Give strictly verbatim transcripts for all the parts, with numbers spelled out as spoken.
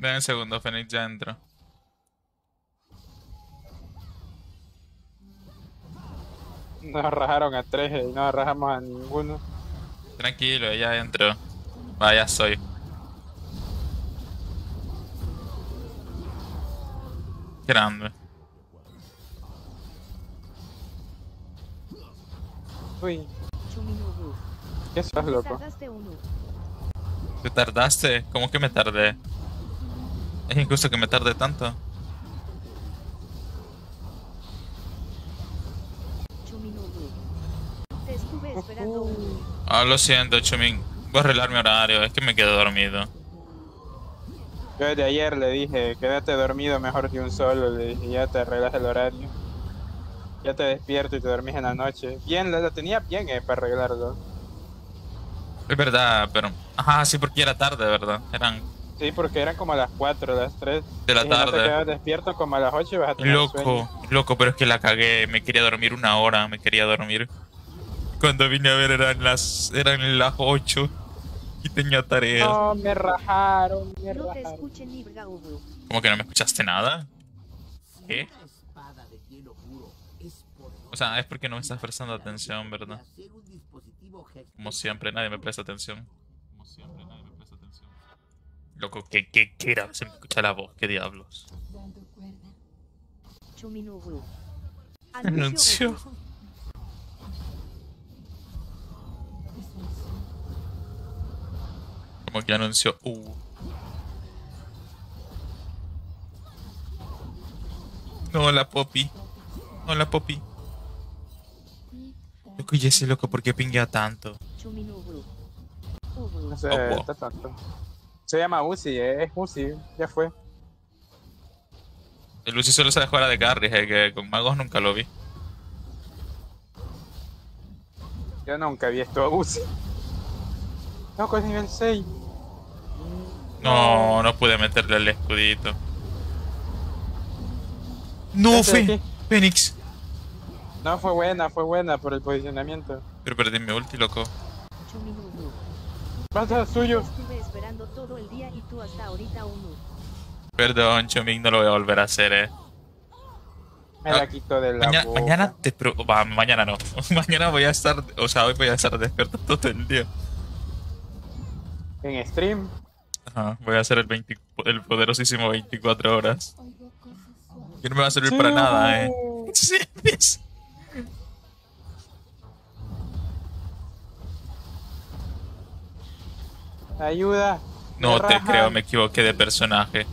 Ven un segundo, Fénix ya entró. Nos rajaron a tres y no rajamos a ninguno. Tranquilo, ella entró. Vaya, soy. Grande. Uy, ¿qué sos, loco? ¿Te tardaste? ¿Cómo que me tardé? Es injusto que me tarde tanto. Te estuve esperando un... Ah, lo siento, Chumin. Voy a arreglar mi horario, es que me quedo dormido. Yo desde ayer le dije, quédate dormido mejor que un solo, le dije, ya te arreglas el horario. Ya te despierto y te dormís en la noche. Bien, lo, lo tenía bien eh, para arreglarlo. Es verdad, pero... Ajá, sí, porque era tarde, ¿verdad? Eran Sí, porque eran como a las cuatro, las tres. de la Y si no te tarde. quedas despierto como a las ocho y vas a tener Loco, sueño. loco, pero es que la cagué. Me quería dormir una hora, me quería dormir. Cuando vine a ver eran las, eran las ocho y tenía tarea. No, me rajaron, me No te rajaron. escuchen ni Braubu. ¿Cómo que no me escuchaste nada? ¿Qué? O sea, es porque no me estás prestando atención, ¿verdad? Como siempre, nadie me presta atención. Como siempre, nadie me presta atención. Loco, ¿qué, qué, qué era? Se me escucha la voz, ¿qué diablos? Chuminubu. Anuncio. Como que anunció. Uh. No, la Poppy. No, la Poppy. Loco, y ese loco, ¿por qué pinguea tanto? Chuminubu. Ubu. No sé, Oh, wow. está tonto. Se llama Uzi, eh, es Uzi, ya fue. El Lucy solo sabe jugar a de carry, eh, que con magos nunca lo vi. Yo nunca vi esto a Uzi. Loco, es nivel seis. No, no pude meterle el escudito. No, Este de fue aquí. Fénix. No, fue buena, fue buena por el posicionamiento. Pero perdí mi ulti, loco. Chuminubu. Pasa suyo. Estuve esperando todo el día y tú hasta ahorita uno. Perdón, Choming, no lo voy a volver a hacer, eh. Me la quito de la Mañana, boca. mañana te pro... Va, mañana no. Mañana voy a estar... O sea, hoy voy a estar despierto todo el día. En stream. Ajá, voy a hacer el, veinte el poderosísimo veinticuatro horas. Que no me va a servir para nada, eh. Sí, es- Ayuda. No Me te rajan. creo, me equivoqué de personaje.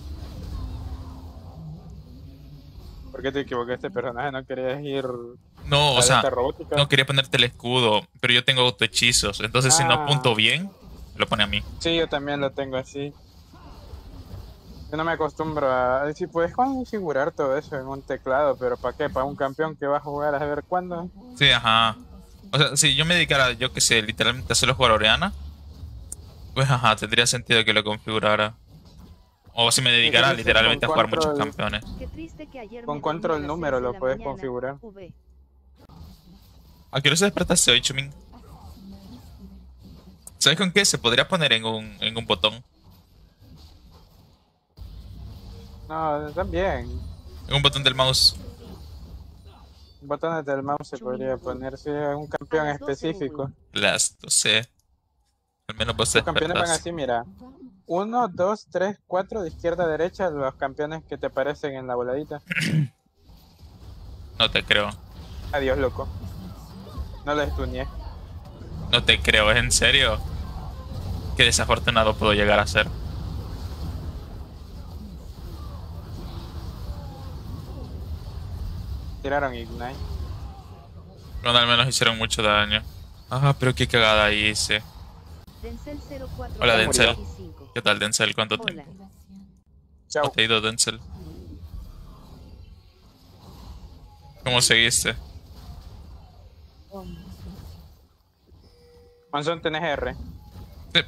¿Por qué te equivoqué? Este personaje no querías ir No, a o sea, esta robótica. no quería ponerte el escudo, pero yo tengo autohechizos. Entonces, si no Ah. apunto bien, lo pone a mí. Sí, yo también lo tengo así. Yo no me acostumbro a... Si puedes configurar todo eso en un teclado, pero ¿para qué? ¿Para un campeón que va a jugar a ver cuándo? Sí, ajá. O sea, si yo me dedicara, yo que sé, literalmente a solo jugar Oriana, pues ajá, tendría sentido que lo configurara. O si me dedicara Sí, sí, sí, literalmente a con jugar muchos control. campeones. Qué triste que ayer Con me dormí control a las número seis de lo la puedes mañana. configurar. V. ¿A qué hora se despertaste hoy, Chumin? ¿Sabes con qué? Se podría poner en un, en un botón. No, también. En un botón del mouse. Botones del mouse se podría poner si es un campeón A las doce específico. Las, no sé. Al menos vos te Los campeones van despertaste. así, mira. Uno, dos, tres, cuatro, de izquierda a derecha, los campeones que te aparecen en la voladita. No te creo. Adiós, loco. No lo estuneé. No te creo, ¿es en serio? Qué desafortunado puedo llegar a ser. Tiraron Ignite. Cuando al menos hicieron mucho daño. Ah, pero qué cagada hice. Denzel cero cuatro Hola, Denzel. veinticinco. ¿Qué tal, Denzel? ¿Cuánto Hola. tiempo? ¿Cómo Chao. te ha ido, Denzel? ¿Cómo seguiste? Manson, tenés R. Sí.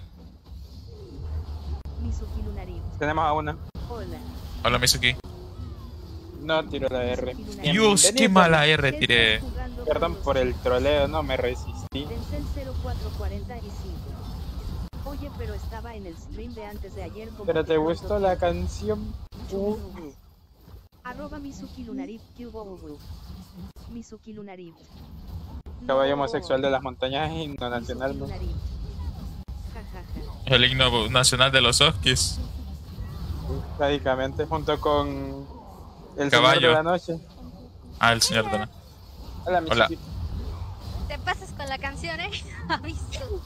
Mizuki Lunari. Tenemos a una. Hola. Hola, Mizuki. No tiro la R. Bien, Dios, vení, qué pues. mala R ¿Qué tiré. estás jugando Perdón con por los- el troleo, no me resistí. Denzel cero cuatro cuarenta y cinco. Oye, Oye, pero estaba en el stream de antes de ayer. Como Pero que te pronto gustó que- la canción. Uh, Chuminubu. Arroba Mizuki Lunarip, Kyubobu. Mizuki Lunarip. Caballo No. homosexual de las montañas, himno nacional. Mizuki ¿No? Lunarip. Ja, ja, ja. El himno nacional de los Oskis. Prácticamente junto con el Caballo. Señor de la Noche. Ah, el señor de la... Hola, Hola. Mizuki. Te pasas con la canción, ¿eh? Aviso.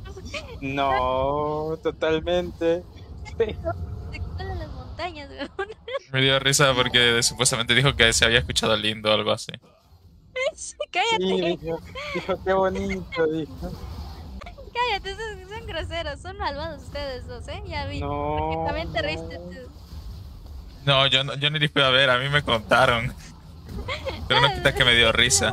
No, totalmente. Te cuelan las montañas, weón. Me dio risa porque supuestamente dijo que se había escuchado lindo o algo así. Cállate, Sí, dijo, dijo qué bonito, dijo. cállate, son, son groseros, son malvados ustedes dos, ¿eh? Ya vi. No. Porque también te reíste tú. No, yo no, yo ni fui a ver, a mí me contaron. Pero no quita que me dio risa.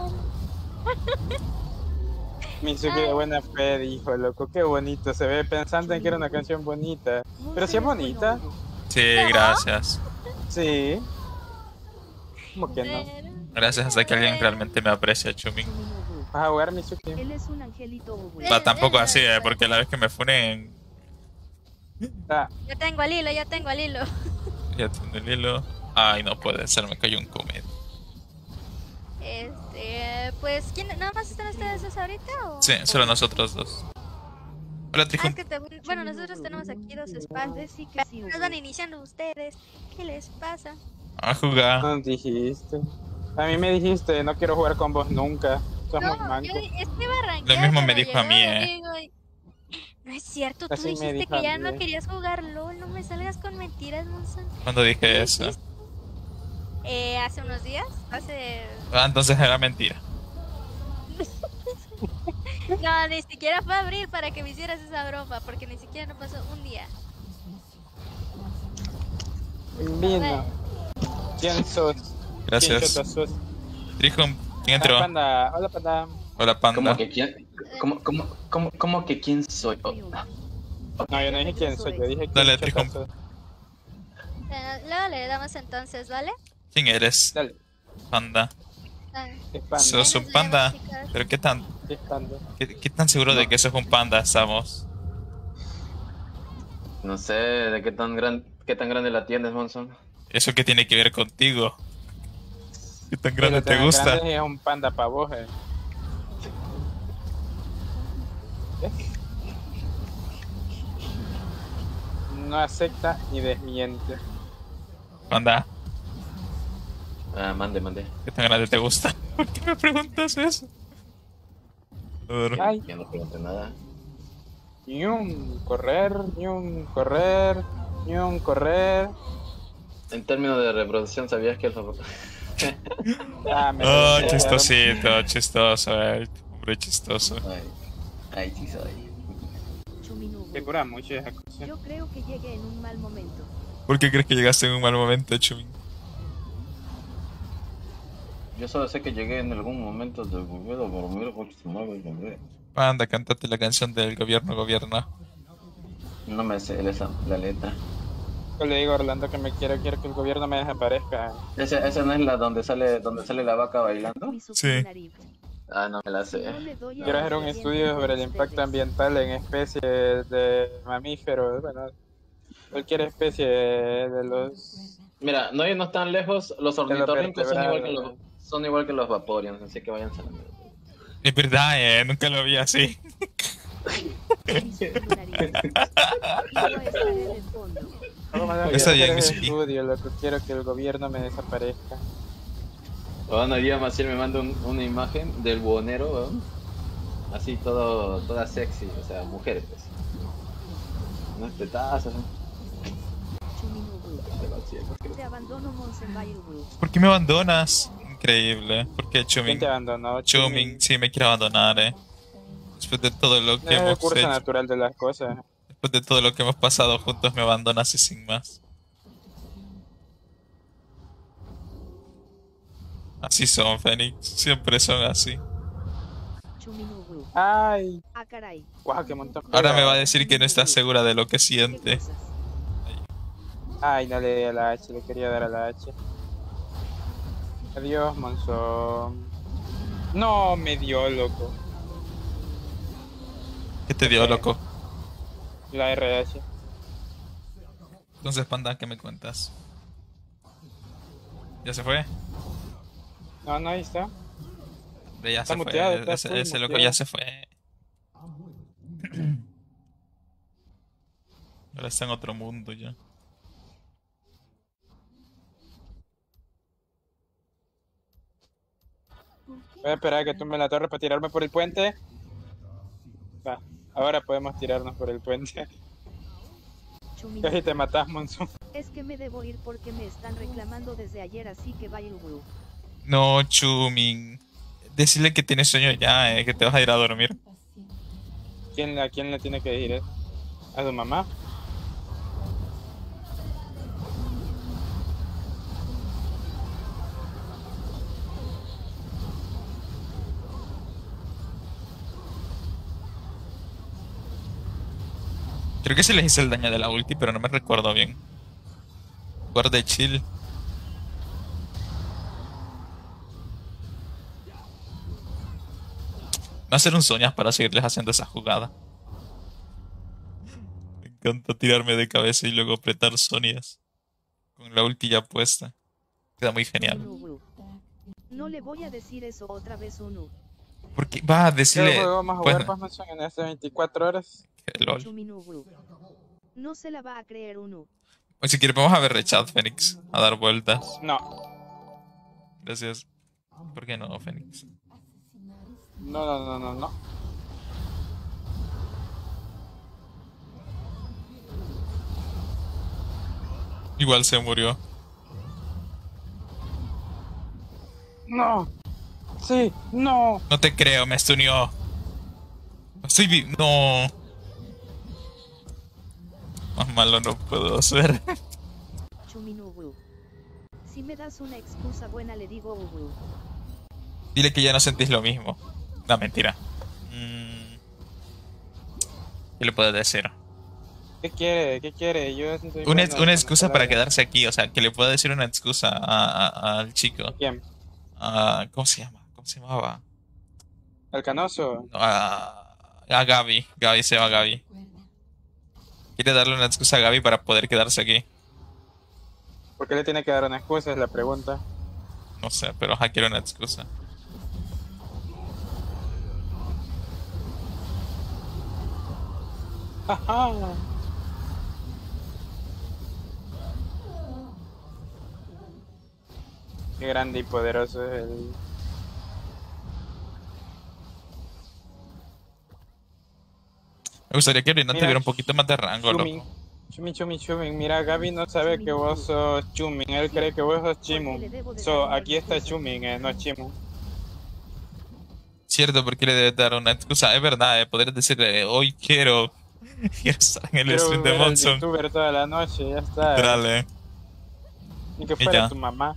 Mizuki de buena fe dijo, loco, qué bonito. Se ve pensando en que era una canción bonita. Pero si es bonita. Sí, gracias. Sí. ¿Cómo que no? Pero- Gracias a que alguien realmente me aprecia, Chumin. Chuminubu. ¿Vas a jugar, Mizuki? Él es un angelito Ubu. Va, tampoco así, eh, porque la vez que me funen, Ah, Ya tengo al hilo, ya tengo al hilo. ya tengo el hilo. Ay, no puede ser, me cayó un comet. Este, pues, ¿quién, ¿nada más están ustedes dos ahorita o...? Sí, solo nosotros dos. Hola, Ah, Trijun. es que te- bueno, nosotros tenemos aquí dos espacios. Sí que sí, Nos Ubu. van iniciando ustedes. ¿Qué les pasa? A jugar. no dijiste. A mí me dijiste, no quiero jugar con vos nunca. Sos muy No, manco. yo estoy arranqueando. Lo mismo me dijo a mí, eh. No es cierto, tú Así me dijiste dijo que a ya mí, no eh. querías jugar LOL. No me salgas con mentiras, Monson. Cuando dije eso. Eh, hace unos días, hace... Ah, entonces era mentira. No, ni siquiera fue abril para que me hicieras esa broma, porque ni siquiera no pasó un día. Vino. ¿Quién sos? Gracias. ¿Quién chota sos? Trijun, ¿quién Hola, entró? panda. Hola, panda. Hola, Panda. ¿Cómo que quién? ¿Cómo, cómo, cómo, cómo que quién soy? Oh, ah, No, yo no dije quién soy, yo dije quién Dale, chota Trijón. sos. Eh, luego le damos entonces, ¿vale? ¿Quién eres? Dale, Panda. Ah, es panda. Sos ahí un nos panda. vemos, chicas. Pero qué tan, Es panda. qué, qué tan seguro de que sos un panda estamos. no sé de qué tan gran, qué tan grande la tienes, Monson. ¿Eso qué tiene que ver contigo? ¿Qué tan Pero grande te tan gusta? grande es un panda para vos, eh. ¿Ves? No acepta ni desmiente. Panda, Ah, mande, mande. ¿qué tan grande te gusta? ¿Por qué me preguntas eso? Joder. Ay, Ya no pregunté nada. ni un correr, ni un correr, ni un correr. En términos de reproducción, ¿sabías que el favor? Ah, me Oh, lo- chistosito, chistoso, eh. Hombre chistoso. Ay, ay, sí soy. Chuminubu. Te cura mucho esa cosa. Yo creo que llegué en un mal momento. ¿Por qué crees que llegaste en un mal momento, Chumin? Yo solo sé que llegué en algún momento del gobierno por mí, porque se mueve el hombre. Panda, cántate la canción del gobierno, gobierno. No me sé esa, la letra. Yo le digo a Orlando que me quiero, quiero que el gobierno me desaparezca. ¿Esa, esa no es la donde sale, donde sale la vaca bailando? Mizuki Sí. Lunarip. Ah, no me la Yo sé. le doy a Quiero los hacer un siguientes estudio sobre el dos impacto ustedes. ambiental en especies de mamíferos, bueno, cualquier especie de los... Mira, no irnos tan lejos, los ornitorrincos son igual que los, vertebrados. son igual que los vaporians, así que vayan a la mierda. Es verdad, eh. Nunca lo vi así. Mizuki Lunarip. Y yo estaré de fondo. Está bien, Quiero hacer Mizuki. estudio, loco, quiero que el gobierno me desaparezca. Bueno, hoy día Maciel me manda un- una imagen del buhonero, weón. Así todo, toda sexy, o sea, mujeres, pues. Unas tetazas, ¿no? Chuminubu. Ay, Maciel, ¿por qué lo- Te abandono, Monsenbayubu. ¿Por qué me abandonas? Increíble. ¿Por qué, ¿Quién Chumin? te abandonó? Chumin, sí, me quiere abandonar, eh. Después de todo lo que Es el hemos curso hecho, natural de las cosas. después de todo lo que hemos pasado juntos, me abandonas y sin más. Así son, Fénix. Siempre son así. Chuminubu. Ay, Ah, caray. guau, qué montón. Ahora me va a decir que no está segura de lo que ¿Qué siente. cosas? Ay, no le di a la H, le quería dar a la H. Adiós, Monzón. No, me dio, loco. ¿Qué te dio, loco? La R H. Entonces, Panda, ¿qué me cuentas? ¿Ya se fue? No, no, ahí está. De ya Está se muteado, fue. está Ese, full ese loco muteado. ya se fue. Ahora está en otro mundo ya. Voy a esperar a que tumbe la torre para tirarme por el puente. Va, ahora podemos tirarnos por el puente. Chumi Casi te matas, Monzón. Es que me debo ir porque me están reclamando desde ayer, así que bye Ubu. No, Chumin. Decirle que tienes sueño ya, eh, que te vas a ir a dormir. ¿Quién, ¿A quién le tiene que ir? eh? ¿A su mamá? Creo que se les hizo el daño de la ulti, pero no me recuerdo bien. Guarde chill. No hacer un soñas para seguirles haciendo esa jugada. Me encanta tirarme de cabeza y luego apretar Sonias. Con la ulti ya puesta. Queda muy genial. Ubu. No le voy a decir eso otra vez, Unu. Porque va a ¿Qué decirle. juego vamos a jugar, Pues, Monzón, en estas veinticuatro horas? que lol. Chuminubu. No se la va a creer, Unu. Pues si quieres, vamos a ver Rechat, Fénix. A dar vueltas. No, Gracias. ¿Por qué no, Fénix? no, no, no, no, no. Igual se murió. No. Sí, no. No te creo, me estunió. Estoy vi... No. Más malo no puedo hacer. Chuminubu. Si me das una excusa buena, le digo Ubu. Dile que ya no sentís lo mismo. No, mentira. Mm. ¿Qué le puedo decir? ¿Qué quiere? ¿Qué quiere? Yo soy Una, bueno ex- con una las excusa para palabras. quedarse aquí. O sea, que le pueda decir una excusa a- a- al chico. ¿Quién? A- ¿Cómo se llama? ¿Cómo se llamaba? ¿Al canoso? A, a Gaby. Gaby se llama Gaby. Quiere darle una excusa a Gaby para poder quedarse aquí. ¿Por qué le tiene que dar una excusa? Es la pregunta. No sé, pero ajá, quiere una excusa. Ajá. Qué grande y poderoso es el... Me gustaría que Orina Mira, tuviera un poquito más de rango, Chumin. loco. Chumin, Chumin, Chumin. Mira, Gaby no sabe que vos sos Chumin. Él cree que vos sos Chimun. So, aquí está Chumin, eh, no Chimun. Cierto, porque le debes dar una excusa. Es verdad, eh, podrías decirle, hoy quiero, quiero estar en el Quiero stream de ver al Monson. youtuber toda la noche, ya está. Dale. Ni que Y fuera ya. tu mamá.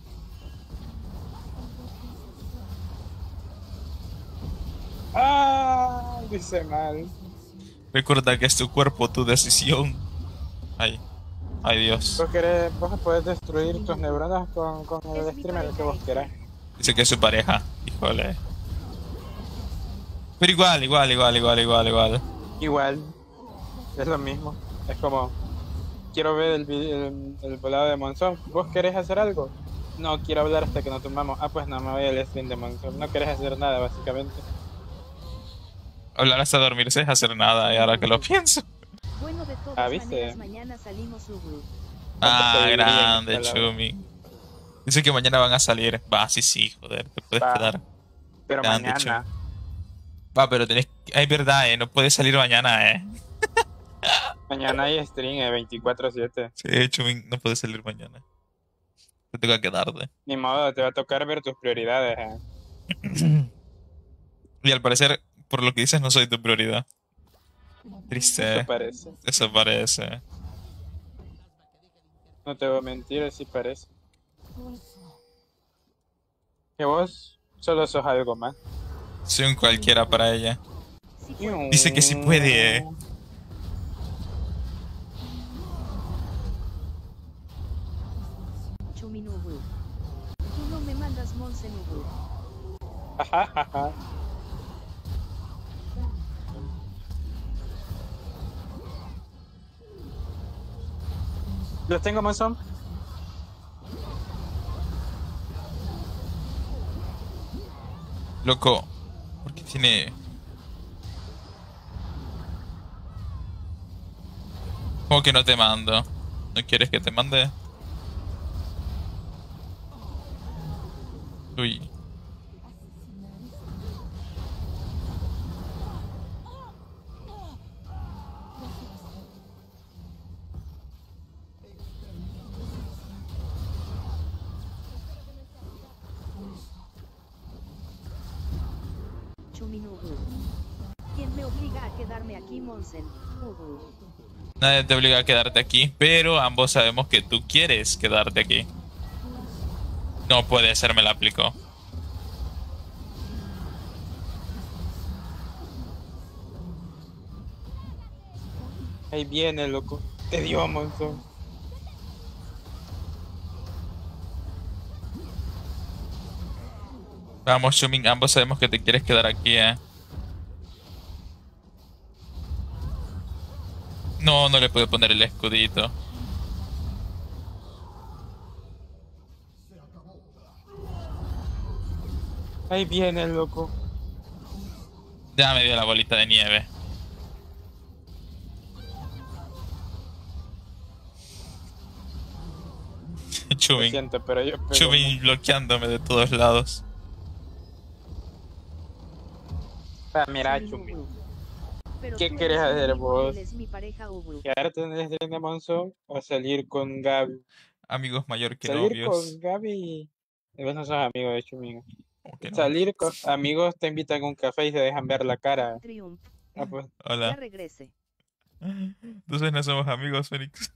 Ah, dice mal. Recuerda que es tu cuerpo, tu decisión. Ay, ay Dios. Vos querés, vos podés destruir tus neuronas con, con el Es mi streamer que vos pareja. querás. Dice que es su pareja. Híjole. Pero igual, igual, igual, igual, igual, igual. Igual, es lo mismo. Es como, quiero ver el, vi- el, el volado de Monzón. ¿Vos querés hacer algo? No, quiero hablar hasta que nos tomamos. Ah, pues no, me voy al stream de Monzón. No querés hacer nada, básicamente. Hablar hasta dormirse es hacer nada, y ahora que lo pienso. Bueno, de todas Ah, ¿viste? maneras, mañana salimos Ubu. Ah, sabiduría en grande, esta palabra. Chumi. Dice que mañana van a salir. Va, sí, sí, joder, te puedes Va. quedar. Pero Grande, mañana. Va, pero tenés... Ay, verdad, eh, no puedes salir mañana, eh. Mañana hay stream de veinticuatro siete. Sí, Chumi, no puedes salir mañana. Te toca quedarte. Ni modo, te va a tocar ver tus prioridades. eh. Y al parecer, por lo que dices, no soy tu prioridad. Triste, ¿Te eh. parece? Eso parece. No te voy a mentir, así parece. Que vos solo sos algo más. Soy un cualquiera para ella. Sí, pues. Dice que sí puede, eh. Chuminubu. Tú no me mandas Monsenubu. Los tengo, Monzón. Loco, porque tiene... ¿Cómo que no te mando? ¿No quieres que te mande? Uy. Chuminubu. ¿Quién me obliga a quedarme aquí, Monsen? Ubu. Nadie te obliga a quedarte aquí, pero ambos sabemos que tú quieres quedarte aquí. No puede ser, me la aplicó. Ahí viene, loco. Te dio, Monzón. Vamos, Shuming, ambos sabemos que te quieres quedar aquí, eh. No, no le puedo poner el escudito. Ahí viene, loco. Ya me dio la bolita de nieve. Lo Chubin. siento, pero yo... Pero Chubin bloqueándome de todos lados. Ah, mira, Chumi. Chuminubu. Pero ¿Qué tú quieres eres mi hacer amigo, vos? él es mi pareja, Ubu. ¿Quedarte en el stream de Monzón o salir con Gaby? Amigos mayor que Salir con novios. Gaby... Vos no sos amigo de Chumi. ¿Cómo que no? Salir con amigos, te invitan a un café y se dejan ver la cara. Triumph. Ah, pues, Ya Hola. regrese. Entonces no somos amigos, Fénix.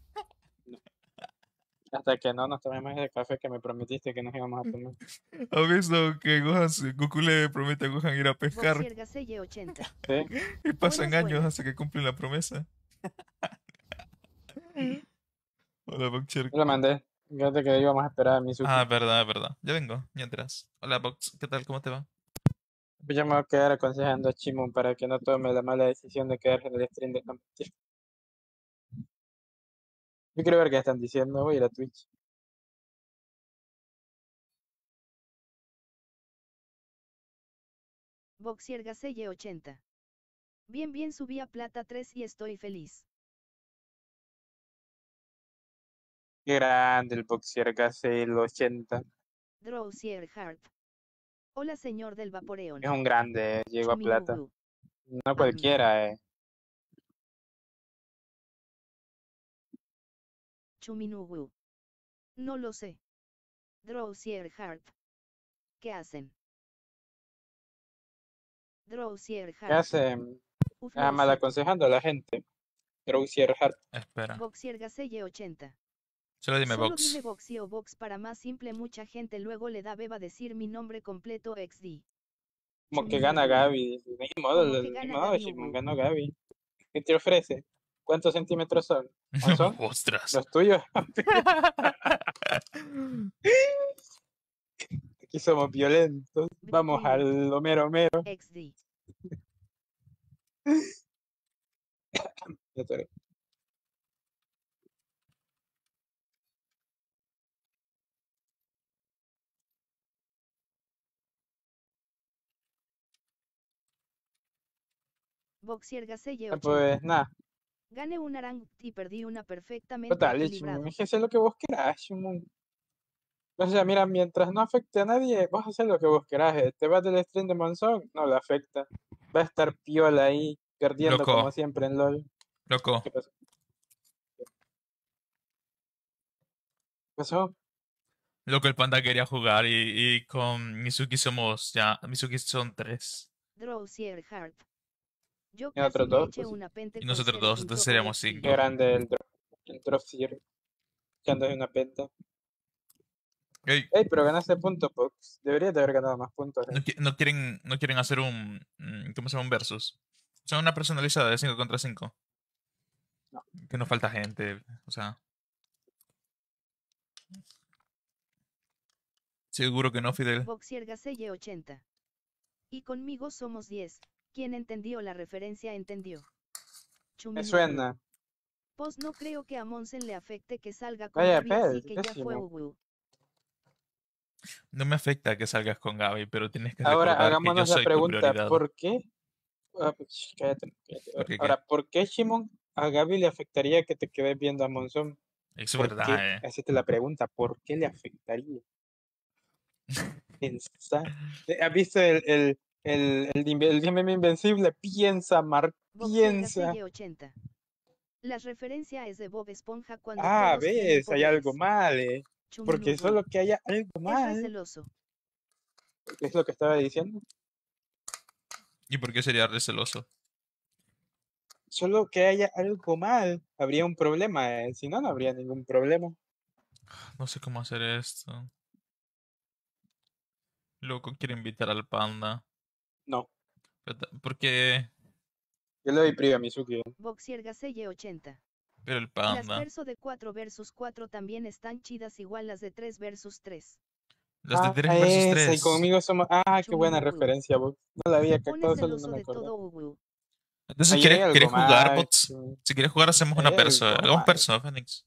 hasta que no nos tomemos ese café que me prometiste que nos íbamos a tomar. ¿Has visto que Gohan, se- Goku le promete a Gohan ir a pescar? Boxierga Selle ochenta. ¿Sí? Y pasan Buenas, años buenas. hasta que cumplen la promesa. Hola, Boxer. Yo lo mandé. Fíjate que íbamos a esperar a Mizuki. Ah, es verdad, es verdad. Ya vengo, mientras. Hola, Box. ¿Qué tal? ¿Cómo te va? Pues yo me voy a quedar aconsejando a Chimon para que no tome la mala decisión de quedarse en el stream de competir. Yo quiero ver qué están diciendo. Voy a ir a Twitch. Boxierga Selle ochenta. Bien, bien, subí a plata tres y estoy feliz. Qué grande el boxer Gazelle ochenta. Drowsier Heart. Hola, señor del Vaporeon. Es un grande, eh, llegó a plata. Chuminubu. No cualquiera, eh. Chuminubu. No lo sé. Drowsier Heart. ¿Qué hacen? Drowsier ¿Qué Heart. hace? Uf, Ah, lo mal sé. aconsejando a la gente. Drowsier Heart. Espera. Boxierga Selle ochenta. Solo dime Solo Box. dime Boxy o Box para más simple. Mucha gente luego le da beba decir mi nombre completo equis de. Como que Chuminubu. gana Gaby. Ni modo, Como que ni gana modo, Gaby, Chimon, Ubu. ganó Gaby. ¿Qué te ofrece? ¿Cuántos centímetros son? ¿O son? Ostras. ¿Los tuyos? Aquí somos violentos. Vamos al Homero Homero. equis de. Ya te- Boxierga Selle Ah, ochenta. Pues nada, Gané un arang y perdí una perfectamente total, equilibrado. Chimon, es que hacer lo que vos querás, Chimon. O sea, mira, mientras no afecte a nadie, vas a hacer lo que vos querás. eh. Te vas del stream de Monzón, no le afecta. Va a estar piola ahí, perdiendo Loco. como siempre en LOL. Loco. ¿Qué pasó? ¿Qué pasó? Loco, el panda quería jugar y, y con Mizuki somos ya. Mizuki son tres. Drowsier Heart. Yo Y casi otros me dos, eché pues, una pente Y con nosotros ser dos, un entonces topo seríamos equis de. cinco. qué grande el drop, el drop seer, echando de una penta. Ey, Ey, pero ganaste puntos, Pox. Deberías de haber ganado más puntos. eh. no, qui- no quieren, no quieren hacer un. mm, ¿Cómo se llama? Un versus. O sea, una personalizada de cinco contra cinco. No. Que no falta gente. O sea. Seguro que no, Fidel. Boxierga Selle ochenta. Y conmigo somos diez. Quien entendió la referencia entendió. Me Chuminubu. suena. Pues no creo que a Monsen le afecte que salga con Vaya, Gaby, así pues, que qué ya sí, fue ¿no? Ugu. No me afecta que salgas con Gaby, pero tienes que Ahora recordar que yo hagámonos la soy tu pregunta, prioridad. ¿por qué? Ah, pues, cállate, cállate. ¿Por qué qué? Ahora, ¿por qué, Shimon, a Gaby le afectaría que te quedes viendo a Monzón? Eso es ¿Por verdad, qué? eh. Hacete la pregunta, ¿por qué le afectaría? Pensar. ¿Has visto el, el, el, el, inve- el meme invencible? Piensa, Mark, Boxer piensa. Gaselle ochenta. La referencia es de Bob Esponja cuando Ah, todos tienen ves, hay algo poderes. mal, eh. Porque Chuminubu. solo que haya algo Es mal, receloso. ¿qué es lo que estaba diciendo? ¿Y por qué sería receloso? Solo que haya algo mal, habría un problema, eh. Si no, no habría ningún problema. No sé cómo hacer esto. Loco quiere invitar al panda. No, Pero ta- ¿por qué? yo le doy prio a Mizuki. Boxer Gaselle ochenta. Pero el Las panda. perso de cuatro versus cuatro también están chidas igual las de tres versus tres. Las de Ah, tres versus esa, y tres. conmigo somos. Ah, qué buena Chuminubu. referencia, vos. No la había Pone captado, solo no celoso me de acordaba. todo Ugu. Entonces, Ahí hay ¿quieres, algo ¿quieres jugar, mal. bots? Si quieres jugar, hacemos Hay una perso. algo Hagamos mal. perso, Fénix.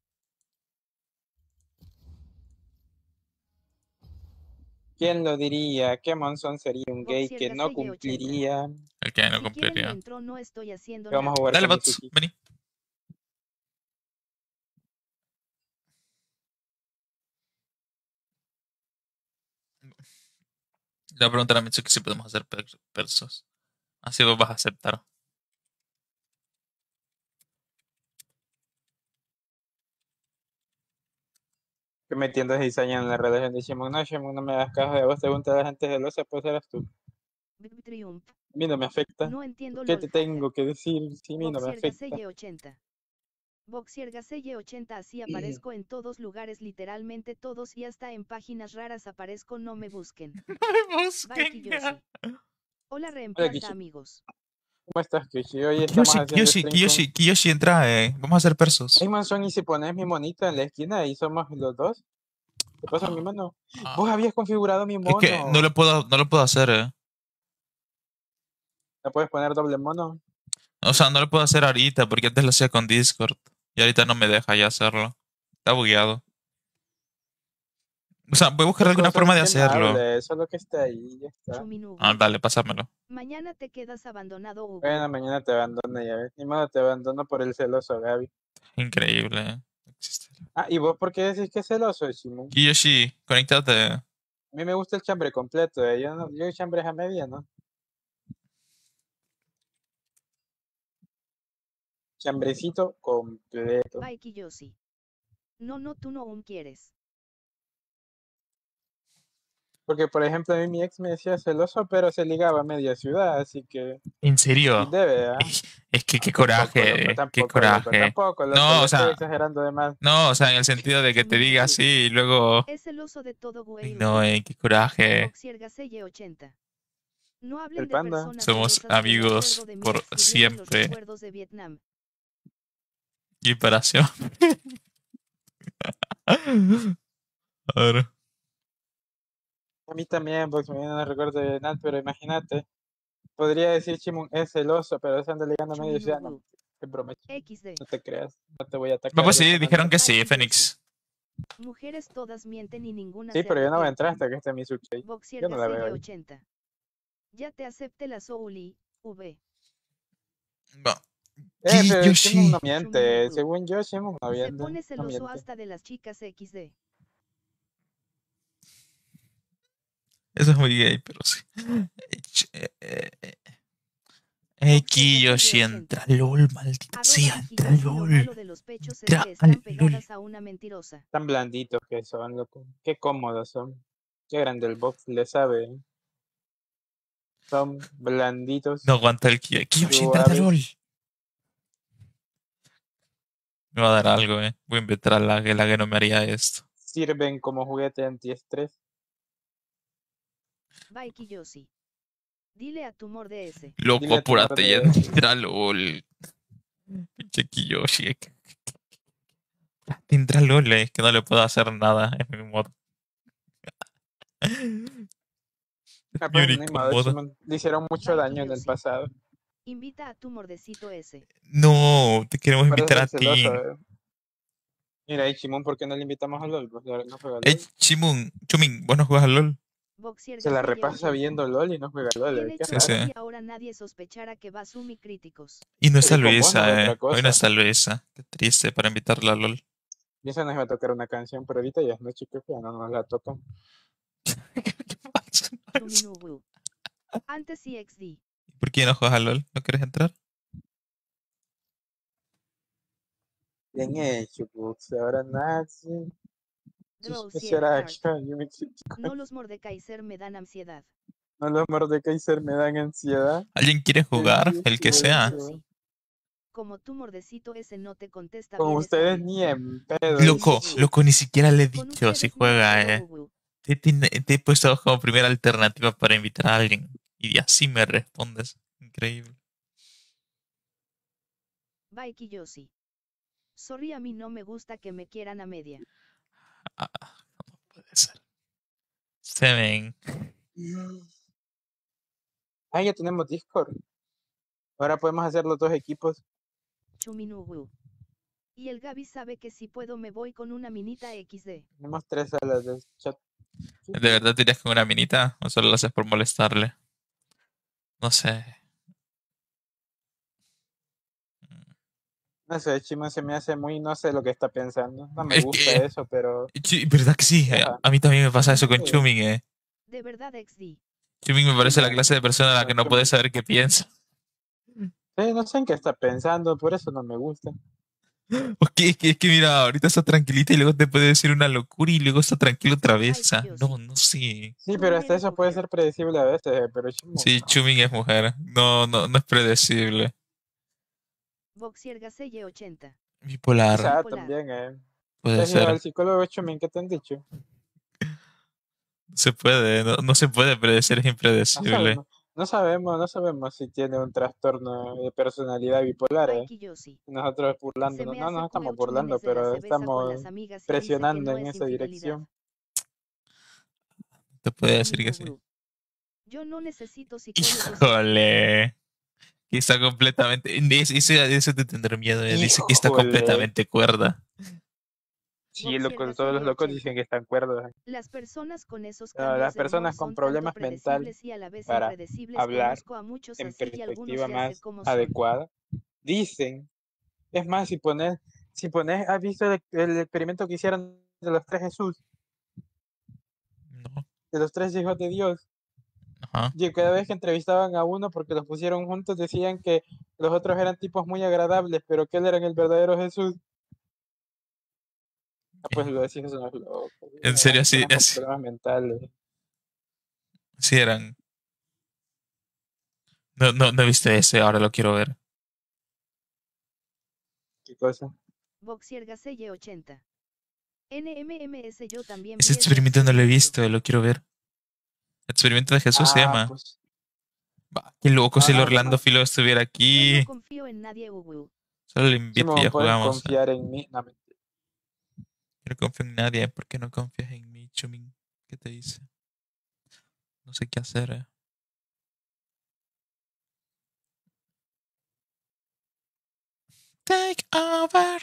¿Quién lo diría? ¿Qué Monzón sería un gay Boxier que no Gaselle ochenta. cumpliría? El que no Si quieren mi cumpliría. intro no estoy haciendo Que vamos a nada. jugar Dale, con bots, Mizuki. vení. Le voy a preguntar a Mitsuki si podemos hacer per- persos. Así vos vas a aceptar. Que metiendo cizaña en la relación de Shimon. No, Shimon, no me das caso de vos, según te la gente celosa, pues eras tú. Big Triumph. A mí no me afecta. No entiendo ¿Qué lol, te jaja. tengo que decir si a mí no me Boxier afecta? Gaselle ochenta. Boxier Gaselle ochenta así aparezco en todos lugares, literalmente todos, y hasta en páginas raras aparezco, no me busquen. Bye Kiyoshi. Hola reemplaza Kishi. amigos. ¿Cómo estás, Kishi? Hoy estamos Kiyoshi, haciendo Kiyoshi, stream Kiyoshi, con... Kiyoshi, entra, eh. Vamos a hacer persos. Hey, Monzón, ¿y si pones mi monito en la esquina y somos los dos? ¿Te pasa mi mono? Vos habías configurado mi Es que no mono. lo puedo, no lo puedo hacer, eh. ¿Le puedes poner doble mono? O sea, no lo puedo hacer ahorita porque antes lo hacía con Discord. Y ahorita no me deja ya hacerlo. Está bugueado. O sea, voy a buscar ¿Qué alguna cosa? forma de Que no hacerlo. hable, solo que esté ahí, ya está. Chuminubu. Ah, dale, pásamelo. Mañana te quedas abandonado, Hugo. Bueno, mañana te abandono, ya ves. Ni modo, te abandono por el celoso, Gaby. Increíble, eh. Existe. Ah, ¿y vos por qué decís que es celoso, Shimon? Kiyoshi, conéctate. A mí me gusta el chambre completo, eh. Yo, no, yo chambres a media, ¿no? Chambrecito completo. Bye Kiyoshi. No, no, tú no aún quieres. Porque, por ejemplo, a mí mi ex me decía celoso, pero se ligaba a media ciudad, así que... ¿En Y serio? debe, ¿ah? Es, es que qué Tampoco, coraje, loco, qué tampoco, loco, coraje. tampoco, loco, No, ya o estoy sea, exagerando de más. no, o sea, en el sentido de que te diga así y luego... Es celoso de todo, güey. Ay, no, eh, qué coraje. Boxier Gaselle ochenta. No hablen El de panda. personas Somos celosas, pero me amigos acuerdo de mi por ex viviendo los siempre. recuerdos de Vietnam. Y para siempre. A ver. A mí también, porque me viene un recuerdo de Nat, pero imagínate. Podría decir Shimon es celoso, pero se anda ligando a media ciudad. No, Chuminubu. es broma, equis de. no te creas. No te voy a atacar. No, pues de sí, esa dijeron manera. que sí, Bye, Fénix. Mujeres todas mienten y ninguna Sí, se pero yo no voy a entrar arrepiente. hasta que esté Mizuki ahí. Boxier Yo no la veo Gaselle ahí. ochenta. Ya te acepte la Souli, V. Va. Eh, pero Shimon Kiyoshi. no miente. Según yo, Shimon no Se miente. pone No celoso miente. hasta de las chicas equis de. Eso es muy gay, pero sí. Eh, eh, eh. Eh, Kiyoshi, entra LOL, maldita sea, Arroba entra Kiyoshi, lo LOL. malo de los pechos es Entra que están al LOL. pegadas a una mentirosa. Tan blanditos que son, loco. Qué cómodos son. Qué grande el box, le sabe. ¿eh? Son blanditos. No aguanta el Kiyoshi. Kiyoshi, entra al suaves. LOL. Me va a dar algo, eh. Voy a inventar a la que la que no me haría esto. Sirven como juguete antiestrés. Bye Kiyoshi. Dile a tu mor de ese. Loco, Dile a tu apúrate, ya madre. entra LOL. Pinche Kiyoshi. eh. Entra LOL, eh, que no le puedo hacer nada en mi mod. Ah, Mi pues, único ni modo, mod. Shimon. Le hicieron mucho Bye, daño en el Kiyoshi. pasado. Invita a tu mordecito ese. No, te queremos Parece invitar a ser ti. celoso, eh. Mira, y Chimón, ¿por qué no le invitamos a LOL? Pues no juega Ey, LOL. Chimun, Chumin, ¿vos no juegas a LOL? Boxier Se la Gacelle repasa ochenta. viendo LOL y no juega LOL. Bien eh, Qué hecho, Sí, sí. raro. y ahora nadie sospechará que va Sumi críticos. Y no está Y con vos no veo Luisa, otra eh. Hoy no cosa. está Luisa. Qué triste para invitarla a LOL. Y esa nos iba a tocar una canción, pero ahorita ya es noche, creo que ya no nos la tocan. ¿Qué pasa? Chuminubu. Antes C X D. ¿Por qué no juegas a LOL? ¿No quieres entrar? Bien hecho, Bux. Ahora Nazi. Draw Special Heart. action. Yo me explico. No los Mordekaiser me dan ansiedad. No, los Mordekaiser me dan ansiedad. ¿Alguien quiere jugar? El que sea. Sí. Como tu mordecito ese no te contesta Con bien ustedes esa- ni en pedo. Loco, loco, ni siquiera le he Con dicho ustedes si ni juega, en eh. pedo, Ubu. Te, te- te he puesto como primera alternativa para invitar a alguien. Y así me respondes. Increíble. Bye Kiyoshi. Sorry, a mí no me gusta que me quieran a media. Ah, no puede ser. Se ven. Ah, ya tenemos Discord. Ahora podemos hacer los dos equipos. Chuminubu. Y el Gaby sabe que si puedo me voy con una minita equis de. Tenemos tres salas de chat. ¿De verdad te irías con una minita? ¿O solo lo haces por molestarle? No sé. No sé, Chimo se me hace muy, no sé lo que está pensando. No me Es gusta que- eso, pero Sí, ¿verdad que sí? Eh, Ajá. A mí también me pasa eso con Sí. Chumin, eh. De verdad equis de. Chumin me parece la Chumin. clase de persona a la que no Chumin. puedes saber qué piensa. sí, no sé en qué está pensando, por eso no me gusta. Porque es que, es que mira, ahorita está tranquilita y luego te puede decir una locura y luego está tranquilo otra vez. Ay, O sea, yo no, sí. no sé. Sí, Chumin pero hasta eres eso puede mujer. ser predecible a veces, eh, pero Chimo. Sí, no. Chumin es mujer. No, no, no es predecible. Boxier Gacelle ochenta. Bipolar. Quizá Bipolar. también, eh. Puede ¿Te has ido ser. al psicólogo Chumin? ¿Qué te han dicho? No se puede, no, no se puede predecir, es No impredecible. sabemos, no sabemos, no sabemos si tiene un trastorno de personalidad bipolar, Bye eh. Kiyoshi. Nosotros Se burlándonos, me no, hace no estamos cueu burlando, Chumin desde la pero se besa con estamos las amigas y dice que presionando no en es esa infidelidad. dirección. Te puede decir que sí. Chuminubu. Yo no necesito psicólogos. Híjole. Que está completamente. Eso, eso, eso te tendrá miedo. eh. Dice que está Híjole. completamente cuerda. Sí, loco, todos los locos dicen que están cuerdos. Las personas con esos No, cambios las de humor personas con son problemas tanto mentales predecibles y a la vez para impredecibles. hablar Conozco a muchos en así y algunos perspectiva ya sé más cómo son. adecuada. Dicen, es más, si pones, si pones, ¿has visto el, el experimento que hicieron de los tres Jesús, No. de los tres hijos de Dios? Ajá. Y cada vez que entrevistaban a uno porque los pusieron juntos decían que los otros eran tipos muy agradables, pero que él era el verdadero Jesús. Ah, pues los hijos son los locos. En serio, así, Personas con así, problemas mentales. así eran. No, no, no viste ese, ahora lo quiero ver. ¿Qué cosa? Boxier Gacelle ochenta. N M M S yo también Ese vi experimento no lo he visto, lo quiero ver. Experimento de Jesús se Ah, llama. pues. Va, qué loco si el Ah, Orlando no. Filo estuviera Yo aquí. no confío en nadie, Ubu. Solo le invito y Simón, ya puedes jugamos. confiar en mí. No, mentira. Yo no confío en nadie. ¿Por qué no confías en mí, Chumin? ¿Qué te dice? No sé qué hacer, eh. Take over.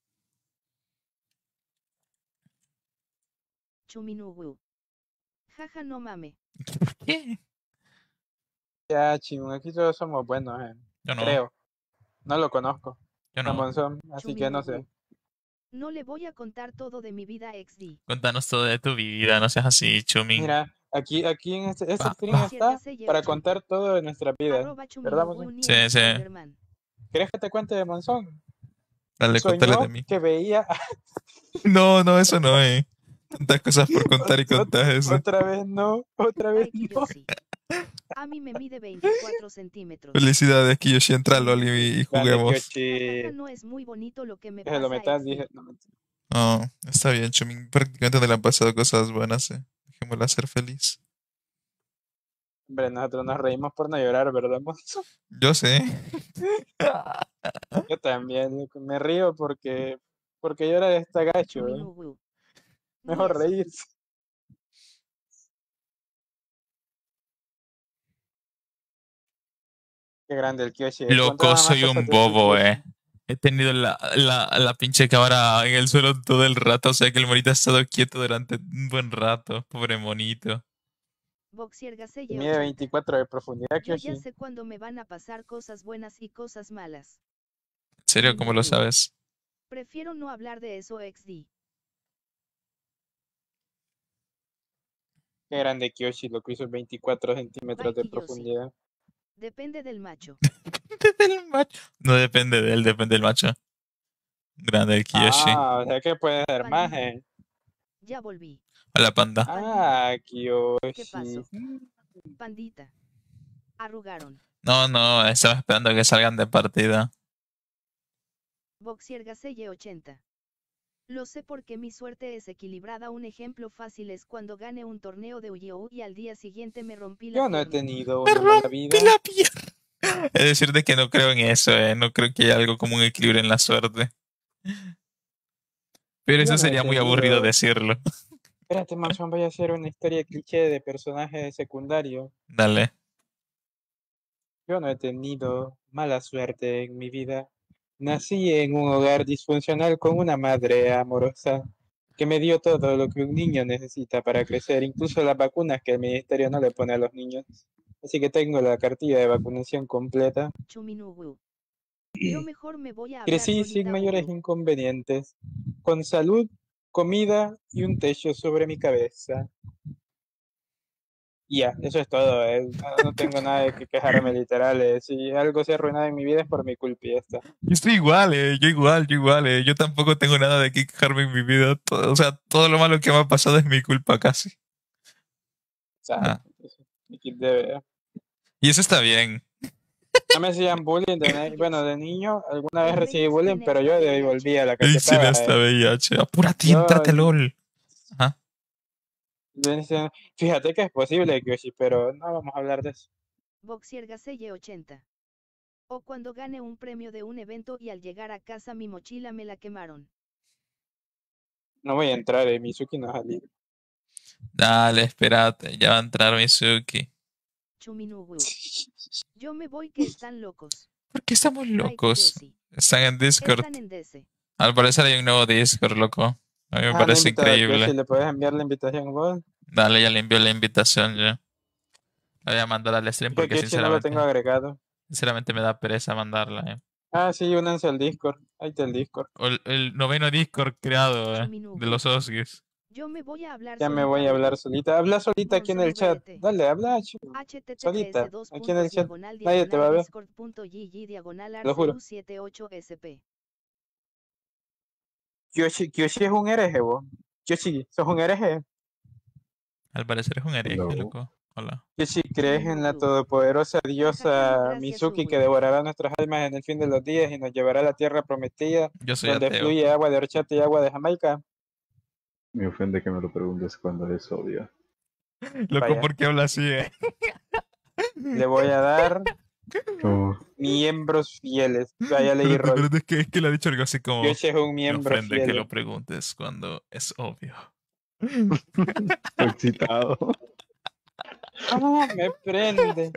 Chuminubu. Jaja, no mame. ¿Por qué? Ya, chingón, aquí todos somos buenos, eh. Yo no, Creo. No lo conozco. yo no. Monzón, así que no sé. Chuminubu. No le voy a contar todo de mi vida ex D. Cuéntanos todo de tu vida, no seas así, Chumin. Mira, aquí, aquí en este, este Va, stream va. está para contar todo de nuestra vida. Arroba ¿Verdad, Chuminubu Monzón? ni Sí, el sí. Spider-Man. ¿Querés que te cuente de Monzón? Dale, contale Soñó de mí. que veía No, no, eso no, eh. Tantas cosas por contar y Ot- contar eso. Otra vez no, otra vez Bye no. Kiyoshi. A mí me mide veinticuatro centímetros. Felicidades, Kiyoshi, entra a LOL y, y Grande, juguemos. Kyoshi. Jaja, no es muy bonito lo que me Que se lo pasa metan, ex D. dije. No, mentira. Oh, está bien, Chumin. Prácticamente no le han pasado cosas buenas, eh. Dejémosla ser feliz. Hombre, nosotros nos reímos por no llorar, ¿verdad, Monzón? Yo sé. Yo también, loco, me río porque, porque llorar está gacho, ¿eh? Chuminubu. Ni Mejor eso. reírse. Qué grande el Kyoshi. Loco, soy un bobo, eh. He tenido la, la, la pinche cámara en el suelo todo el rato, o sea que el monito ha estado quieto durante un buen rato. Pobre monito. Boxier Gaselle Mide ochenta. veinticuatro de profundidad, Yo ya Kyoshi. sé cuándo me van a pasar cosas buenas y cosas malas. ¿En serio? ¿Cómo lo sabes? Prefiero no hablar de eso, X D. Qué grande Kyoshi, lo que hizo veinticuatro centímetros de Baiki Yossi. profundidad. Depende del macho. Depende del macho. No depende de él, depende del macho. Grande el Kiyoshi. Ah, o sea que puede ser más, Pandita. eh. Ya volví. Hola, panda. Ah, ¿Qué pasó? Kyoshi. Pandita. Arrugaron. No, no, estaba esperando que salgan de partida. Boxier Gaselle ochenta. Lo sé porque mi suerte es equilibrada. Un ejemplo fácil es cuando gané un torneo de Yu-Gi-Oh! Y al día siguiente me rompí la Yo no he pierna. tenido Me una mala rompí vida. la pierna. Es decir, de que no creo en eso, eh. No creo que haya algo como un equilibrio en la suerte. Pero Yo eso no he sería muy aburrido tenido- decirlo. Espérate, Manson, voy a hacer una historia cliché de personaje secundario. Dale. Yo no he tenido mala suerte en mi vida. Nací en un hogar disfuncional con una madre amorosa que me dio todo lo que un niño necesita para crecer, incluso las vacunas que el ministerio no le pone a los niños. Así que tengo la cartilla de vacunación completa. Chuminugu. Yo mejor me voy a hablar Crecí solita, sin mayores Ubu. inconvenientes, con salud, comida y un techo sobre mi cabeza. Y ya, eso es todo. eh. No, no tengo nada de que quejarme literal. eh. Si algo se ha arruinado en mi vida es por mi culpa y ya está. Yo estoy igual, eh. Yo igual, yo igual, eh. Yo tampoco tengo nada de qué quejarme en mi vida. Todo- o sea, todo lo malo que me ha pasado es mi culpa casi. O sea, Ah. X D, ¿verdad? Y eso está bien. No me hacían bullying de, ne- bueno, de niño. Alguna vez En recibí Reyes bullying, tiene pero yo hasta de ahí V I H. volví a la Dicen cachetada. hasta eh. V I H. Apúrate y Yo- entrate, LOL. Ajá. Le dicen, fíjate que es posible, Kyoshi, pero no vamos a hablar de eso. Boxier Gaselle ochenta. O cuando gane un premio de un evento y al llegar a casa mi mochila me la quemaron. No voy a entrar, eh. Mizuki no es salir. Dale, espérate. Ya va a entrar Mizuki. Chuminugu. Yo me voy que están locos. ¿Por qué estamos Baiki locos? Yossi. Están en Discord. Están en D C. Al parecer hay un nuevo Discord, loco. A mí me Ah, no he parece invitado a Kyoshi, increíble. ¿le puedes enviar la invitación vos? Dale, ya le envío la invitación ya. La voy a mandar al stream Que porque Kyoshi no lo sinceramente, tengo agregado. sinceramente me da pereza mandarla, eh. Ah, sí, únanse al Discord. Ahí está el Discord. O El, el noveno Discord creado, eh. Chuminugu. De los Osgis. Yo me voy a hablar Ya solita. me voy a hablar Ubu. solita. Habla solita aquí en el chat. Bonzo V D T. Dale, habla. chu. H T T P Solita, S dos aquí en el chat. diagonal Nadie te va a diagonal ver. discord.gg diagonal Lo juro. arceu setenta y ocho S P. Kyoshi, Kyoshi es un hereje, vos. Kyoshi, sos un hereje. Al parecer es un hereje, No. loco. Hola. Kyoshi, ¿crees en la Chuminugu. todopoderosa Jajaja, diosa gracias, Mizuki Ubu. que devorará nuestras almas en el fin de los días y nos llevará a la tierra prometida, Yo soy donde ateo. fluye agua de horchata y agua de Jamaica? Me ofende que me lo preguntes cuando es obvio. Loco, Vaya. ¿por qué habla así, eh? Le voy a dar No, miembros fieles. Vaya, leí Espérate, rol. espérate, es que, es que le ha dicho algo así como... Kyoshi es un Me miembro ofende que fiel. lo preguntes cuando es obvio. estoy excitado. Ah, me prende.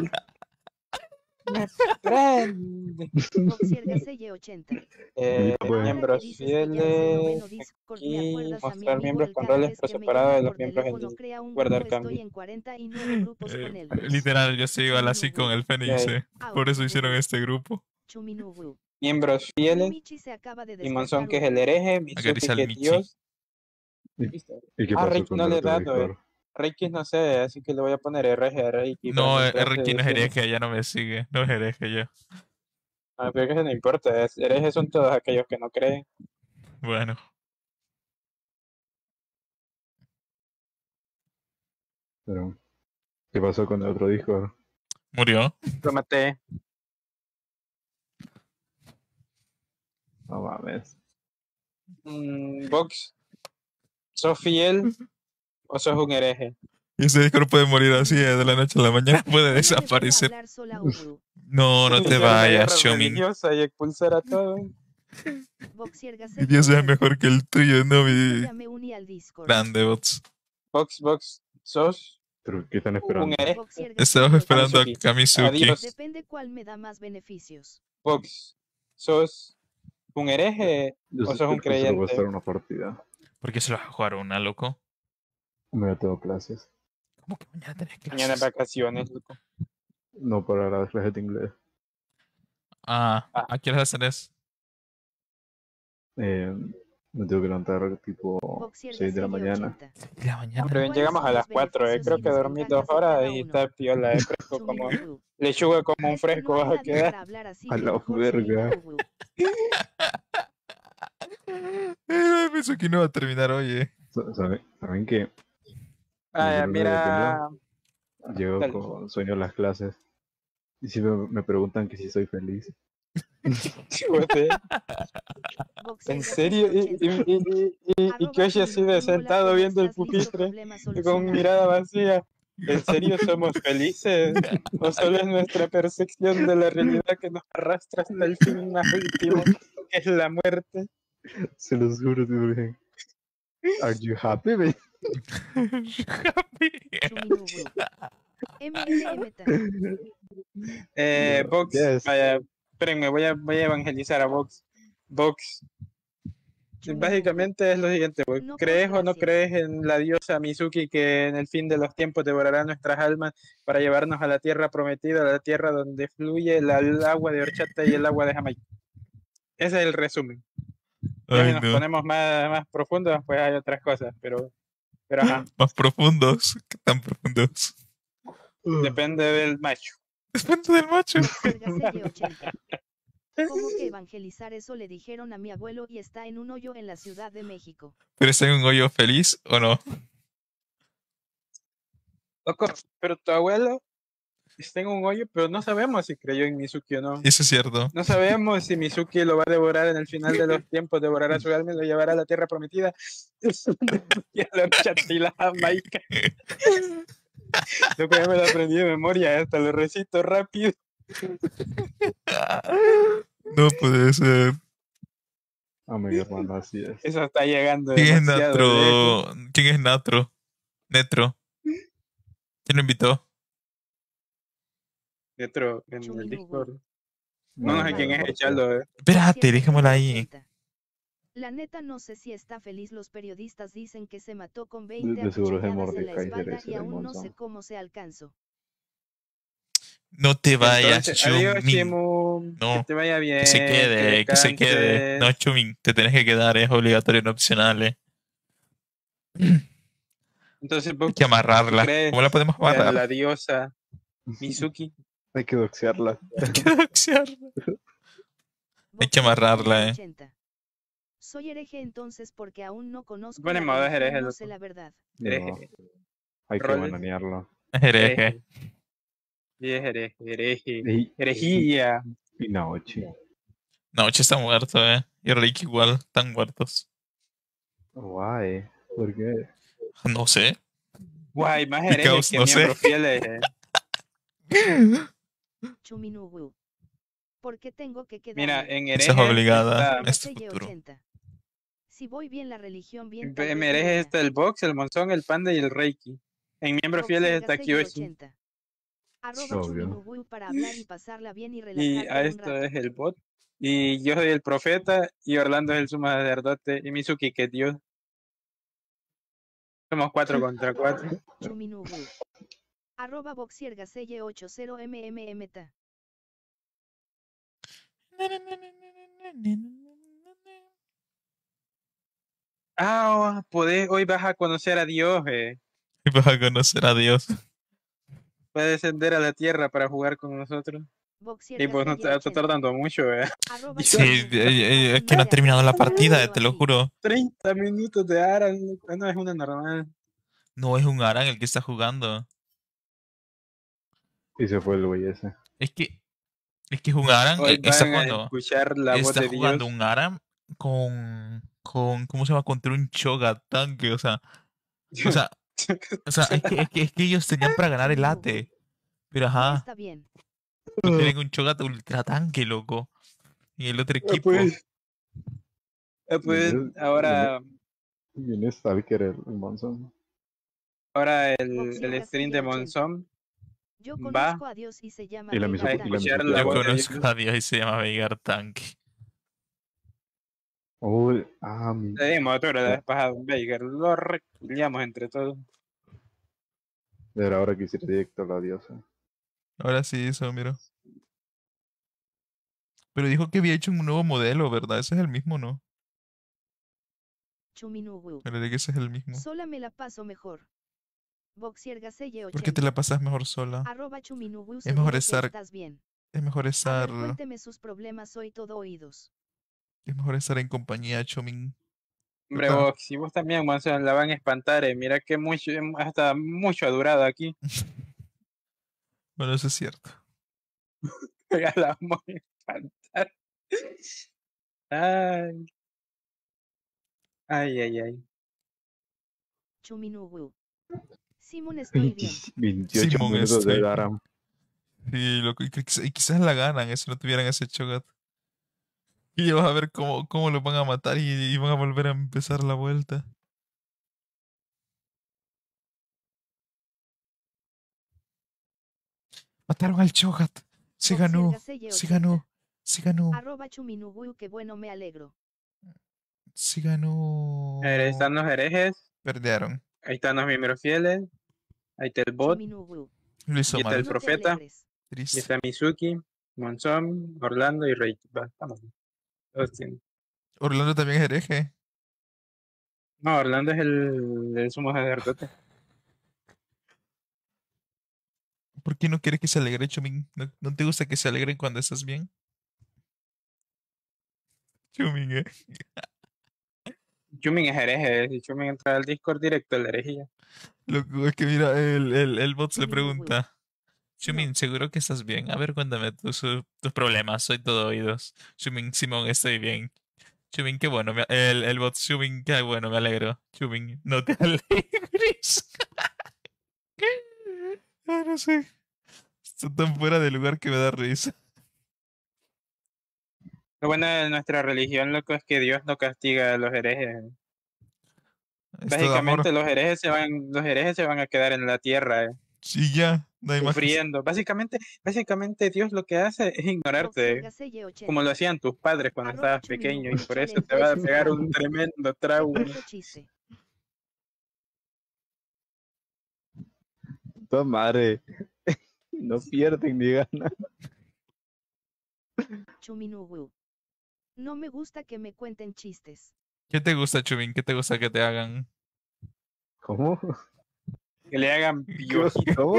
Me prende. Boxier Gaselle ochenta. Eh, Bueno. Ahora que miembros dices que ya es el noveno fieles. Discord, Aquí, me acuerdas a mi mostrar amigo miembros el con cada roles vez por que me separado llama de los por miembros en teléfono línea. crea un Guardar grupo, estoy cambio. en cuarenta y nueve grupos Eh, con él. literal, yo soy igual así con el Fénix, Ok. eh. Por eso hicieron este grupo. Chuminugu. Miembros fieles. Michi se acaba de Y Monzón, despertar. que es el Ubu. hereje. Mizuki, Acaricia al que es Michi. Dios. ¿Y, ¿Viste? y qué Ah, pasó Reiki con no el le he otro dado, eh. Discord? Reiki no sé, así que le voy a poner hereje a Reiki. para No, eh, mientras Ricky se no es defiende. hereje, ya no me sigue. No es hereje ya. Ah, pero que eso no importa. es- Herejes son todos aquellos que no creen. Bueno. Pero, ¿qué pasó con el otro Discord? Murió. Lo maté. No mames. Mm, Vox, ¿sos fiel o sos un hereje? Y ese Discord puede morir así, eh, de la noche a la mañana puede Yo me voy a desaparecer. hablar sola, Ubu. No, no te Iniciar una vayas, guerra Xiaomin. religiosa y expulsar a todos. Boxier Mi Gaselle Dios es ochenta. mejor que el tuyo, no Yo mi ya me uní al Discord. grande bots. Vox, Vox, ¿sos ¿Pero qué están esperando? Un hereje. Boxier Estamos Gacelle esperando a Kamizuki. Kamizuki. Adiós. Depende cuál me da más beneficios. Vox, ¿sos un hereje Yo o sé sos un que solo voy a estar creyente? una partida. ¿Por qué se lo vas a jugar una, loco? Me tengo clases. ¿Cómo que mañana tenés Mañana en clases? vacaciones, loco. No para las clases de inglés. Ah, Ah. ¿a qué hora hacer eso? Eh, me tengo que levantar tipo Boxier seis de la Gacelle mañana. ochenta. De la mañana. Pero ¿Cuáles llegamos son a las los cuatro, eh. beneficios Creo y que dormí dos desventajas de horas cada y uno? está piola, eh. Fresco como Chuminubu. lechuga como un Es que fresco no hay vas a nadie quedar. para hablar así A que la mejor verga. Chuminubu. Eh, Kamizuki no va a terminar hoy, eh. Sa- ¿Saben, ¿Saben que Ah, el lunes de mira. pelón llego Dale. con sueño a las clases y siempre me preguntan que si soy feliz? Joder, Boxier ¿en Gacelle serio? ¿Y, ochenta. y, y, y, y, y Arroba que hoy así de Chuminubu. Hola, sentado ¿cómo viendo el estás? Listo, pupitre problema y con solucionado. mirada vacía? ¿En serio somos felices? ¿O solo es nuestra percepción de la realidad que nos arrastra hasta el fin más último, que es la muerte? Se los juro, te dije. Are you happy, baby? Chuminubu. M M M T. Eh, Vox, Yes. vaya, espérenme, voy a, voy a evangelizar a Vox. Vox, Chuminubu. básicamente es lo siguiente, Vox. No, pues, ¿Crees o no gracias. crees en la diosa Mizuki que en el fin de los tiempos devorará nuestras almas para llevarnos a la tierra prometida, a la tierra donde fluye la- el agua de horchata y el agua de Jamaica? Ese es el resumen. Ya si Ay, nos no. ponemos más, más profundos, pues hay otras cosas, pero, pero ajá, Más profundos. ¿Qué tan profundos? depende del macho. Depende del macho. Boxier Gacelle ochenta. ¿Cómo que evangelizar? Eso le dijeron a mi abuelo y está en un hoyo en la Ciudad de México. ¿Pero está en un hoyo feliz o no? Loco, pero tu abuelo está en un hoyo, pero no sabemos si creyó en Mizuki o no. Eso es cierto. No sabemos si Mizuki lo va a devorar en el final de los tiempos, devorará su alma y lo llevará a la tierra prometida. Y a la horchata y la Jamaica. Loco, ya me lo aprendí de memoria, hasta lo recito rápido. No puede ser. A mi hermano, así es. Eso está llegando ¿Quién es demasiado lejos. Natro? ¿Quién es Natro? Netro. ¿Quién lo invitó? Otro en el Chuminubu. Discord. No, no sé Vale, quién es vale. echarlo, eh. Espérate, Boxier dejémosla Gacelle ahí. ochenta. La neta no sé si está feliz. Los periodistas dicen que se mató con De, veinte de seguro es el acuchilladas en la Mordecai espalda ese y del aún no sé Monzón. cómo se alcanzó. No te vayas, Entonces, adiós, Chumin. Chimu. No, Que te vaya bien. Que se quede, que se quede. descanses. No, Chumin, te tenés que quedar, es obligatorio, no opcional, eh. Entonces, Hay ¿vos que amarrarla. crees ¿Cómo la podemos en amarrar? la diosa Mizuki? Hay que doxearla. Hay que doxearla. Hay que Boxier amarrarla, Gacelle eh. ochenta. Soy hereje entonces porque aún no conozco Bueno, la modo es religión, hereje, no loco. sé la verdad. No, Hereje. hay que Roles. bananearlo. Es hereje. Hereje. Sí, es hereje. Hereje. Y, Herejía. y Naochi. Naochi está muerto, eh. Y Rick igual, están muertos. Guay. ¿Por qué? No sé. Guay, más Picaos, herejes que no sé. miembros fieles. eh. Chuminubu. ¿Por qué tengo que Mira, quedarme? en Esa es herejes obligada. está, Es tu Gacelle futuro. ochenta. Si voy bien la religión bien, tal en vez herejes me está el box, el monzón, el panda y el reiki. En miembros Boxier fieles está Gacelle Kyoshi. ochenta. Arroba Obvio. Chuminubu para hablar y pasarla bien y Y relajarte a un esto rato. es el bot. Y yo soy el profeta y Orlando es el sumo sacerdote y Mizuki que es Dios. Somos cuatro contra cuatro. Chuminubu. Arroba Boxier Gacelle ochenta mmmt. Ah, oh, podés, hoy vas a conocer a Dios, eh. Y vas a conocer a Dios. Va a descender a la tierra para jugar con nosotros. Boxier Y pues no Gacelle está ochenta. tardando mucho, eh. Arroba Sí, Chuminubu. eh, eh, es Aún que no ha te terminado la acuerdas, partida, pero te lo así. juro. treinta minutos de Aran. Ah, no, es una normal. No es un Aran el que está jugando. Y se fue el güey ese. Es que es que es un Aran. Hoy eh, Está van a jugando. escuchar la voz Está de jugando Dios. un Aran con. con. ¿Cómo se llama? Contra un Choga tanque. O sea. O sea. O sea, es que, es que, es que ellos tenían para ganar el ATE. Pero Ya ajá. está bien. No tienen un Choga ultra tanque, loco. Y el otro Ah, equipo. pues, ah, pues, Viene- ahora Viene Stalker el, el Monzón. Ahora el, Boxing el stream de Gasella ochenta. Monzón Yo va conozco a Dios y se llama Y la Veigar misma- a y la Tanque. escuchar misma- la Yo voz de conozco Dios. a Dios y se llama Veigar Tanque. Uy, ah, mi- Le dimos otro la vez pasada a un Veigar, lo reconciliamos entre todos. Era hora que hiciera directo a la diosa. Ahora sí, eso, miro. Pero dijo que había hecho un nuevo modelo, ¿verdad? Ese es el mismo, ¿no? Chuminugu. Me de que ese es el mismo. Sola me la paso mejor. Boxier Gaselle ¿Por qué te ochenta. la pasas mejor sola? Arroba Chuminugu, Es mejor seguro que estar- estás bien. Es mejor A estar... ver, cuénteme sus problemas, soy todo oídos. Es mejor estar en compañía, Chomin. Hombre, Total. vos, si vos también, Monzón, la van a espantar, eh. Mira que mucho, hasta mucho ha durado aquí. Bueno, eso es cierto. La vamos a espantar. Ay. Ay, ay, ay. Chuminugu. Simón, estoy bien. veintiocho Simón, minutos estoy de bien. Daram. Sí, loco, y, quiz- y quizás la ganan, eso no tuvieran ese chogat. Y ya vas a ver cómo, cómo los van a matar y, y van a volver a empezar la vuelta. Mataron al chogat. Se Boxier ganó. Gaselle Se ochenta. ganó. Se ganó. Arroba Chuminugu, que bueno, me alegro. Se ganó. A ver, ahí están los herejes, Perdieron. ahí están los miembros fieles, ahí está el bot, Chuminugu. Lo hizo Y está mal. el No te profeta. alegres. y Triste. está Mizuki, Monzón, Orlando y Reiki. Va, vamos. Todos tienen. Orlando también es hereje. No, Orlando es el, el sumo sacerdote. ¿Por qué no quieres que se alegre, Chumin? ¿No, no te gusta que se alegren cuando estás bien? Chumin, eh. Chumin es hereje, si Chumin entra al Discord directo, el herejía. Loco, es que mira, el, el, el bot le Chumin, pregunta. Chumin, seguro que estás bien. A ver, cuéntame tus, tus problemas. Soy todo oídos. Chumin, Simón, estoy bien. Chumin, qué bueno. me- el, el bot, Chumin, qué bueno, me alegro. Chumin, no te alegres. Ah, no sé. Está tan fuera de lugar que me da risa. Lo bueno de nuestra religión, loco, es que Dios no castiga a los herejes. Es todo amor. Básicamente los herejes se van, los herejes se van a quedar en la tierra, eh, Sí, ya. No hay más que- sufriendo. Básicamente, básicamente Dios lo que hace es Boxier ignorarte, Gaselle ochenta. como lo hacían tus padres cuando Arroba estabas Chumin pequeño, y Nugu, por eso chale, te va a entonces, pegar un claro. tremendo trauma. Otro chiste. Toda madre. No pierden ni ganan. Chuminugu. No me gusta que me cuenten chistes. ¿Qué te gusta, Chumin? ¿Qué te gusta que te hagan? ¿Cómo? Que le hagan piojito. ¿Cómo?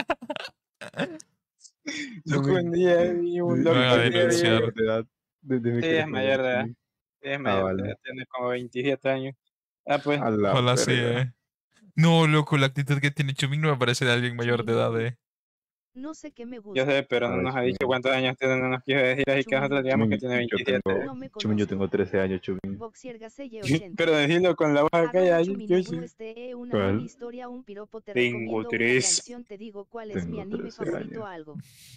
Loco, un día vi un No loco haga que denunciar. vi- De edad. De- de mi Sí, es teléfono, mayor de edad. sí. es mayor, vale. de edad, tiene como veintisiete años. Ah, pues, A la Ojalá sí, verga. eh. No, loco, la actitud que tiene Chumin no me parece de alguien mayor de edad, eh. No sé qué me yo gusta. sé, pero no Ay, nos ha dicho Chumin. cuántos años tiene, no nos quiere decir, así que nosotros digamos que tiene Chumin, yo veintisiete. tengo- No me Chumin, yo conoce. tengo trece años, Chumin. Boxier Gaselle ochenta. Pero decirlo con la voz acá Arroba ya, Chuminugu, yo sí. este, una ¿Cuál? mini historia, un piropo, te Tengo recomiendo una tres. canción, te digo cuál es mi Tengo anime trece favorito, años. algo.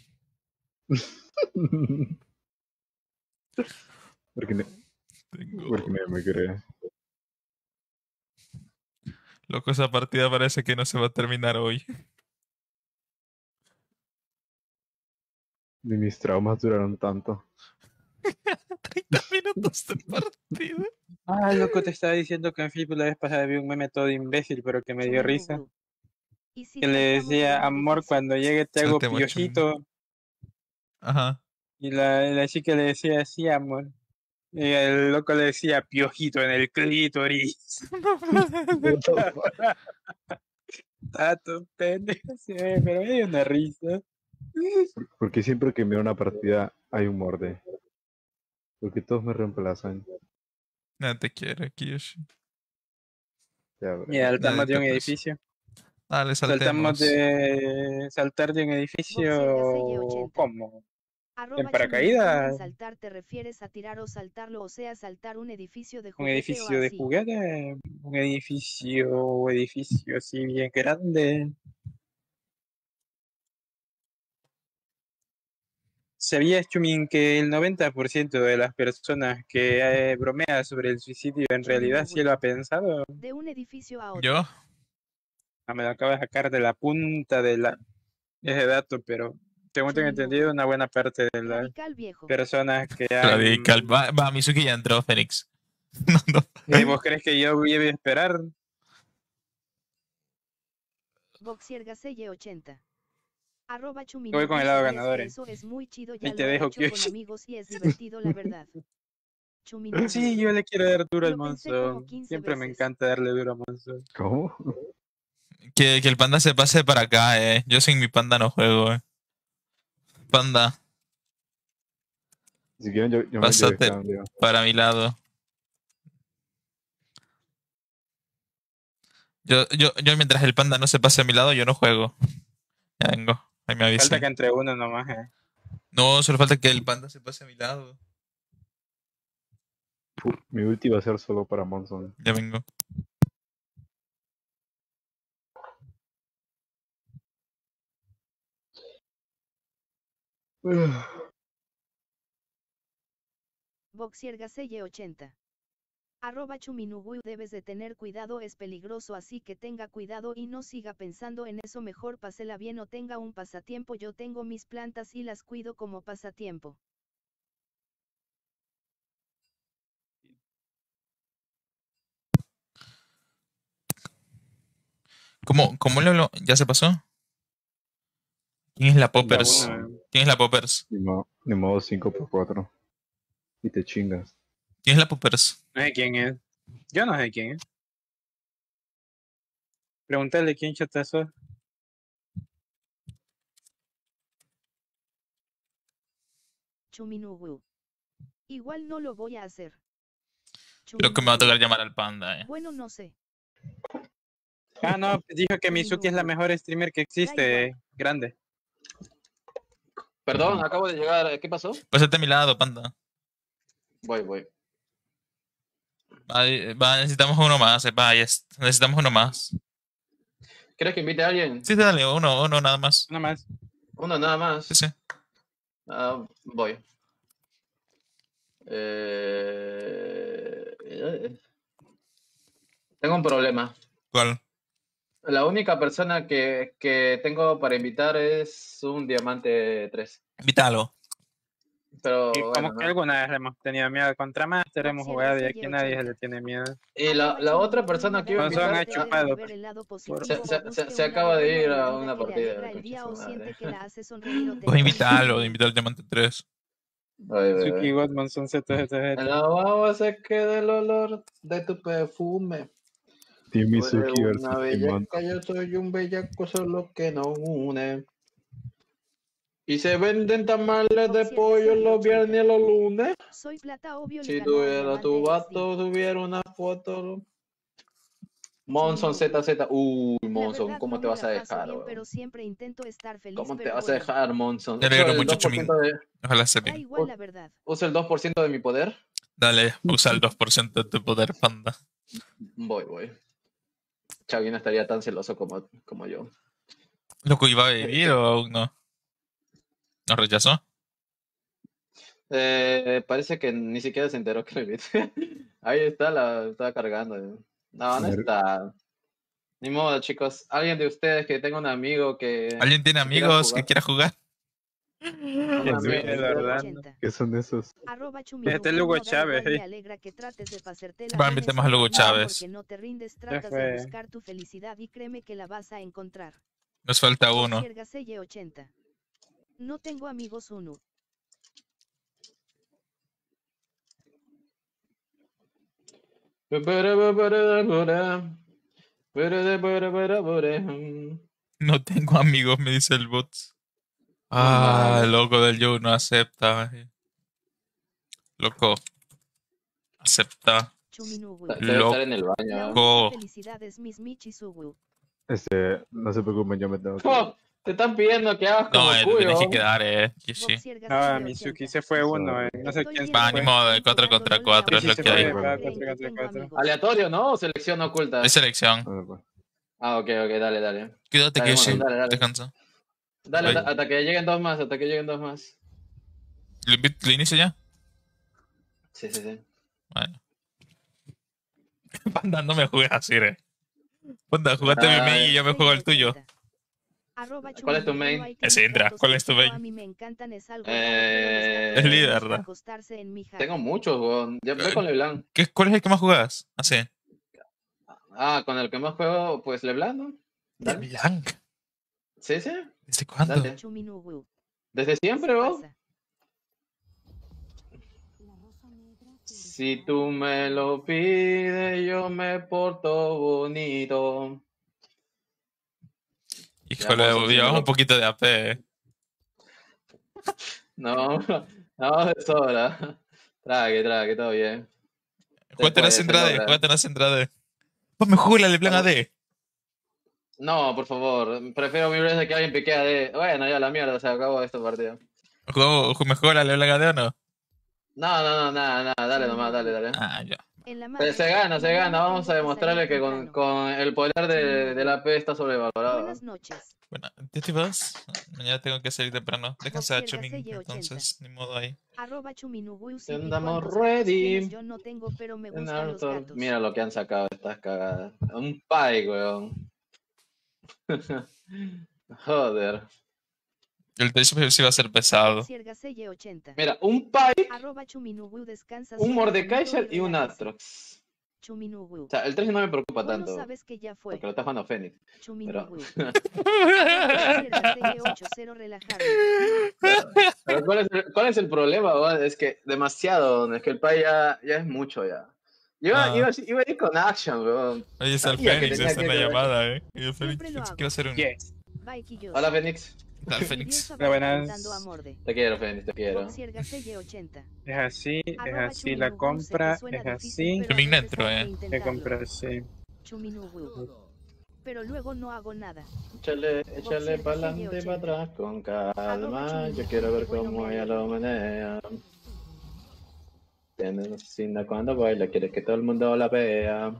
Porque no, Tengo- porque no me cree. Loco, esa partida parece que no se va a terminar hoy. Ni mis traumas duraron tanto. treinta minutos de partida. Ah, loco, te estaba diciendo que en Facebook la vez pasada vi un meme todo imbécil, pero que me dio risa. Chuminugu. Y si Que le saltamos de decía, un amor, edificio, cuando llegue te hago Saltemos, Chumin. piojito. Ajá. Y la, la chica le decía, sí, amor. Y el loco le decía, piojito en el clítoris. Tato, pendejo, sí, pero me dio una risa. Porque siempre que miro una partida hay un morde. Porque todos me reemplazan. No te quiero, Kiyoshi. Ya, ves. Y saltamos Nadie de un te aprecia. edificio. Dale, Saltamos saltemos. de saltar de un edificio. Boxer ochenta. ¿Cómo? arroba paracaídas. Chuminugu, en saltar te refieres a tirar o saltarlo, o sea, saltar un edificio de Un juguete edificio o de así. juguete. Un edificio, edificio así bien grande. ¿Sabías, Chumin, que el noventa por ciento de las personas que eh, bromea sobre el suicidio en realidad sí lo ha pensado? De un edificio a otro. ¿Yo? No, me lo acabo de sacar de la punta de la ese dato, pero según tengo entendido, una buena parte de las Radical viejo. personas que han... Radical. Va, va, Mizuki ya entró, Fénix. No, no. Eh, ¿Vos crees que yo voy a esperar? Boxiergaselle ochenta. Arroba Voy con el lado ganador. que eso es muy chido, ya Ahí te lo he dejo, hecho que- con amigos y es divertido, la verdad. Chuminubu. Sí, yo le quiero dar duro al Lo pensé como Monzón. quince Siempre me veces. encanta darle duro a Monzón. ¿Cómo? Que, que el panda se pase para acá, eh. Yo sin mi panda no juego, eh. Panda, Si quieren, yo, yo me yo Pásate. cambio. para mi lado. Yo, yo, yo mientras el panda no se pase a mi lado, yo no juego. Ya vengo. Ahí me Falta avisan. que entre uno nomás. Eh. No, solo falta que el panda se pase a mi lado. Fu- Mi ulti va a ser solo para Monson. Ya vengo. Boxiergaselle ochenta. Arroba Chuminubu, debes de tener cuidado, es peligroso, así que tenga cuidado y no siga pensando en eso, mejor pásela bien o tenga un pasatiempo. Yo tengo mis plantas y las cuido como pasatiempo. ¿Cómo, cómo le hablo? ¿Ya se pasó? ¿Quién es la Poppers? La uno, eh. ¿Quién es la Poppers? Ni modo, ni modo cinco por cuatro. Y te chingas. ¿Quién es la Poppers? No sé quién es. Yo no sé quién es. Pregúntale quién chata sos. Chuminubu. Igual no lo voy a hacer. Creo que me va a Chuminubu. tocar llamar al panda, eh. Bueno, no sé. Ah, no, dijo que Mizuki es la mejor streamer que existe. eh, Grande. Perdón, acabo de llegar. ¿Qué pasó? Pásate a mi lado, panda. Voy, voy. Va, va, necesitamos uno más, eh. Va, yes. Necesitamos uno más. ¿Quieres que invite a alguien? Sí, dale, uno, uno nada más. Nada más. Uno nada más. Sí, sí. Ah, voy. Eh, eh, Tengo un problema. ¿Cuál? La única persona que, que tengo para invitar es un diamante tres. Invítalo. Pero Y bueno, como ¿no? que alguna vez le hemos tenido miedo contra Master, hemos jugado y aquí nadie se le tiene miedo. Y la, la otra persona que iba a Pues son invitar ha chupado. Se- se- se- se acaba de ir a una partida, concha su madre. Voy a invitarlo, invita al Diamante tres. Ay, bebé. Suki Godman son Z Z Z. En la baba se queda el olor de tu perfume. Team Tú eres Mizuki versus una Team Monson. bellaca, yo soy un bellaco, solo que no une. Y se venden tamales de pollo los viernes y los lunes. Soy plata, obvio. Si le ganó tuviera al tu diamante vato, tuviera una foto. Monson Z Z. Uy, La Monson, verdad, ¿cómo no te me vas a la paso dejar? bien, weón? pero siempre intento estar feliz. ¿Cómo te pero vas a bueno, dejar, Monson? Me Usa alegro el mucho, dos por ciento de, Ojalá se da bien. igual la verdad. usa el dos por ciento de mi poder. Dale, usa el dos por ciento de tu poder, panda. Voy, voy. Chavi no estaría tan celoso como, como yo. ¿Loco iba a vivir o aún no? ¿Nos rechazó? Eh, parece que ni siquiera se enteró que lo invité. Ahí está, la estaba cargando. No, no Ver- está. Ni modo, chicos. Alguien de ustedes que tenga un amigo que. ¿Alguien tiene que quiera amigos que jugar? quiera jugar? Un Ya amigo sé, que la quiera- verdad. ochenta. ¿Qué son esos? Arroba Este es Lugo Chávez, Me eh. alegra que trates de pasártela Va, bien, invitemos a es Lugo algo Chávez. Porque no te rindes, tratas fue. de buscar tu felicidad y créeme que la vas a encontrar. Nos falta uno. Boxiergaselle ochenta. No tengo amigos uno. No tengo amigos, me dice el bot. Ah, vale. el loco del yo no acepta. Loco. Acepta. Chuminubu. Debe estar en el baño. La ¿eh? Loco. única felicidad es Miss Michisugu. Este, no se preocupen, yo me tengo que Oh, te están pidiendo que hagas como No, eh, te cuyo. tenés que quedar, eh. Kishi. Ah, Mizuki se fue uno, eh. No sé quién se Va, fue. ni modo, de cuatro contra cuatro es Sí, lo se que hay. fue, va, cuatro contra cuatro. Aleatorio, ¿no? O selección oculta. Es selección. Ah, pues. Ah, ok, ok, dale, dale. Cuídate, Dale, Kishi. dale, dale. Descansa. Dale, Oye. hasta, hasta que lleguen dos más, hasta que lleguen dos más. ¿Lo, invi- lo inicio ya? Sí, sí, sí. Bueno. Panda, no me juegues así, eh. Ponda, jugate mi main y yo me juego el tuyo. ¿Cuál es tu main? Ese entra. ¿Cuál es tu main? A mí me encantan, es algo Eh, Es líder, ¿verdad? acostarse en mi jato. Tengo muchos, weón. Ya voy con LeBlanc. ¿Qué, ¿Cuál es el que más juegas? Así. Ah, con el que más juego, pues LeBlanc, ¿no? ¿De Dale. Blanc? Sí, sí. ¿Desde cuándo? Dale. Chuminugu. Desde siempre, Se vos. pasa. Si tú me lo pides, yo me porto bonito. Híjole, Ya, vamos a llevamos hacerlo. un poquito de A P. eh. No, no, de sobra. Trague, trague, todo bien. Jugate una puede, se centra D, logra. jugate una centra D. Pues me juego la LeBlanc A D. No, por favor. Prefiero mil veces que alguien piquea de. Bueno, ya la mierda, se acabó este partido. ¿Juego- ¿Me juego la LeBlanc A D o no? No, no, no, nada, nada. Dale nomás, dale, dale. Ah, ya. En la Se, madre, se gana, se mañana gana. Vamos a tengo que demostrarle salir que con, temprano. con el poder de, de la P está sobrevalorado. Buenas noches. Bueno, ¿ya te vas? Mañana tengo que salir temprano. Déjense a Boxer Chumin, Gaselle ochenta. entonces, ni modo ahí. Arroba Chuminugu. Ya andamos ¿Cuántos gatos ready. tienes? Yo no tengo, pero me En gustan los Naruto. gatos. Mira lo que han sacado estas cagadas. Un pie, weón. Joder. El Tech sí va a ser pesado. Boxer Gaselle ochenta. Mira, un pie, Arroba Chuminugu. Descansa un sueña Mordekaiser bonito y un relájese. Atrox. Chuminugu. O sea, el tres no me preocupa Bueno, tanto. sabes que ya fue. Porque lo está jugando Fénix. Chuminugu. Pero- Boxer Gaselle ochenta. Relajarme. Pero ¿cuál es el, cuál es el problema, weón? Es que demasiado, es que el pie ya, ya es mucho ya. Iba, Ah. iba, iba a ir con action, weón. Oye, es el Sabía que Fénix, tenía está que en la ir con llamada, eh. Y el Siempre Fénix, lo hago. quiero hacer un... Yes. Bye, Quillos. Hola, Fénix. Tal Fénix. Empieza Buenas. cantando a Morde. Te quiero, Fénix, te quiero. Boxer Gaselle ochenta. Es así, es Arroba así la Chuminugu. Sé que compra, suena es difícil, así. pero Chumin a veces dentro, hay que eh. Se intentarlo. compra así. Chuminugu. Pero luego no hago nada. Échale, échale para adelante y para atrás con calma. Yo quiero ver cómo ella lo menea. Tienes cinta cuando baila, quieres que todo el mundo la vea.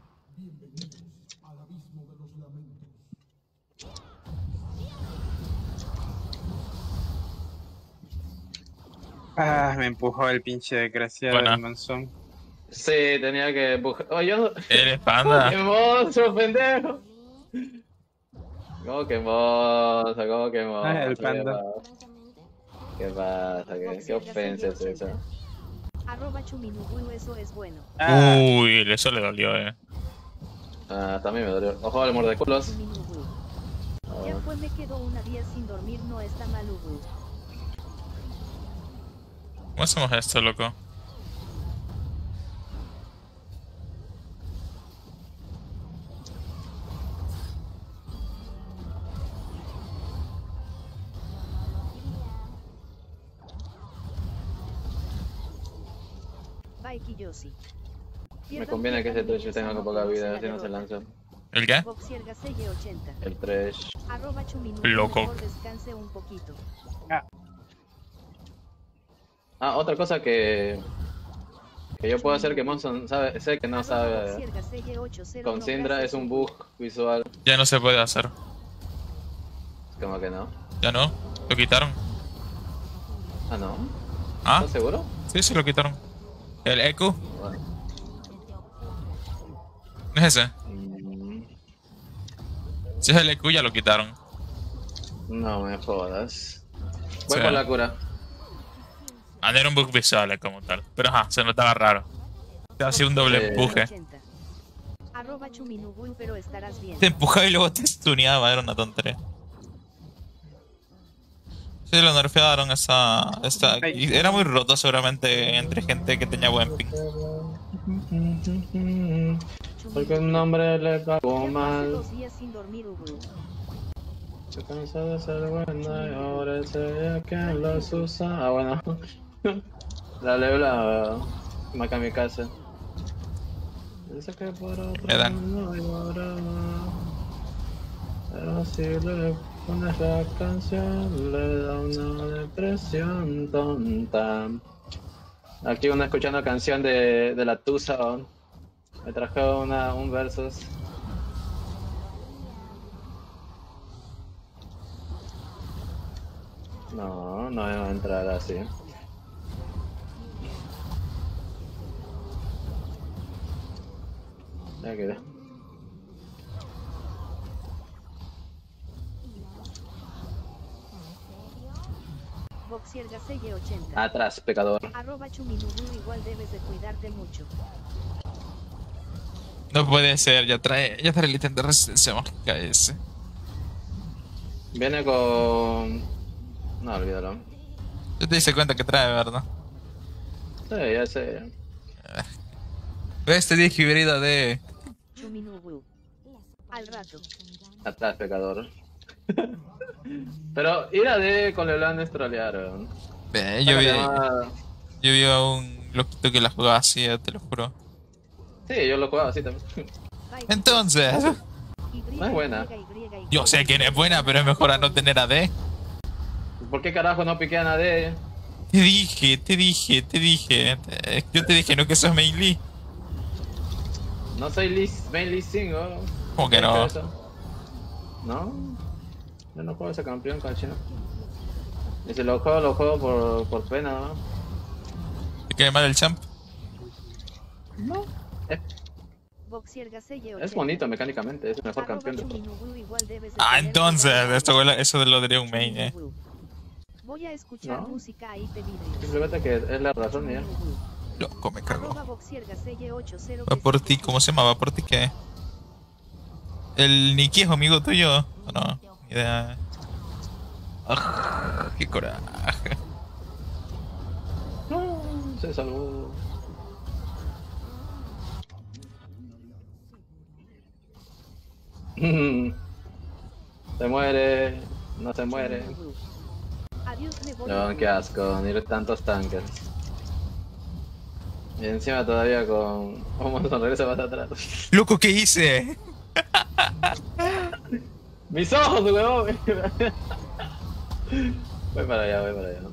Ah, me empujó el pinche desgraciado Buena. del monzón. Sí, tenía que empujar. Oh, yo no. Eres panda. ¡Qué monstruo, pendejo! ¿Cómo que monstruo? ¿Cómo que monstruo? Ah, el panda. ¿Qué pasa? ¿Qué, qué ofensa es esa? Arroba Chuminugu. Eso es bueno. Ah, Uy, eso le dolió, eh. Ah, también me dolió. Ojo al mordeculos. Chuminugu. Ah, Ya fue, me quedo una día sin dormir, no está mal, Ugu. ¿Cómo hacemos esto, loco? Bye, Kiyoshi. me conviene que ese Thresh tenga con poca vida, si no se lanza. ¿El qué? Boxier Gaselle ochenta. El Thresh. Arroba Chuminugu. Loco. Mejor descanse un poquito. Ah, otra cosa que. Que yo puedo hacer que Monson sabe, sé que no Arroba sabe. Boxier Gaselle ochenta. Con Syndra es un bug visual. Ya no se puede hacer. Como que no. Ya no. Lo quitaron. Ah, no. ¿Ah? ¿Estás seguro? Sí, sí, lo quitaron. ¿El Echo? Bueno. ¿No es ese? Mm, Si es el Echo, ya lo quitaron. No me jodas. Voy Sí. por la cura. Ah, no era un bug visual eh, como tal. Pero ajá, se notaba raro. Te hacía un doble Sí. empuje. ochenta. Arroba Chuminugu, pero estarás bien. Te empujaba y luego te stuneaba, era una tontería. Sí, lo nerfearon esa... esa y era muy roto seguramente entre gente que tenía buen ping. Porque un nombre le Ya pagó fue hace mal. dos días sin dormir, Ugu. Estoy cansado de ser buena y ahora es ella quien los usa. Ah, bueno. La lebla maca mi casa. Dice que por otro Me dan. no llora. Pero si le pones la canción, le da una depresión tonta. Aquí uno escuchando canción de, de la Tusa. ¿no? Me trajo una, un versus. No, no voy a entrar así. Ya queda. Boxier Gaselle ochenta. Atrás, pecador. Arroba Chuminubu, igual debes de cuidarte mucho. No puede ser, ya trae, ya trae el ítem de resistencia mágica ese. Viene con... No, olvídalo. Ya te diste cuenta que trae, ¿verdad? Sí, ya sé. ¿Ves? Te dije híbrida de... Chuminubu. Al rato. Atrás, pecador. Pero ir a D con Leolán es trolear, weón. Ve, yo vi, Llama- yo vi a un loquito que la jugaba así, eh, te lo juro. Sí, yo lo jugaba así también. Entonces, No es buena. yo sé que no es buena, pero es mejor a no tener A D. ¿Por qué carajo no piquean a D? Te dije, te dije, te dije. Eh, Yo te dije, no que sos mainly. No soy Liz, main Lee Sin, ¿o? ¿Cómo que no? ¿No? Yo no juego ese campeón, cachino. Y si lo juego, lo juego por, por pena, ¿no? ¿Te cae mal el champ? No. Es, Boxier Gaselle es ochenta. bonito mecánicamente, es el mejor Arroba campeón de todos. Chuminubu, igual debes de Ah, tener entonces, cuidado. esto, huele- eso lo diría un main, eh. Chuminubu. Voy a escuchar No. música ahí te vidrios. Simplemente que es la razón, ya. Chuminubu. Loco, me cago. Arroba Boxier Gaselle ochenta. Va por ti, ¿cómo se llama? ¿Va por ti qué? ¿El Nikki es amigo tuyo? ¿O no? Ni idea. Ah, qué coraje. No, se salvó. Se muere, no se muere. Adiós, me voy. No, qué asco, ni tantos tanques. Y encima todavía con... ¿Cómo sonreírse más atrás? Loco, ¿qué hice? ¡Mis ojos, huevón! Voy para allá, voy para allá.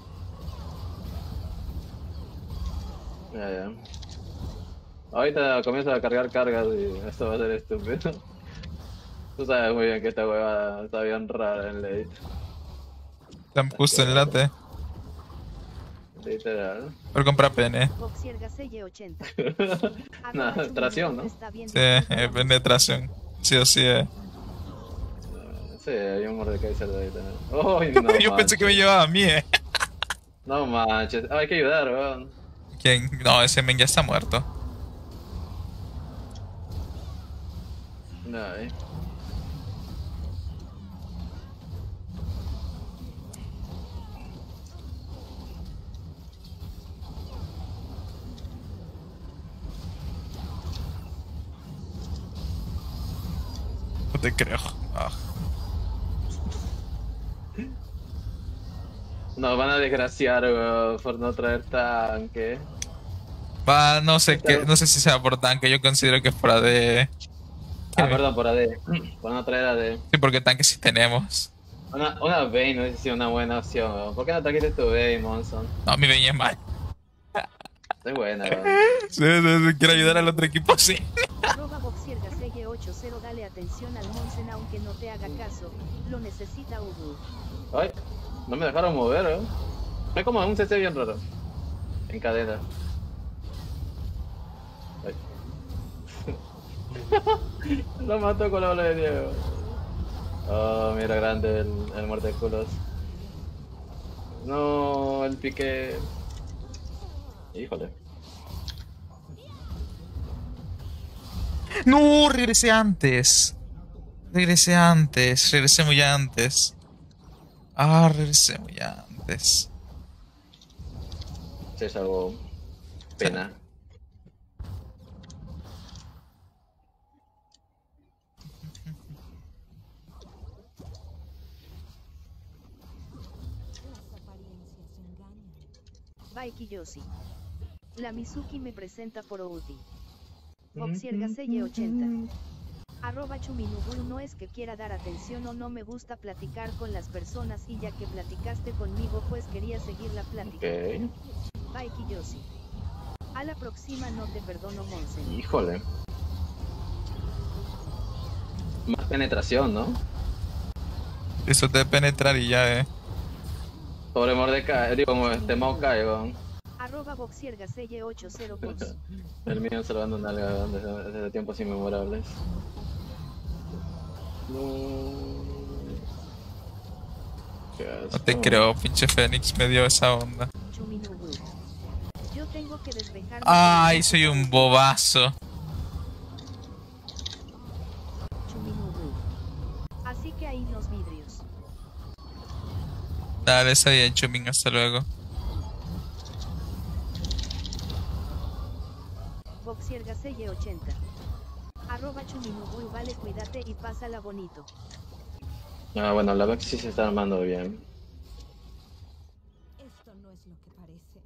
Ya, ya. Ahorita comienzo a cargar cargas y esto va a ser estúpido. Tú sabes muy bien que esta huevada está bien rara en late. Están justo en late. Literal. Por comprar pene. Boxier Gaselle ochenta. Nah, Arroba tracción, ¿no? Chuminubu, está bien, Sí, eh, penetración. Sí o sí, eh. Sí, hay un Mordekaiser de ahí también. ¡Uy, no! Yo pensé que me manches. llevaba a mí, eh. No manches. Ah, hay que ayudar, weón. ¿Quién? No, ese men ya está muerto. No, eh. No te creo. Ah. Nos van a desgraciar, weón, por no traer tanque. Va, no sé qué, no sé si sea por tanque, yo considero que es por A D. Ah, perdón, por A D. Por no traer A D. Sí, porque tanque sí tenemos. Una, una Vayne no hubiese sido una buena opción, weón. ¿Por qué no trajiste tu Vayne, Monson? No, mi veña es mal. Es buena, weón. Sí, sí, sí, quiero ayudar al otro equipo, sí. Arroba Boxier Gaselle ochenta. Dale atención al Monsen aunque no te haga caso. Lo necesita Ubu. Ay, no me dejaron mover, weón. Es como un C C bien raro. En cadena. Ay. Lo mató con la bola de Diego. Oh, mira, grande el, el muerteculos. No, el pique. Híjole. No, regresé antes. Regresé antes, regresé muy antes. Ah, regresé muy antes. Se salvó. Pena. Baiki Yoshi. La Mizuki me presenta por Outi. Boxier Gaselle ochenta. Arroba Chuminubu, no es que quiera dar atención o no me gusta platicar con las personas y ya que platicaste conmigo pues quería seguir la plática. Ok. Baiki Yoshi. A la próxima no te perdono, Monsen. Híjole. Más penetración, ¿no? Eso de penetrar y ya, eh. Pobre Mordecai, digo, como este Maokai, weón. Arroba Boxier Gaselle ochenta. Box. El mío salvando un alga, weón, desde, desde tiempos inmemorables. No. asco. No te creo, pinche Fénix me dio esa onda. Chuminubu. Yo tengo que despejarme. Ay, soy un bobazo. Chuminubu. Así que ahí los vidrios. Dale, está bien, Chumín, hasta luego. Boxiergaselle ochenta. Arroba Chuminubu, vale, cuídate y pásala bonito. Ah, bueno, la Vex sí se está armando bien. Esto no es lo que parece.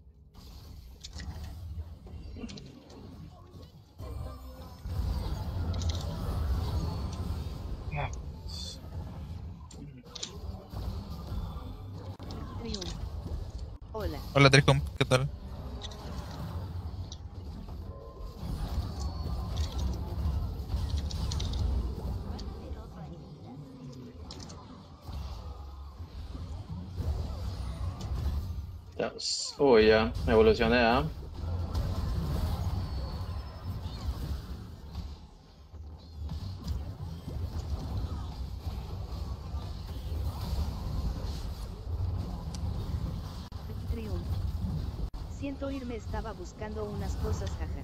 Triunfo. Hola. Hola, Tricom, ¿qué tal? Ya, uy, ya, evolucioné, ¿ah? Triunfo. Siento irme, estaba buscando unas cosas, jaja.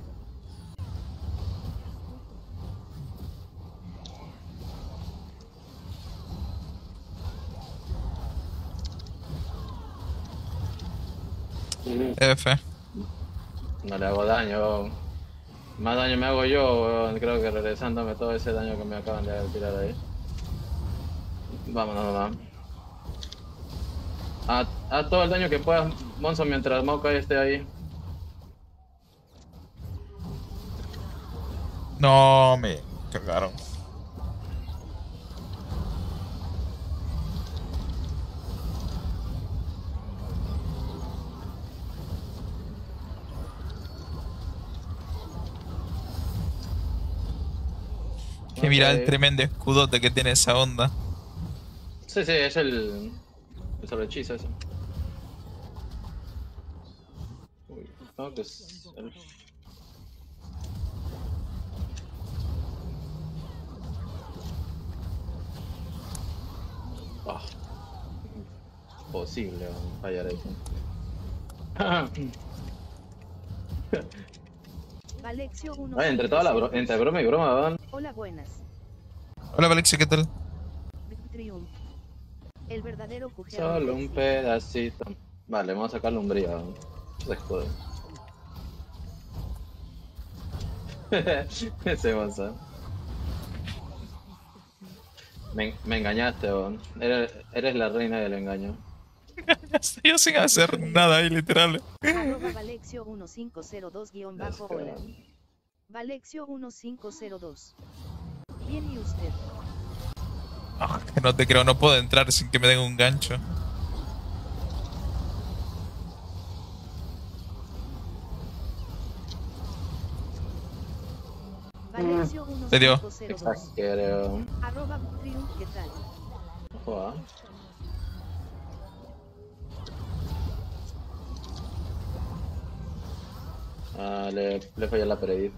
F. No le hago daño. Más daño me hago yo, weón. Creo que regresándome todo ese daño que me acaban de tirar ahí. Vámonos nomás. Haz haz todo el daño que puedas, Monzo, mientras Maokai esté ahí. No, me cagaron. Que mira el Ok. tremendo escudote que tiene esa onda. Sí, sí, es el... el sobrehechizo ese. Uy, no, que es... el- Ah, imposible weón, fallar eso. Valexio uno. Ay, entre toda la bro entre broma y broma, weón. Hola, buenas. Hola, Valexia, ¿qué tal? Triunfo. El verdadero cujeador. Solo un pedacito. Vale, vamos a sacar lumbría, weón. Se jode. Ese Monza. Me, me engañaste, weón. Eres, eres la reina del engaño. Estoy yo sin hacer nada ahí, literal. Arroba Valexio uno cinco cero dos guión Es bajo que, hola. Valexio uno cinco cero dos. Bien, ¿y usted? Ah, que no te creo, no puedo entrar sin que me den un gancho. Valexio uno Te dio. cinco cero dos. Creo. Arroba Triunf, ¿qué tal? Joder. Ah, le, le falló la pared.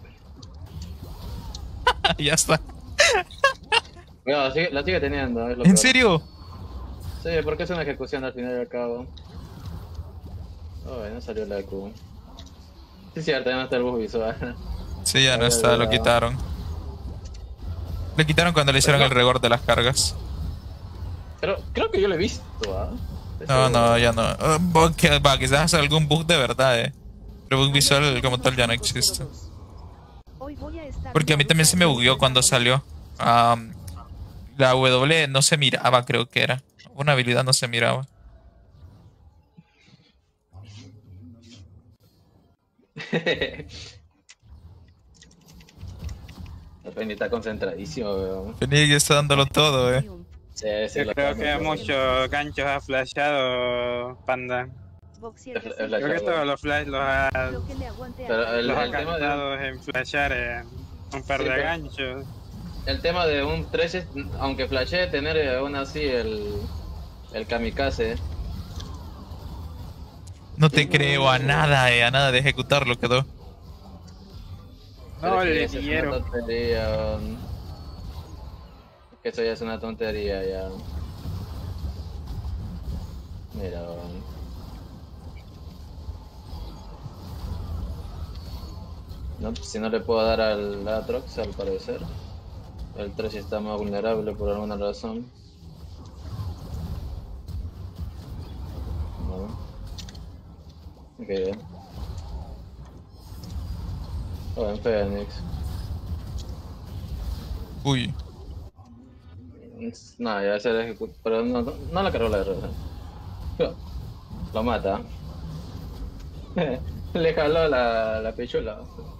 Ya está. Bueno, la sigue, la sigue teniendo, es lo ¿En peor. serio? Sí, porque es una ejecución al final y al cabo. Oh, no salió la Q. Sí, es cierto, ya no está el bus visual. Sí, ya no está, lo quitaron. Lo quitaron cuando le hicieron el record de las cargas. Pero creo que yo lo he visto, ¿ah? No, no, ya no. Uh, bu- que- va, quizás algún bug de verdad, eh. Pero bug visual como tal ya no existe. Hoy voy a estar Porque a mí también se me bugueó cuando salió. Am, la W no se miraba, creo que era. Una habilidad no se miraba. La Penny está concentradísimo, weón. Fenix está dándolo todo, eh. Sí, sí, Yo lo creo está que dando. muchos ganchos ha flashado Panda. Boxier Es- es Gaselle. la Creo que chava. todos los flash los ha, Lo que le aguante Pero a el- los ha el tema de- cantado en flashar eh, un par Sí, de pero- ganchos. El tema de un tres es, aunque flashee, tener eh, aún así el, el kamikaze. No te creo a nada, eh. A nada de ejecutarlo quedó. No, Pero es que le eso es dieron. una tontería. weón. Que eso ya es una tontería ya. Mira. No, si no le puedo dar al Atrox, al parecer. El tres está más vulnerable por alguna razón. No. Ok, bien. Oh, en Fénix. Uy. No, ya se le ejecuta, pero no, no, no la cargó la R. Lo mata. Le jaló la, la pichula.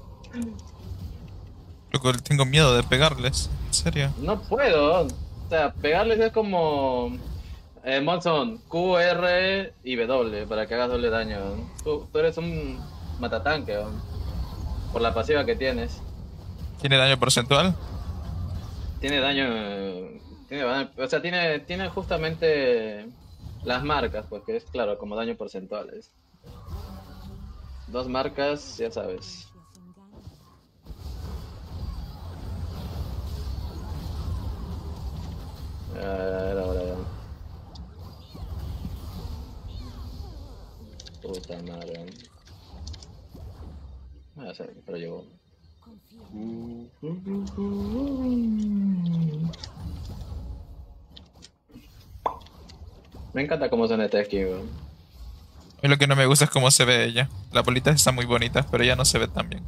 Loco, tengo miedo de pegarles. En serio. No puedo. O sea, pegarles es como... Eh, Monson, Q, R y W para que hagas doble daño. Tú, tú eres un matatanque, ¿no? Por la pasiva que tienes. ¿Tiene daño porcentual? Tiene daño... Tiene, daño- o sea, tiene, tiene justamente las marcas, porque es claro, como daño porcentuales. Dos marcas, ya sabes. Ahora, ahora. Puta madre. Ah, sí, pero llegó. Me encanta cómo son estas skins, weón. A mí lo que no me gusta es cómo se ve ella. Las bolitas están muy bonitas, pero ella no se ve tan bien.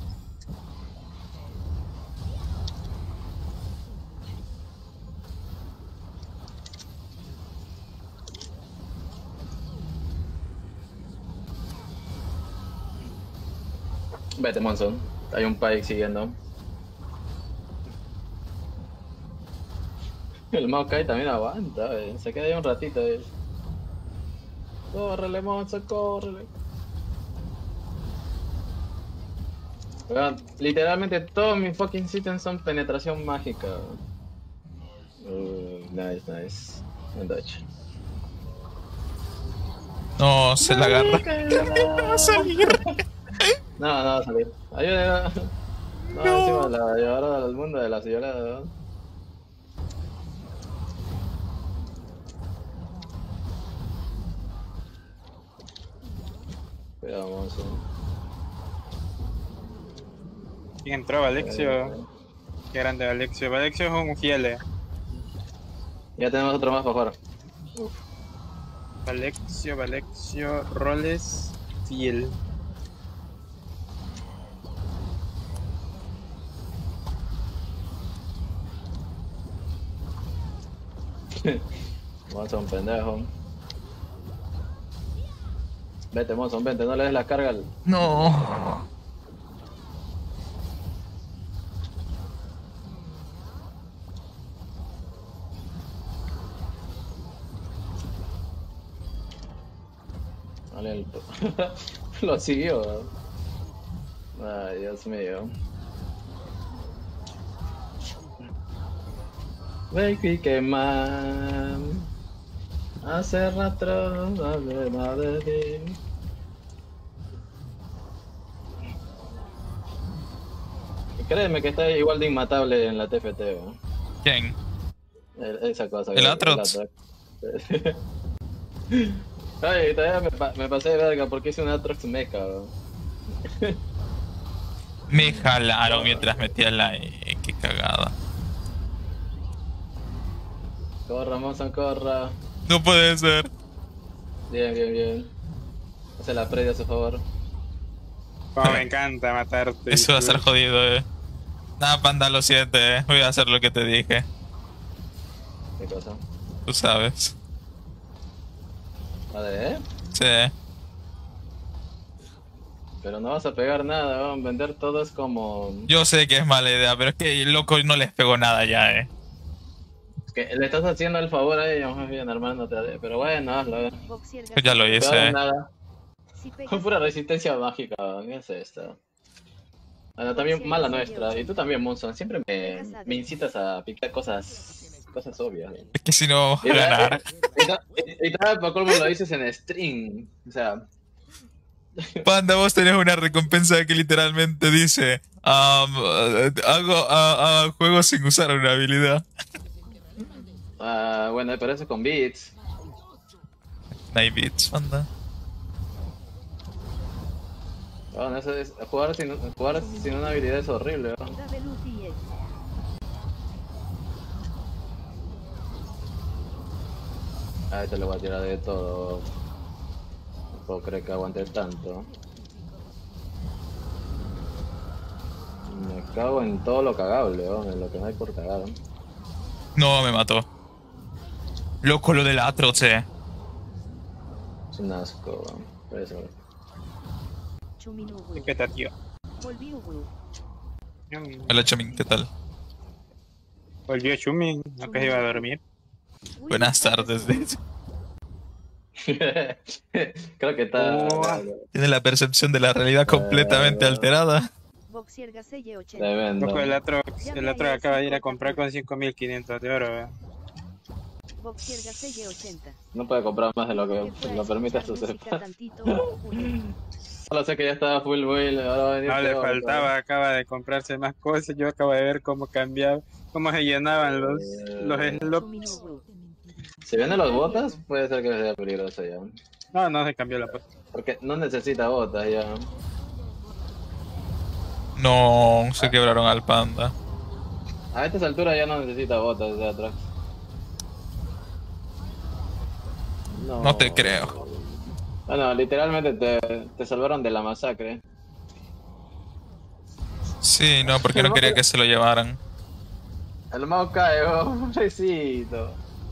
Vete, Monson. Hay un Pike siguiendo. El Maokai también aguanta, eh. Se queda ahí un ratito. Eh. Córrele, Monson, córrele. Weón, literalmente todos mis fucking ítems son penetración mágica. Uh, nice, nice. Un dodge. No, se la agarra. No va a salir. No, no va a salir. Ayuda. No, No. encima la llevaron al mundo de la señora, ¿no? Cuidado, Monson. ¿Quién entró? Valexio. Eh, Qué grande Valexio. Valexio es un fiel. eh. Ya tenemos otro más para jugar. Valexio, Valexio, roles, fiel. Monson, pendejo. Vete, Monson, vete, no le des la carga al... No. Dale el... Lo siguió. Ay, Dios mío. Baby, que man. Hace rato no hablé más de ti. Créeme que está igual de inmatable en la T F T, ¿no? ¿Quién? El- Esa cosa. ¿El Atrox? Ay, todavía me, pa me pasé de verga porque hice un Atrox mecha, bro. Me jalaron mientras metía la E. Qué cagada. Corra, Monson, corra. No puede ser. Bien, bien, bien. Hace la previa a su favor. Como me encanta matarte. Eso va a ser jodido, eh. Nada, panda, lo siento, eh. Voy a hacer lo que te dije. ¿Qué cosa? Tú sabes. A ver, ¿eh? Sí. Pero no vas a pegar nada, ¿no? Vender todo es como... Yo sé que es mala idea, pero es que loco no les pegó nada ya, eh. Que le estás haciendo el favor a ellos, más bien, hermano. te- Pero bueno, hazlo. Boxier Yo ya lo Gacé, No hice. hagas eh. nada. si pegas Pura resistencia mágica, ¿qué es esto? Bueno, también mala nuestra. Y tú también, Monson. Siempre me, me incitas a picar cosas cosas obvias. ¿no? Es que si no vamos Y a ganar. y tal, para colmo lo dices en string. O sea, Panda, vos tenés una recompensa que literalmente dice: um, eh, hago ah, ah, juego sin usar una habilidad. ah, bueno, pero eso con beats. Night Beats, anda. Bueno, eso es, jugar, sin, jugar sin una habilidad es horrible. ¿No? A este le voy a tirar de todo. No puedo creer que aguante tanto. Me cago en todo lo cagable, ¿no? En lo que no hay por cagar. No, me mató. Loco, lo del Atroce. Es un asco, ¿no? Eso. ¿Qué tal, tío? Hola, Chamin, ¿qué tal? Volvió Chumin, no que se iba a dormir. Buenas tardes, de hecho. Creo que está... Oh. Tiene la percepción de la realidad completamente Eh, alterada. Tremendo. Loco, el otro, el otro acaba de ir a comprar con cinco mil quinientos de oro, ¿eh? No puede comprar más de lo que lo permite su cepa. Solo sé que ya estaba full build, ahora va a venir No le peor, faltaba, ¿sabes? acaba de comprarse más cosas. Yo acabo de ver cómo cambiaba, cómo se llenaban los, los Eh, slots. Si vienen los botas, puede ser que sea peligroso ya. No, no se cambió la puesta. Porque no necesita botas ya. No, se quebraron al panda. A estas alturas ya no necesita botas de atrás. No. No te creo. Bueno, literalmente te, te salvaron de la masacre. Sí, no, porque no quería que se lo llevaran. El mouse cae, pobrecito.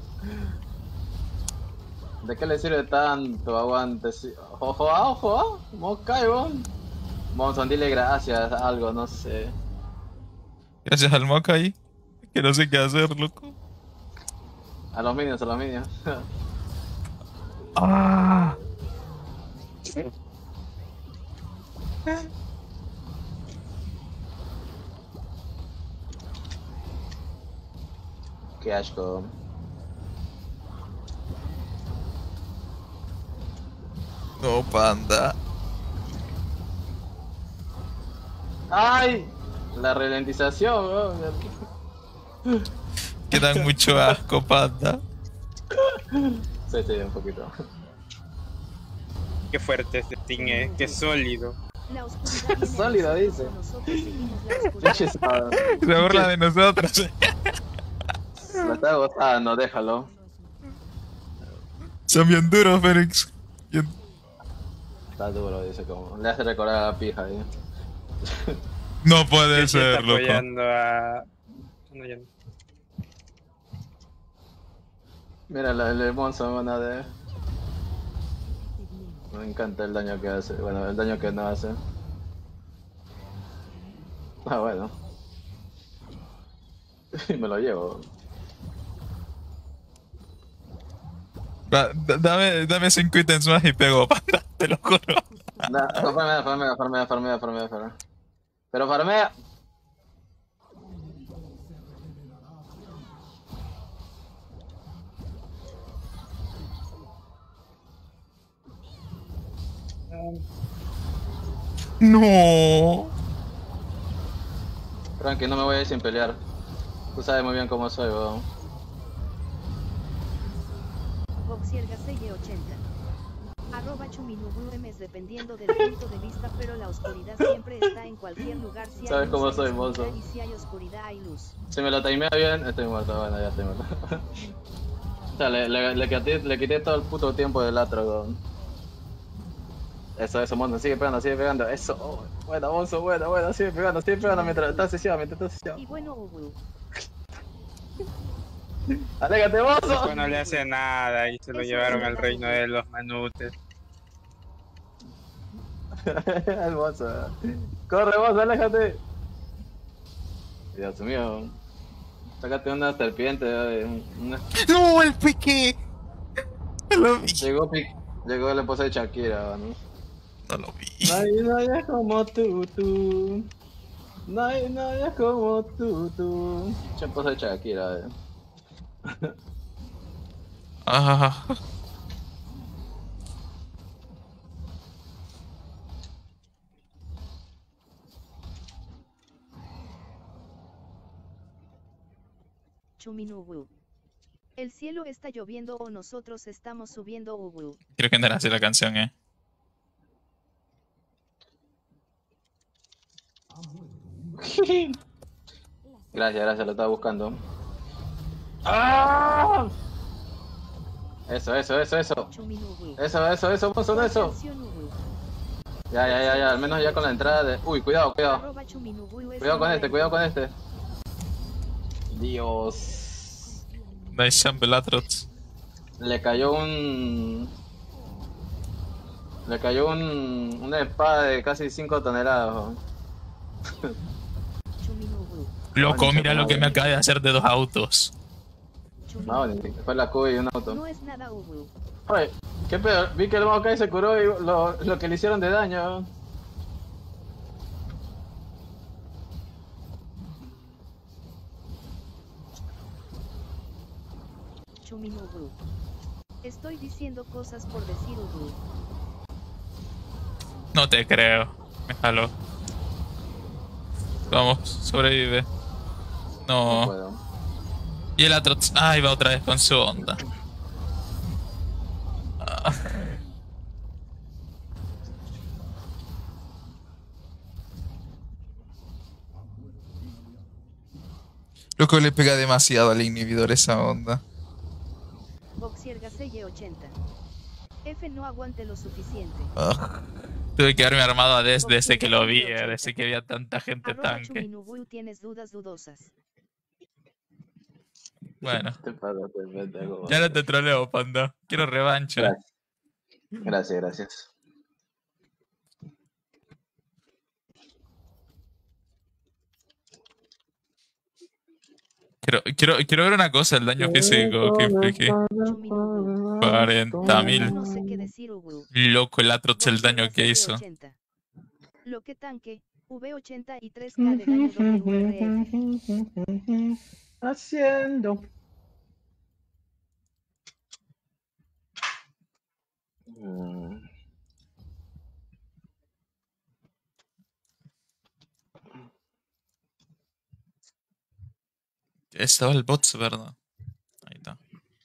¿De qué le sirve tanto? Aguante. Sí. Ojo, ojo, mouse cae, Monson, dile gracias, algo, no sé. Gracias al Moca ahí. Que no sé qué hacer, loco. A los minions, a los minions. Ah. Qué asco. No, panda. ¡Ay! La ralentización, weón. Que dan mucho asco, panda. Sí, sí, un poquito. Qué fuerte este team, eh. Qué sólido. Sólido, dice. Se burla de nosotros. Me está gustando, déjalo. Son bien duros, Félix. Bien... Está duro, dice como. Le hace recordar a la pija ahí. No puede Él sí está ser, loco. apoyando a... No, ya no. Mira el, el monstruo, bueno, de... Me encanta el daño que hace. Bueno, el daño que no hace. Ah, bueno. Me lo llevo. Va, d- dame, dame cinco ítems más y pego, panda, te lo juro. No, farmea, farmea, farmea, farmea, farmea, farmea. Pero farmea. No. Tranqui, no me voy a ir sin pelear. Tú sabes muy bien cómo soy, weón. Boxiergaselle ochenta. Arroba Chuminubruemes dependiendo del punto de vista, pero la oscuridad siempre está en cualquier lugar. Si hay ¿Sabes luz, cómo hay soy, oscuridad, mozo? y si hay oscuridad hay luz. Si me lo timea bien, estoy muerto. Bueno, ya estoy muerto. O sea, le, le, le, quité, le quité todo el puto tiempo del atro, weón. Eso, eso, Monzo, sigue pegando, sigue pegando. Eso, oh, buena, Monzo, buena, buena, sigue pegando, sigue pegando mientras estás asociado, mientras estás asociado. Y bueno, Ubu. ¡Aléjate, Monzo! Después no le hace nada y se lo llevaron al reino de los manutes. El Monzo. ¡Corre, Monzo, aléjate! Dios mío. Sácate una serpiente, eh, una... No, el pique. Lo vi. Llegó, Pic- llegó la esposa de Shakira, ¿no? No lo vi. Nadie, nadie como tú, tú. Nadie, nadie como tú, tú. Che, esposa de Shakira, eh. Ah. Chuminubu. El cielo está lloviendo o nosotros estamos subiendo Ubu. Creo que no era así la canción, eh. Gracias, gracias, lo estaba buscando. ¡Ah! Eso, eso, eso, eso. Chuminubu. Eso, eso, eso, monstruo, eso. Atención, Ubu. Ya, ya, ya, ya, al menos ya con la entrada de... Uy, cuidado, cuidado. Arroba Chuminubu es Cuidado con una este, cuidado con este. Dios. Nice jump, Bellatrix. Le cayó un... Le cayó un... una espada de casi cinco toneladas. ¿No? Chuminubu. Loco, mira lo que me acaba de hacer de dos autos. No, ni- fue la Q y un auto. No es nada Ubu. Oye, qué pedo, vi que el Maokai se curó y lo, lo que le hicieron de daño. Chuminubu. Estoy diciendo cosas por decir Ubu. No te creo. Me jaló. Vamos, sobrevive. No No. puedo. Y el otro... Ay, va otra vez con su onda. Ah. Loco, le pega demasiado al inhibidor esa onda. Boxier Gaselle ochenta. F no aguante lo suficiente. Ah. Tuve que haberme armado a Des desde que lo vi, eh, desde que había tanta gente Arroba tanque. Chuminubu tienes dudas dudosas. Bueno, Te pasaste, pendejo. ya no te troleo, panda. Quiero revancha. Gracias. Gracias, gracias. Quiero, quiero, quiero ver una cosa, el daño físico que infligí. Chuminubu. cuarenta mil. No sé qué decir Ubu. Loco, el Atrox el daño que hizo. ochenta. Lo que tanque, V ochenta y tres K de daño W R F. Haciendo. Mm. Estaba el bots, ¿verdad? Ahí está.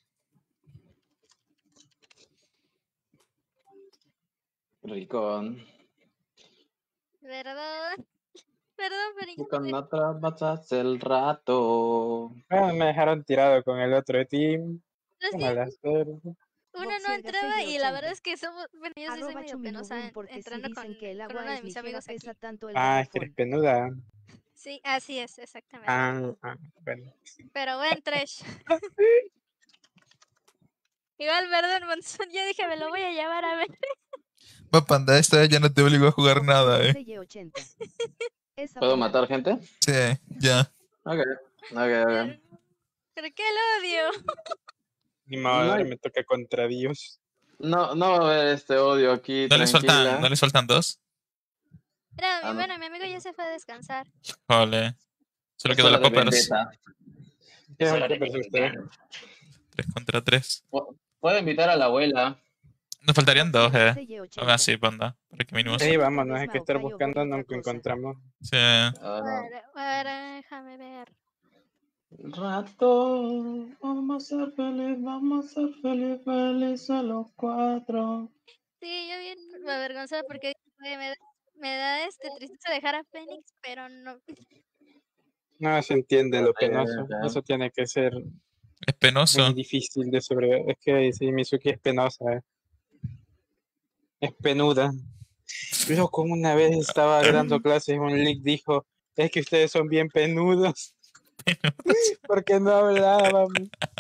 Ricón. Perdón. Perdón, pero Con otra pasas el rato. Ah, me dejaron tirado con el otro team. es Qué que mala suerte. uno no Boxer entraba Gaselle y la ochenta. verdad es que somos, bueno, yo sí soy Arroba medio Chuminubu penosa en- porque si entrando con, dicen que el con agua uno de es mis ligera amigos aquí. pesa tanto el Ah, es que eres garrafón. penuda. Sí, así es, exactamente. Ah, ah, bueno. Pero buen trash. Igual, perdón, Monzón, yo dije, me lo voy a llevar a ver. Va, panda, esta vez ya no te obligo a jugar Boxer nada, eh. Gaselle ochenta. Es ¿Puedo apoyado. matar gente? Sí, ya. Ok, ok, ok. ¿Pero qué lo odio? Ni modo, No ahora hay- me toca contra Dios. No, no va a haber este odio aquí, ¿No le tranquila. sueltan, ¿no le sueltan dos? Mira, mi, Ah, no. bueno, mi amigo ya se fue a descansar. Jole. Solo Es quedó la hora de Poppers. vendetta. ¿Qué Es es hora lo de que pensó usted? venganza. Tres contra tres. Pu- Puedo invitar a la abuela. Nos faltarían dos, Boxer eh. Gaselle Aún ochenta. así, panda. Para que mínimo. Ey, Solo vamos, tal no vez hay que estar Maokai o buscando, por otra nunca cosa. encontramos. Sí. Ah, A no. ver, a ver, déjame ver. Rato, vamos a ser feliz, vamos a ser feliz, felices los cuatro. Sí, yo bien avergonzada porque me, me, me da este tristeza dejar a Fénix, pero no. No se entiende lo Ok, penoso. ok. Eso tiene que ser Es penoso. muy difícil de sobrevivir. Es que sí, Mizuki es penosa. eh. Es penuda. Loco, una vez estaba dando clases y un leak dijo, es que ustedes son bien penudos. Porque no hablaban.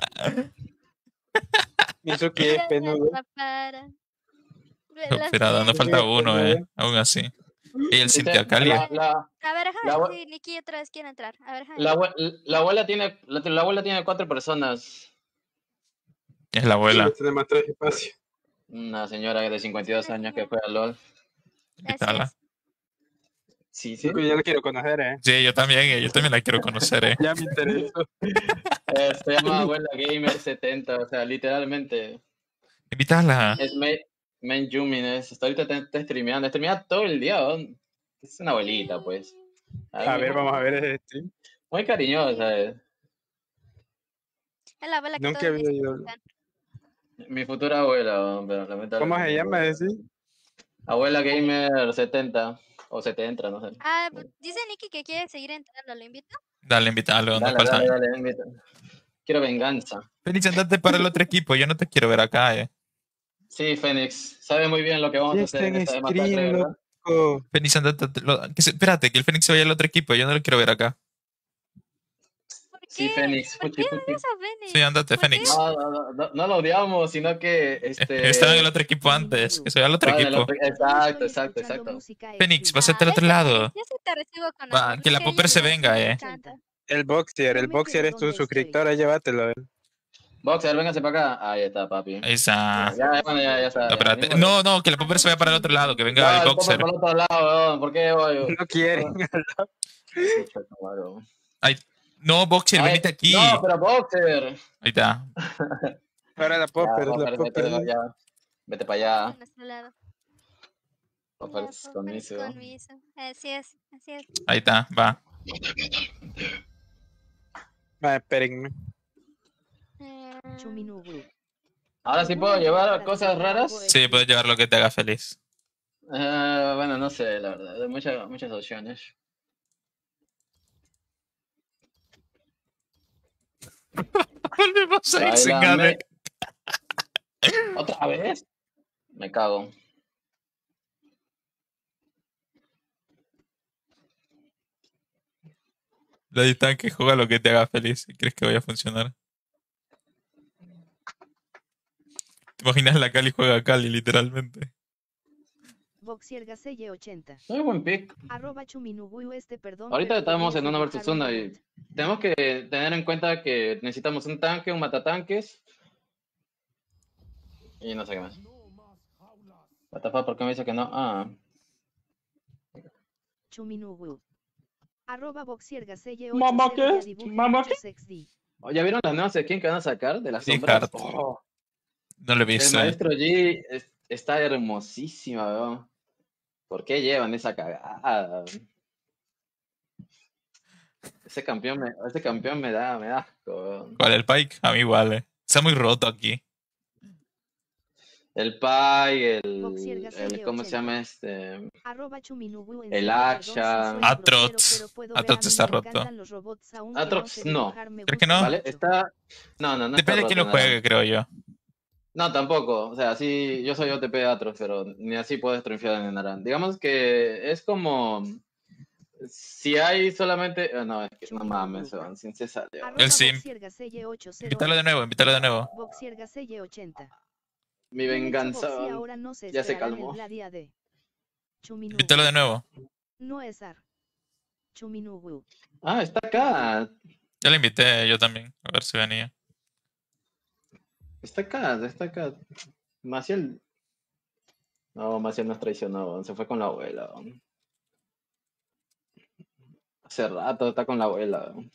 Mizuki es penudo. Para. Pero nos falta Sí, uno, penudo. eh. Aún así. Y el Dice, Cintia Cali. la, la, A ver, déjame La ver abue- si Nikki otra vez quiere entrar. A ver, déjame la, ver. abue- la abuela tiene la, la abuela tiene cuatro personas. Es la abuela. Tenemos tres espacios. Una señora de cincuenta y dos años que juega LOL. Invítala. Así Sí, sí. Yo la quiero conocer, eh. Sí, yo también, eh. Yo también la quiero conocer, eh. Ya me interesó. Eh, se llama abuela gamer setenta, o sea, literalmente. Invítala. Es main, main Yumin, es, hasta ahorita está, está streameando, streamea todo el día, ¿no? Es una abuelita, pues. A ver, vamos a ver ese stream. Muy cariñosa, eh. Es la abuela que Nunca todos había ido. necesitan. Mi futura abuela, pero lamentablemente. ¿Cómo se llama, decís? Abuela gamer setenta o setenta, no sé. Ah, pues, dice Nikki que quiere seguir entrando, ¿lo invito? Dale, invítalo, no Dale, falta. dale, dale, invita. Quiero venganza. Fénix, andate para el otro equipo. Yo no te quiero ver acá, eh. Sí, Fénix, sabe muy bien lo que vamos Ya a está hacer en en esta masacre, screen, ¿verdad? loco. Fénix, andate. lo- que se- espérate, que el Fénix se vaya al otro equipo. Yo no lo quiero ver acá. ¿Por qué? Sí, Fénix, ¿Por fuchi, qué fuchi. odias a Fénix? Sí, andate, ¿Por qué? Fénix. No, no, no, no, no lo odiamos, sino que este. Estaba en el otro equipo antes. Que se vaya al otro estaba en el equipo. otro- Exacto, exacto, exacto. Fénix, Ah, pásate al otro ese- lado. Yo sí te recibo con Va, amor. que la es popper yo se te- venga, me eh. encanta. El Boxer, No el me Boxer quedo es tu donde suscriptor, llévatelo. Boxer, véngase para acá. Ahí está, papi. Ahí está. Ya, bueno, ya, ya está. No, ya, espérate. ni modo. No, no, que la popper se vaya para el otro lado. Que venga No, el el popper boxer. por el otro lado, weón. ¿Por qué voy? No quieren. Pucha, cabrón. Ay, no, boxer, Ay, venite aquí. No, pero Boxer. Ahí está. Ahora la Ya, Popper, la Boxer, vete, Popper. ya. Vete para allá. De nuestro lado. Popper, Ya, Popper, conmigo. conmiso. Así es, así es. Ahí está, va. Va, espérenme. Eh, Chuminubu. Ahora sí puedo llevar cosas raras. Sí, puedes llevar lo que te haga feliz. Eh, bueno, no sé, la verdad. Hay muchas, muchas opciones. Volvemos a ir sin Báilame. Gadek. ¿Otra vez? Me cago. La distancia juega lo que te haga feliz. ¿Crees que vaya a funcionar? ¿Te imaginas la Cali juega a Cali, literalmente? Boxier Gaselle ochenta. Muy buen pick. Arroba Chuminubu este perdón. Ahorita pero estamos en deberías uno de versus dejar un uno y robot. tenemos que tener en cuenta que necesitamos un tanque, un matatanques y no sé qué más. What the fuck, ¿por qué me dice que no? Ah, Chuminubu. Arroba Boxier Gaselle ¿Mamá ochenta, qué? ya dibuja ¿Mamá muchos qué? X D. Oh, ¿ya vieron las nuevas skins que van a sacar de las Sí, sombras? Hart. Oh, No lo he el visto. eh. maestro G es- está hermosísima, weón. ¿Por qué llevan esa cagada? Ese campeón me, ese campeón me da, me da asco, weón. ¿Cuál? ¿El Pike? A mí igual, eh. Está muy roto aquí. El Pai, el, Boxier Gaselle el ¿cómo se ochenta. llama este? Arroba Chuminubu en El serio, perdón si Aksha. soy Atrox. grosero, pero puedo ver, Atrox a mí está me roto. encantan los robots, aunque Atrox, sé no. dibujar, me ¿Crees que gusta no? ¿Vale? mucho. Está. No, no, no está Depende de quién roto, lo nada. juegue, creo yo. No, tampoco. O sea, sí, yo soy O T P de Atrox, pero ni así puedes triunfar en Naran. Digamos que es como. Si hay solamente. ah, No, es que no mames, weón, sin cesar. Arroba El sim. Boxier Gaselle ochenta. Invítalo de nuevo, invítalo de nuevo. Boxier Gaselle ochenta. Mi Bien hecho, venganza. Boxy, ahora no se ya se esperará en el calmó. Gladia de Chuminubu. Invítalo de nuevo. No es Ar. Chuminubu. Ah, está acá. Ya le invité yo también, a ver si venía. Está acá, está acá. Maciel. No, Maciel nos traicionó, weón, se fue con la abuela. weón. Hace rato está con la abuela. weón.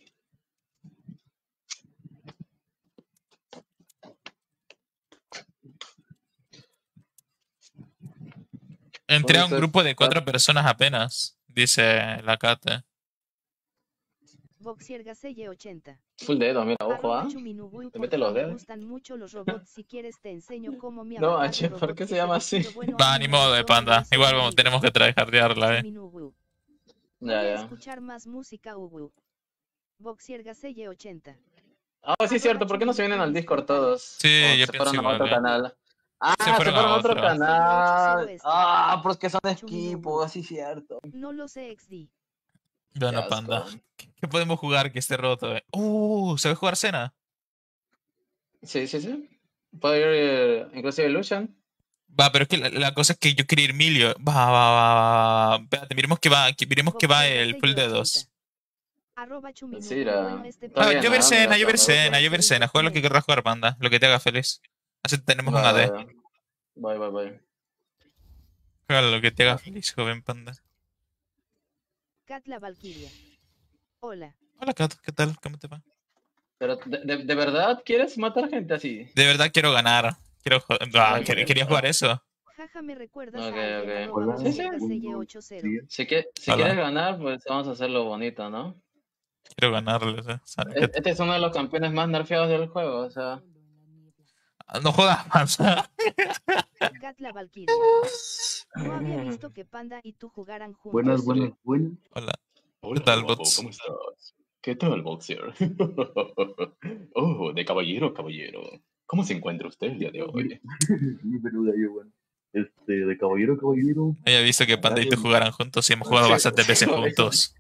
Entré a un Entonces, grupo de cuatro personas apenas, dice la Cate. Boxier Gaselle ochenta. Full dedo, mira, ojo, Arroba ¿ah? Chuminubu, Te mete los porfa, me dedos. gustan mucho los robots. Si quieres te enseño cómo mi No, avatar H, de ¿por robot qué que se te llama así? decido, bueno, Va, a mí ni me modo de gustó, me panda. hizo Igual un vamos, amigo. tenemos que tryhardearla, eh. Chuminubu. Voy Ya, a ya. escuchar más música, Ubu. Boxier Gaselle ochenta. Ah, sí, es cierto, ¿por qué no se vienen al Discord todos? Sí, O yo se pienso fueron a igual, otro eh. canal. Ah, Se se fueron fueron, a a otro otro. canal. Este. Ah, porque son de Chuminubu. equipo, así cierto. No lo sé, X D. Bueno, Qué panda. asco. ¿Qué, qué podemos jugar que esté roto, eh? Uh, ¿sabes jugar Cena? Sí, sí, sí. Puedo ir eh, inclusive Lucian. Va, pero es que la, la cosa es que yo quería ir Milio. Va, va, va, va, va. Espérate, miremos que va, que, miremos que va Boxier el full Gaselle dedos. ochenta. Arroba Chuminubu, Sí, era- bueno, este Está Ah, bien, yo ver ¿no? Cena, Mira, yo ver está bien. Cena, yo ver Cena. Juega lo que querrás jugar, panda. Lo que te haga feliz. Así tenemos un A D. Vale, voy, voy, voy. Juega lo que te haga feliz, joven panda. Kat la Valkyria. Hola. Hola, Kat, ¿qué tal? ¿Cómo te va? Pero, ¿de, de, de verdad quieres matar gente así? De verdad quiero ganar. Quiero jo- ah, Ok. quer- quería jugar eso. Jaja, me recuerdas Ok, a alguien. ok. Arroba Hola. Boxier Sí, Gaselle ochenta. Si, que, si Hola. quieres ganar, pues vamos a hacerlo bonito, ¿no? Quiero ganarles, eh. ¿Sabes qué? Este es uno de los campeones más nerfeados del juego, o sea. No jodas más. Gat la Valkyria. No había visto que Panda y tú jugaran juntos. Buenas, buenas, buenas. Hola. Hola, ¿Qué tal, guapo, bots? ¿cómo estás? ¿Qué tal, Boxer? Oh, de caballero, caballero. ¿Cómo se encuentra usted el día de hoy? Mi peluda, yo, bueno. Este, de caballero, caballero. Había visto que Panda y tú jugaran juntos y hemos jugado Sí, bastantes veces sí, juntos.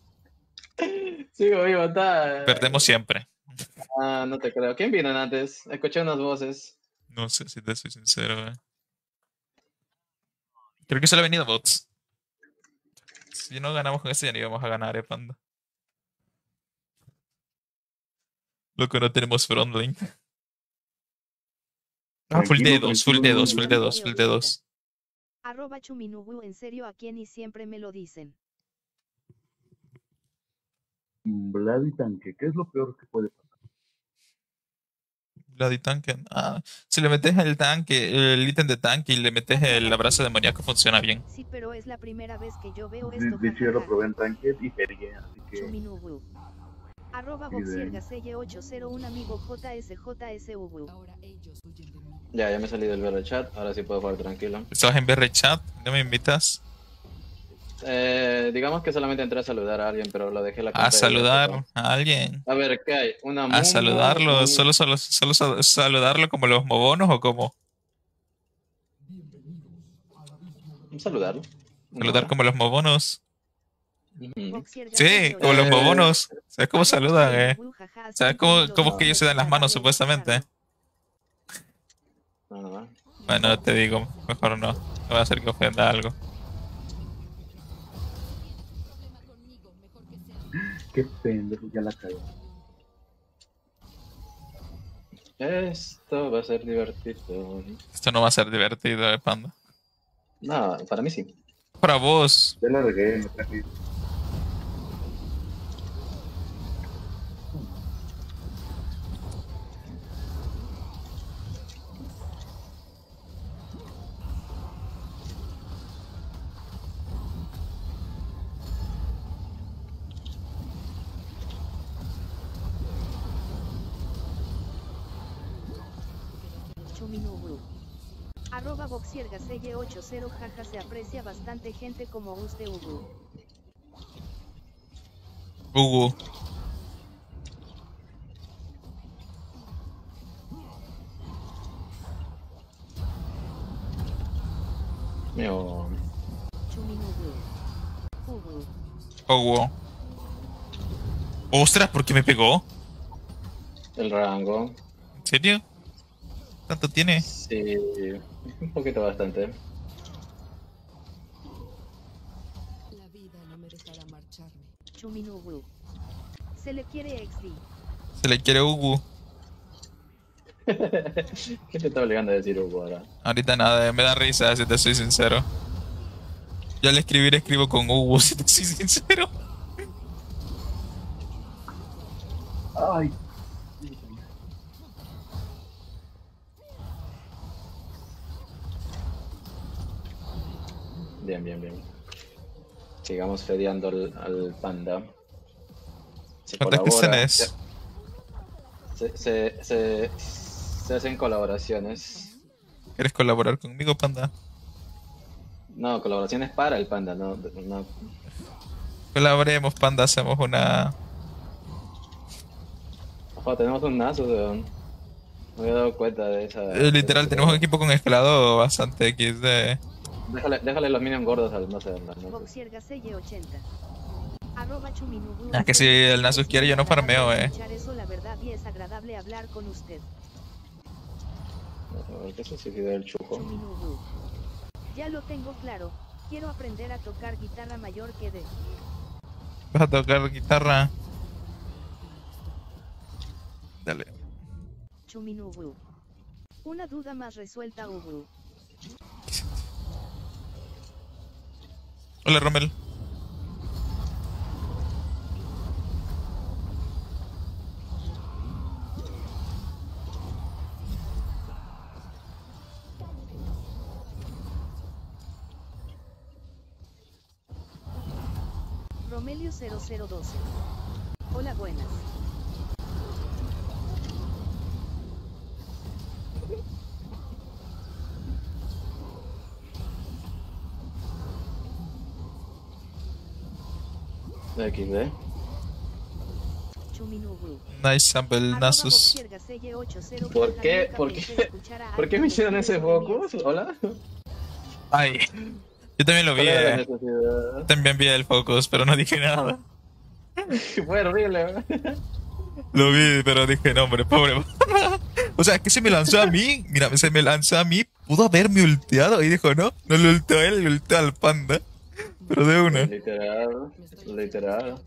Sigo vivo, está. Perdemos siempre. Ah, no te creo. ¿Quién vino antes? Escuché unas voces. No sé si te soy sincero, eh. Creo que solo ha venido bots. Si no ganamos con este ya ni vamos a ganar, eh, Panda. Loco, no tenemos frontline. Ah, full Tranquilo, dedos, full tranquilo, dedos, full dedos, full dedos. Arroba Chuminubu, en serio, a quién y siempre me lo dicen. Vlad y tanque, ¿qué es lo peor que puede pasar? Vlad y tanque. Ah, si le metes el tanque, el ítem de tanque y le metes el abrazo demoníaco, funciona bien. Sí, pero es la primera vez que yo veo De, esto. de hecho, yo lo jajaja. probé en tanque y pegué, así que... Chuminubu. Arroba Sí, de- Boxiergaselle ocho cero uno amigo J S J S U W. Ya, ya me salí del ver chat. Ahora sí puedo jugar tranquilo. Estabas en B R chat, no me invitas Eh, digamos que solamente entré a saludar a alguien, pero lo dejé la a cuenta de saludar abierta. a alguien. A ver, ¿qué hay? Una A Mumu, saludarlo, un- solo, solo, solo sa- saludarlo como los mobonos o como un saludarlo. saludar como los mobonos. Ujú. Sí, como los Eh, mobonos. ¿Sabes cómo saludan, eh? ¿Sabes ¿Sabes cómo, cómo es que ellos se dan las manos, supuestamente? No, no, no. Bueno, te digo, mejor no. No voy a hacer que ofenda algo. Qué pendejo, ya la caí. Esto va a ser divertido. Esto no va a ser divertido, eh, Panda. No, para mí sí. Para vos. Ya la regué, me traje. Chuminubu. Arroba Boxiergaselle ocho cero jaja, se aprecia bastante gente como usted Ubu. Hugo. Mío. Chuminubu. Ubu. Hugo. Ostras, ¿por qué me pegó? El rango. ¿En serio? ¿Tanto tiene? Sí, un poquito bastante. La vida no me dejará marcharme. Chuminubu. Se le quiere X D. Se le quiere Hugo. ¿Qué te está obligando a decir Hugo ahora? Ahorita nada, me da risa, si te soy sincero. Yo al escribir escribo con Hugo, si te soy sincero. Ay, Bien, bien, bien. Sigamos fedeando al, al panda. Se ¿Cuántas colabora, canciones? Se, se, se, se hacen colaboraciones. ¿Quieres colaborar conmigo, Panda? No, colaboraciones para el panda, no, no. Colaboremos, Panda, hacemos una... Ojo, tenemos un Nasus, weón. Me había dado cuenta de esa. Eh, literal, de- tenemos un equipo con escalado bastante equis de... Déjale, déjale los minions gordos al no sé, al Nasus. Boxiergaselle ochenta. Arroba Chuminubu. Ah, que si el Nasus quiere, yo no farmeo, eh. Escuchar eso, la verdad, y es agradable hablar con usted. ¿Qué se suicida el chujo? Chuminubu. Ya lo tengo claro. Quiero aprender a tocar guitarra mayor que de. ¿Vas a tocar guitarra? Dale. Chuminubu. Una duda más resuelta, Ubu. Hola, Rommel. Romelio cero cero doce. Hola, buenas. X D. Nice sample, Nasus. ¿Por qué? ¿Por qué? ¿Por qué me hicieron ese focus? ¿Hola? Ay, yo también lo vi. Eh. También vi el focus, pero no dije nada. Fue horrible. Lo vi, pero dije, no, hombre, pobre. O sea, que se me lanzó a mí. Mira, se me lanzó a mí. Pudo haberme ulteado. Y dijo, no, no lo ulteó a él, lo ulteó al panda. Pero de una. Literal, literal.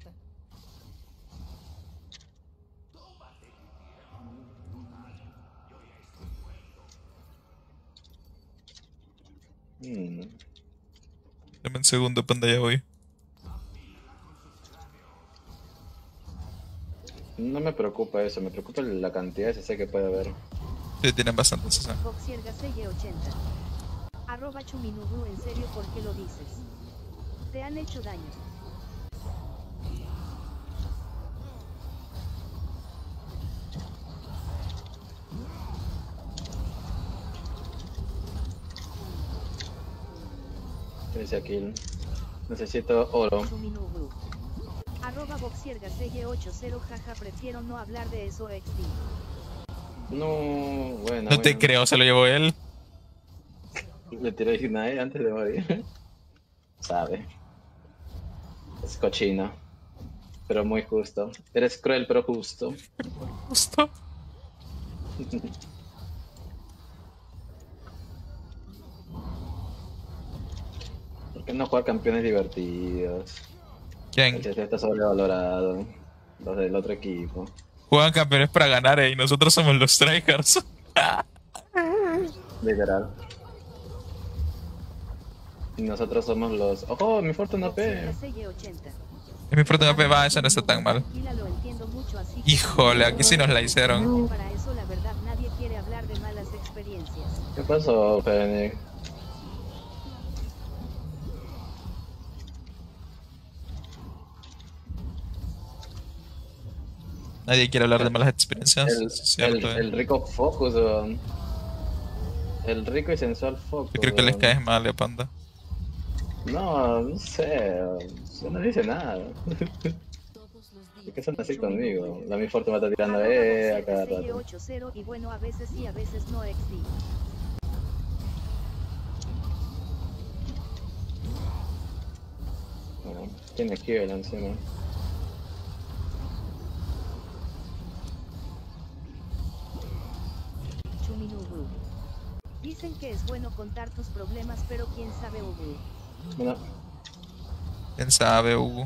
Hmm. Dame un segundo, panda, ya voy. No me preocupa eso, me preocupa la cantidad de C C que puede haber. Sí, tienen bastante C C. Arroba Chuminubu, en serio, ¿por qué lo dices? Te han hecho daño. Dice aquí, necesito oro. Chuminubu. Arroba Boxiergaselle ochenta, jaja, prefiero no hablar de eso, X D. No, bueno. No te bueno. creo, se lo llevó él. Le tiré Ignite antes de morir. Sabe. Es cochino. Pero muy justo. Eres cruel pero justo. Justo. ¿Por qué no jugar campeones divertidos? ¿Quién? El C C está sobrevalorado. Los del otro equipo. Juegan campeones para ganar, eh, y nosotros somos los strikers. Literal. Y nosotros somos los... ¡Ojo! Mi Fortuna P. Es mi Fortuna P, va, eso no está tan mal. Híjole, aquí sí nos la hicieron. Para eso, la verdad, nadie quiere hablar de malas experiencias. ¿Qué pasó, Fenix? Nadie quiere hablar de malas experiencias. El, es cierto, el, eh. el rico focus, weón. El rico y sensual focus. Yo creo que les weón. caes mal, eh, panda. No, no sé. Yo no dice nada. ¿Por qué son así conmigo? La mi Fortuna me está tirando eh a cada rato. ochenta y bueno, a veces sí, a veces no, X D. Bueno, tiene Kiel encima. Chuminubu. Dicen que es bueno contar tus problemas, pero quién sabe, Ubu. Bueno, ¿Quién sabe, Hugo?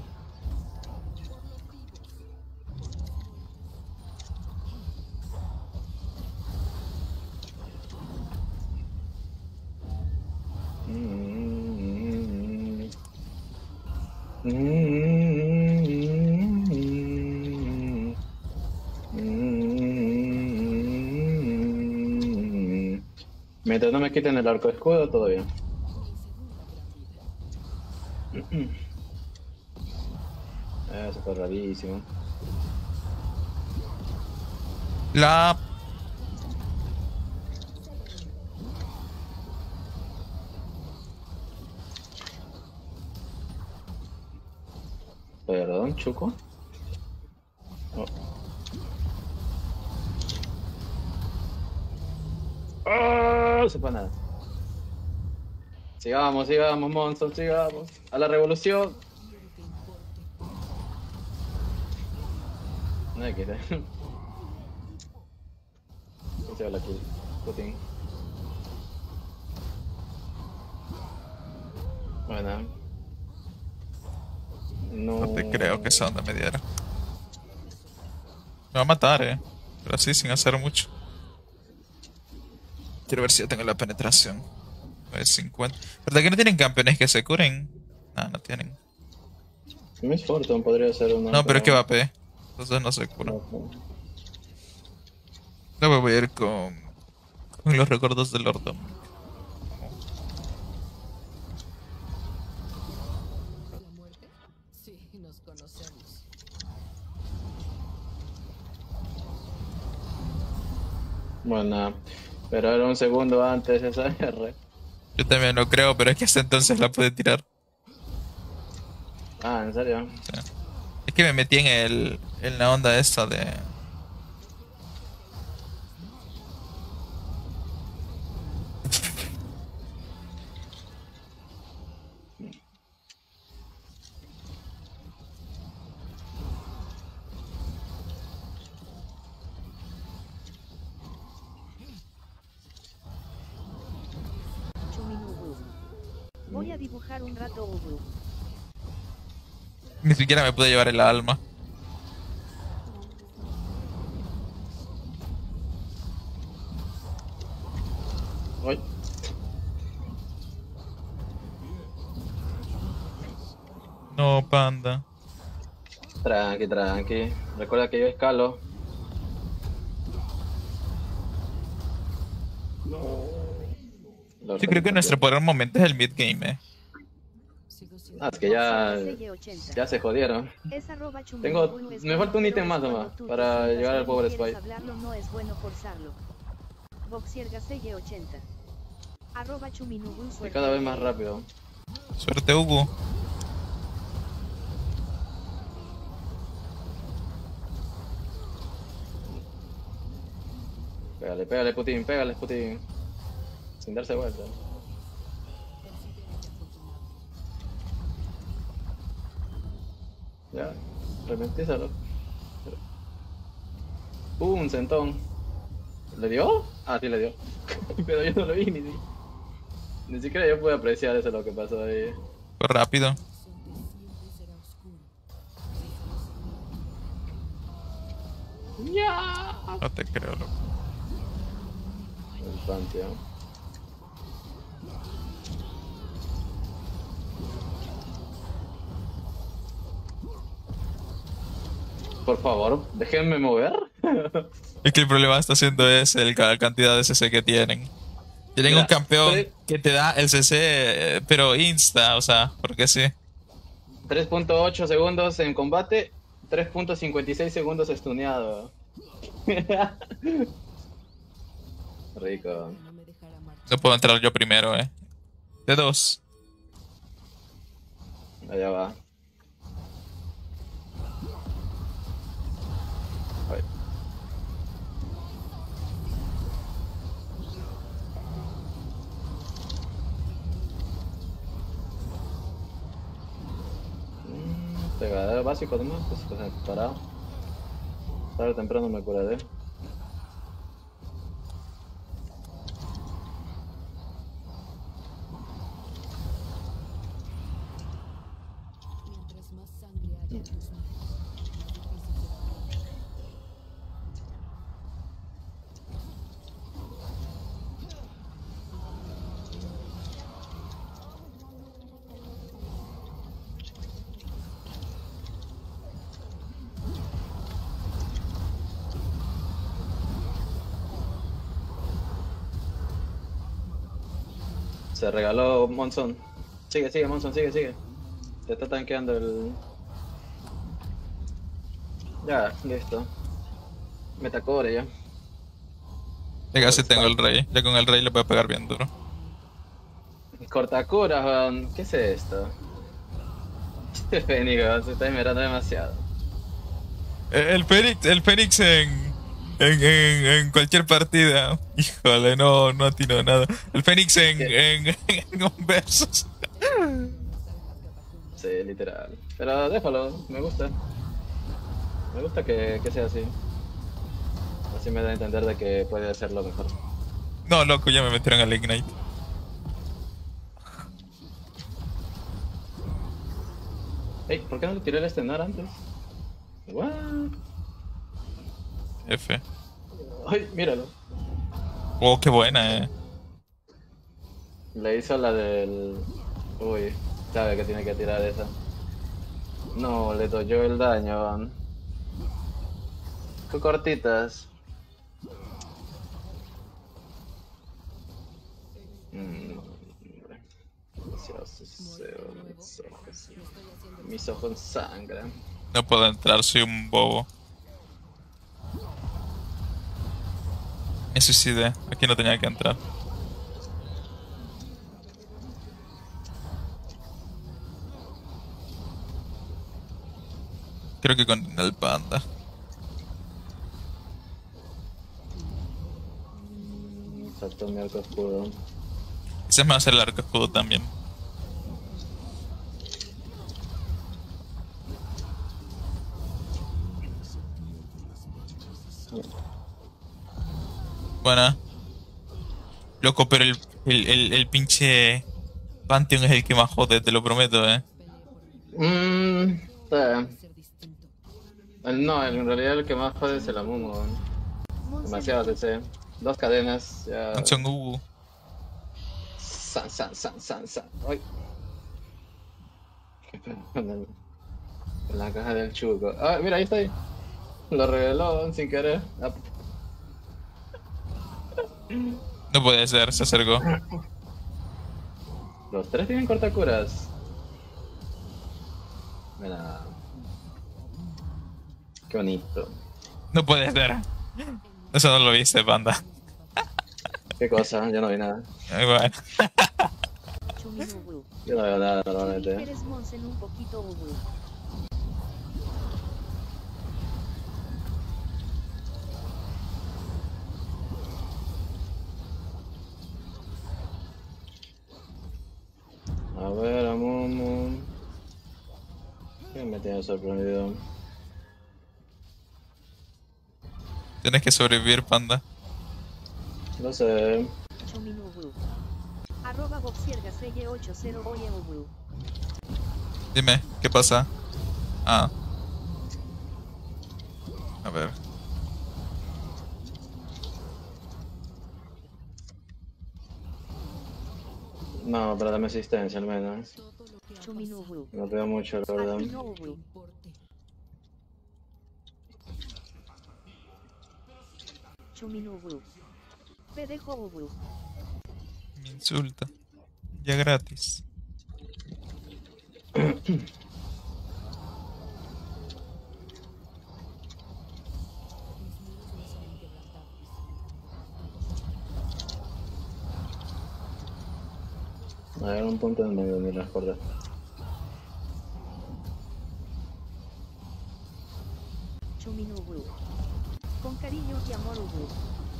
Mm, mm, mm, mm. Mientras no me quiten el arco de escudo, todo bien. Eso fue rarísimo. La... Perdón, Chuco. Oh. ¡Oh! No se fue nada. Sigamos, sigamos, monstruos, sigamos. A la revolución. No hay que ser. Se va la kill. Putin. Bueno. No. No te creo que esa onda me diera. Me va a matar, eh. Pero así, sin hacer mucho. Quiero ver si ya tengo la penetración. A ver, cincuenta. ¿Verdad que no tienen campeones que se curen? No, no tienen. Miss Fortune podría ser una. No, pero es que va a P. Entonces no se cura. Luego voy a ir con, con los recuerdos del Lord Dom. La muerte. Sí, nos conocemos. Bueno, pero era un segundo antes esa R. Yo también lo creo, pero es que hasta entonces la pude tirar. Ah, ¿en serio? Sí. Es que me metí en el en la onda esta de... Chuminubu. Voy a dibujar un rato Ubu. Ni siquiera me pude llevar el alma. Uy. No, panda. Tranqui, tranqui. Recuerda que yo escalo. No. Yo creo que nuestro peor momento es el mid game, eh. Ah, es que ya, ya se jodieron. Tengo, me falta un ítem más nomás para llegar al pobre Spy. No es bueno forzarlo. Boxiergaselle ochenta. Arroba Chuminubu, Y suerte. cada vez más rápido. Suerte, Hugo. Pégale, pégale, Putin, pégale, Putin. Sin darse vuelta. Ya, reventízalo. Uh, un centón. ¿Le dio? Ah, sí le dio. Pero yo no lo vi ni si- Ni siquiera yo pude apreciar eso lo que pasó ahí. Fue rápido. ¡Ya! No te creo, loco. El panteón. Por favor, déjenme mover. Es que el problema está siendo ese, el, la cantidad de C C que tienen. Tienen Mira, un campeón tres- que te da el C C, eh, pero insta, o sea, porque sí. tres punto ocho segundos en combate, tres punto cincuenta y seis segundos stuneado. Rico. No puedo entrar yo primero, eh. De dos. Allá va. Ay. Mm, Pegadero básico nomás, pues pues parado. Tarde o temprano me curaré. Mientras más sangre haya en tus manos, más difícil será. Se regaló Monson. Sigue, sigue, Monson, sigue, sigue. Te está tanqueando el... Ya, listo. Metacore ya. Ya casi tengo el rey. Ya con el rey le voy a pegar bien duro. Cortacuras, weón. ¿Qué es esto? Este Fénix, weón, se está esmerando demasiado. Eh, El Fénix, el Fénix en, en, en, en cualquier partida. Híjole, no, no atino nada. El Fénix en, en, en un versus. Sí, literal. Pero déjalo, me gusta. Me gusta que, que sea así. Así me da a entender de que puede hacerlo mejor. No, loco, ya me metieron al Ignite. Ey, ¿por qué no le tiré el estenar antes? What? F. Ay, míralo. Oh, qué buena, eh. Le hizo la del... Uy, sabe que tiene que tirar esa. No, le doyó el daño, van. Qué cortitas. Mm, hombre. Delicioso, deseo, mis ojos. Mis ojos sangran. No puedo entrar, soy un bobo. Me suicidé. Aquí no tenía que entrar. Creo que con el panda. Saltó mi arco escudo. Quizás me va a hacer el arco escudo también. Buena. Loco, pero el, el, el, el pinche Pantheon es el que más jode, te lo prometo, eh. Mmm. Sí. El, no, en realidad el que más jode es el Amumu. Demasiado T C. Dos cadenas. Ya. Son Ubu. San, san, san, san, san. Uy. En, el- en la caja del chuco. Ah, mira, ahí está ahí. Lo reveló sin querer. Ah, No puede ser, se acercó. los tres tienen cortacuras. Mira. Qué bonito. No puede ser. Eso no lo viste, panda. Qué cosa, yo no vi nada. Ay, bueno. Chuminubu. Yo no veo nada normalmente. Eres Monsen un poquito ubu. A ver, Amumu. ¿Qué me tiene sorprendido? Tienes que sobrevivir, panda. No sé. Chuminubu. Arroba boxiergaselle ochenta oye ubu. Dime, ¿qué pasa? Ah. A ver. No, pero dame asistencia al menos. Chuminubu. No veo mucho, la verdad. Afino ubu. Chuminubu. Pedejo ubu. Me insulta. Ya gratis. A ver, un punto en medio de las cuerdas. Chuminubu. Con cariño y amor ubu.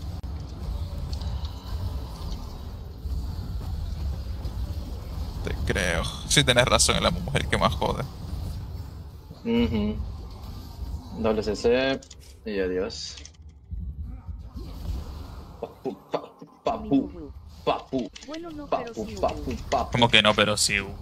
Te creo. Sí, tenés razón, la mujer que más jode. Mhm. Doble C C y adiós. Papu, papu, papu, Chuminubu. papu, Bueno no, pero papu, sí papu, ubu. papu. Como que no, pero sí. uh.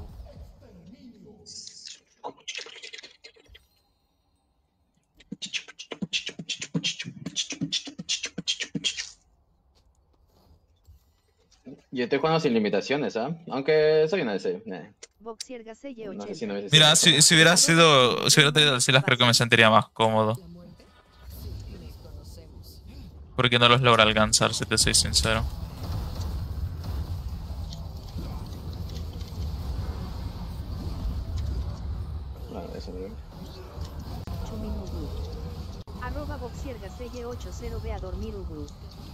Yo estoy jugando sin limitaciones, ¿ah? Aunque soy una D C. Eh, Boxiergaselle no sé si no ochenta. hubiese Mira, sido si, si hubiera sido. Si hubiera tenido Silas, creo que me sentiría más cómodo. Porque no los logra alcanzar, si te soy sincero. Claro, eso no veo. Chuminubu. Arroba boxiergaselle ochenta ve a dormir ubu.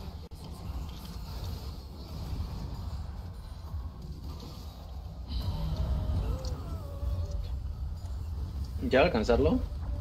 ¿Ya alcanzarlo?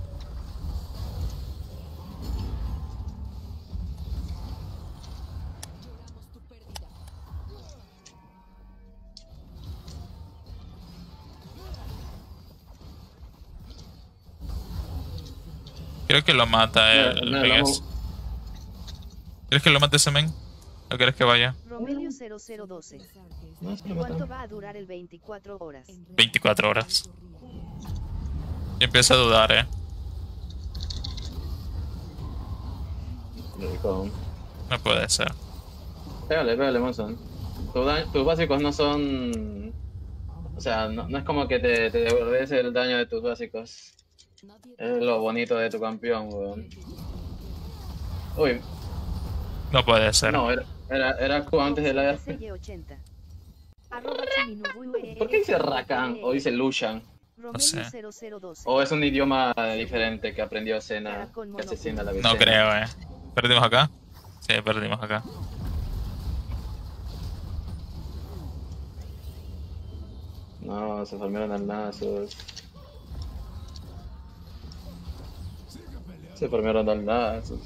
Creo que lo mata el No, no, Vegas. vamos. ¿Quieres que lo mate ese men? ¿O quieres que vaya? Romelio cero cero doce. No, se lo ¿Cuánto matan. va a durar el veinticuatro horas? veinticuatro horas. Y empiezo a dudar, eh. Rico. No puede ser. Pégale, pégale, Monson. Tu da- tus básicos no son... O sea, no, no es como que te, te devolves el daño de tus básicos. Es lo bonito de tu campeón, weón. Uy, No puede ser. no, era, era, era Q antes de la... Selle ochenta. Arroba Chuminubu. ¿Por qué dice Rakan o dice Lushan? Romelio sé. cero cero doce. ¿O es un idioma diferente que aprendió Senna que asesina a la No vecina? creo, eh. Perdimos acá. Sí, perdimos acá. No, se farmearon al Nasus. Se farmearon al Nasus.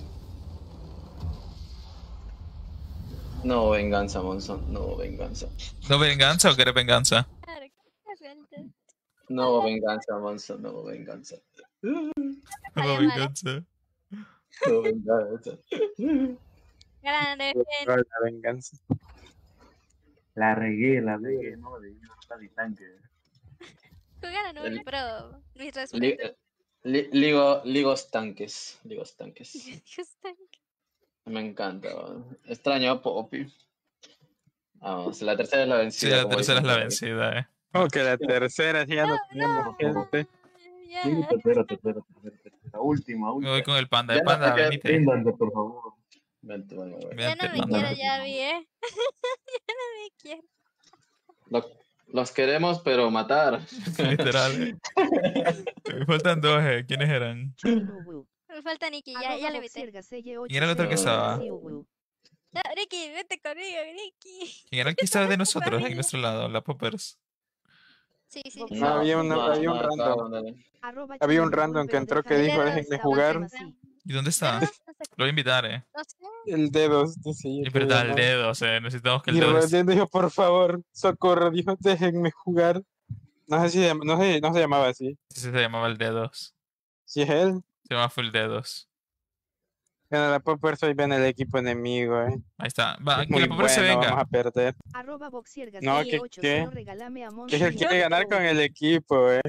No venganza, Monson, no venganza. ¿No venganza o querés venganza? Claro, qué suelta. No venganza, Monson, no venganza. No Vaya venganza. No venganza. Grande, Fen. La venganza. La regué, la regué, no, de una de tanque. Jugaron un El- pro. Mis Li- respetos. li- Ligo, Ligos tanques. Ligos tanques. Dios santo. Me encanta. weón. Extraño a Poppy. Vamos, la tercera es la Sí, vencida. la como tercera es dicen la por ahí. vencida, eh. Como que la tercera sí ya no tenemos gente. Ya. Sí, tercera, tercera, tercera, tercera. Última, Me voy última. con el panda. Ya El no panda, te quedas venite. Ríndanse, por favor. Vente, vale, vale. Ya Vente, no me panda. quiero, ya vi, eh. Ya no me quiero. Lo- los queremos, pero matar. Literal, eh. Me faltan dos, eh. ¿Quiénes eran? Chuminubu. Me falta Nikki, ya, ya Arroba le metí. boxiergaselle ¿Quién era el otro que estaba? ocho. No, Ricky, vete conmigo, Ricky. ¿Quién era el que estaba de nosotros en nuestro lado? La Poppers. Sí, sí, No, sí. No, había una- había un no, random. cabrón, Arroba Había un Chuminubu, random que pero entró que déjame dijo, ver "Déjenme esta jugar". última sí. ¿Y dónde está? No, no sé. Lo voy a invitar, eh. No sé. El dedos, dice yo. Es que verdad, el llamaba. dedo, o sea, necesitamos que el Y dedo... Rodén dijo, por favor, socorro, dijo, déjenme jugar. No sé si se llama- no sé, no se llamaba así. Sí, se llamaba el dedos. Si es él, Se llama Full Dedos. gana la Popper, soy ven el equipo enemigo, eh. Ahí está. Va, Es que muy la Poppers se bueno, vamos venga. a perder. Arroba No, boxiergaselle que- ocho, que- solo regálame a Que Monster es el que quiere ganar con el equipo, eh.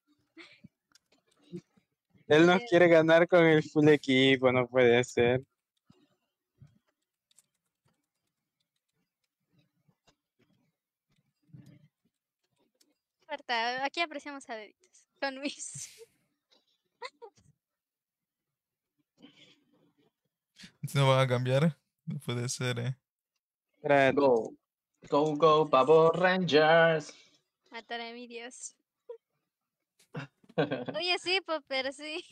Él nos quiere ganar con el full equipo, no puede ser. Marta, aquí apreciamos a bebitos. Con mis. ¿No van a cambiar? No puede ser, eh. Espérate. Go. Go, go, Pavo Rangers. Matar a mi Dios. Oye, sí, Popper, sí.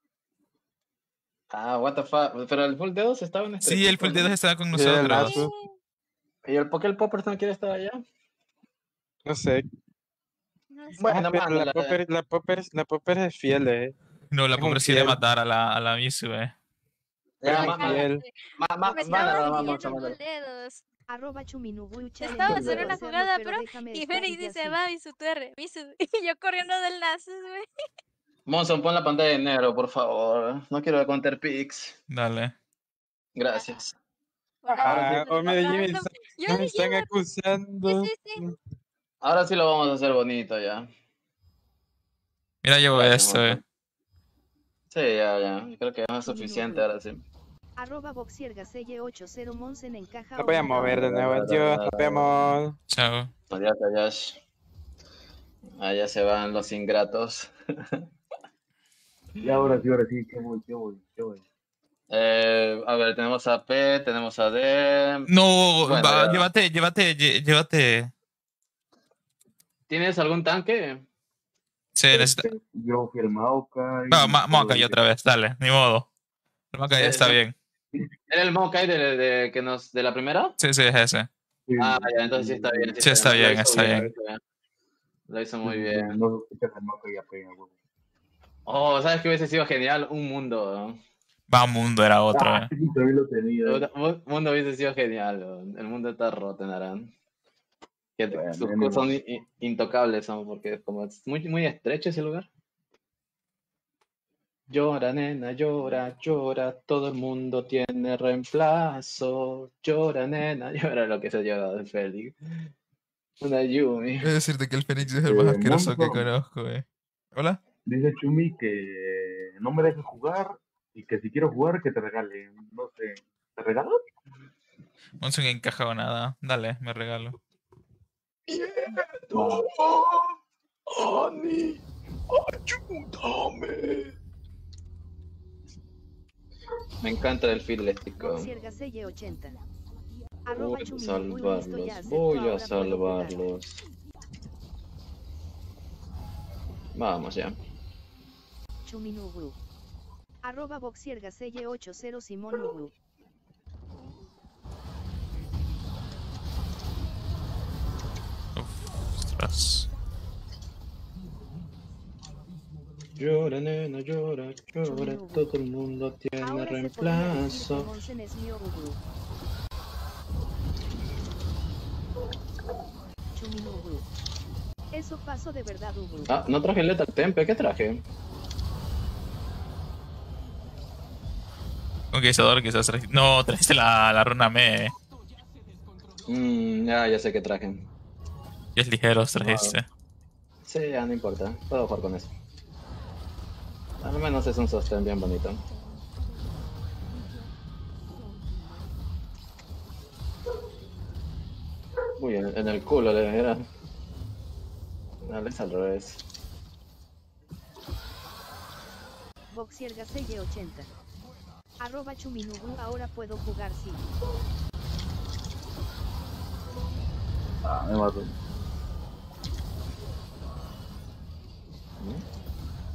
Ah, what the fuck. Pero el Full Dedos estaba en este Sí, el equipo, Full ¿no? Dedos estaba con Sí, el nosotros. Nasus. ¿Y el Poké Poppers no quiere estar allá? No sé. No sé. Bueno, Ah, pero mándala. la Popper, la Popper, la Popper es fiel, eh. No, la Es un Poppers quiere fiel. matar a la, a la Misu, eh. Ya, Ay, ma- ma- fiel. ma- ma- Me mándala, estabas vamos, pidiendo mándala. con dedos. Arroba Chuminubu, challenge, Estabas no en puedo una hacerlo, jugada pero pro déjame y estar Fénix ya dice, sí. va, y su torre. Y su- y yo corriendo del Nasus, güey. Monson, pon la pantalla en negro, por favor. No quiero contar pics. Dale. Gracias. Ah, sí. o me, me, Yo me le están llevo- acusando. Sí, sí, sí. Ahora sí lo vamos a hacer bonito ya. Mira, llevo Gracias, esto, eh. Monson. Sí, ya, ya. Creo que ya es suficiente ahora sí. Arroba boxiergaselle ochenta Monsen encaja. Nos voy a una mover de nuevo. Hola, Adiós, hola, nos vemos. Chao. Adiós, adiós. Allá se van los ingratos. Y ahora sí, ahora sí, ¿qué voy, qué voy, qué voy? Eh, a ver, tenemos a P, tenemos a D. No, Bueno, va, ya. llévate, llévate, lle- llévate. ¿Tienes algún tanque? Sí, necesita... Yo fui el Maokai. Va, ma Maokai otra vez, dale, ni modo. El Maokai Eh, está eh. bien. ¿Era el Maokai de, de, que nos, de la primera? Sí, sí, es ese. Ah, ya, entonces sí está bien. Sí, está Lo bien, hizo está bien. Lo hizo bien. Lo hizo muy bien. No escuchas el Maokai apega, güey. Oh, ¿sabes qué hubiese sido genial? Un mundo. ¿no? Va, Mundo era otro, Ah, eh. sí, también lo tenía. Un mundo hubiese sido genial. ¿no? El mundo está roto, Naran. Que Bueno, sus ánimo. cosas son in- intocables, son porque como es muy, muy estrecho ese lugar. Llora, nena, llora, llora, todo el mundo tiene reemplazo. Llora, nena, llora lo que se ha llevado de Félix. Una Yumi. Voy a decirte que el Fénix es el más Eh, asqueroso que Monzo. conozco, eh. ¿Hola? Dice Chumi que no me dejes jugar y que si quiero jugar que te regale. No sé, ¿te regalo? Monson encajado nada. Dale, me regalo. No. Ani, ayúdame. Me encanta el feel eléctrico. Boxiergaselle ochenta. Arroba Voy a Chuminubu, listo, ya salvarlos, acepto, voy a ahora puedo jugar. salvarlos. Vamos ya. Chuminubu. Arroba boxiergaselle ochenta Simón Ubu. Dios. Llora, nena, llora, llora, todo el mundo tiene Ahora se podría decir que reemplazo. Monsen es mi Oguru. Chuminuguru. Eso pasó de verdad, Uguru. Ah, no traje Lethal Tempe, ¿qué traje? Conquistador quizás trajiste. No, trajiste la, la runa me. Mmm, ya, ya sé qué traje. Pies ligeros trajiste. Sí, ya no importa, puedo jugar con eso. Al menos es un sostén bien bonito. Uy, en, en el culo le era. Dale, es al revés. Boxiergaselle ochenta. Arroba Chuminuguru, ahora puedo jugar sí. Ah, me mato. ¿Mm?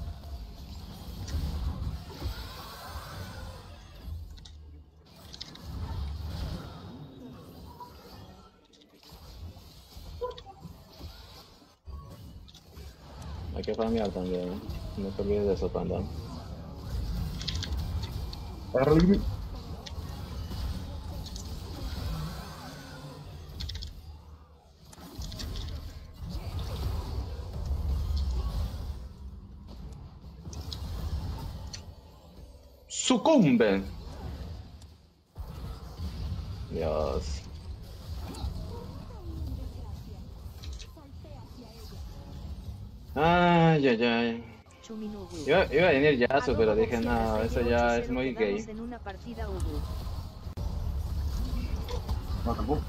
Hay que farmear también. No te olvides de eso, panda. Agárrale. ¡Sucumbe! Dios. Ay, ay, ay. Chuminuguru. Iba, iba a venir Yasuo, pero Arroba dije, no, eso ya es muy gay. quedamos en una partida, Uguru. No, tampoco.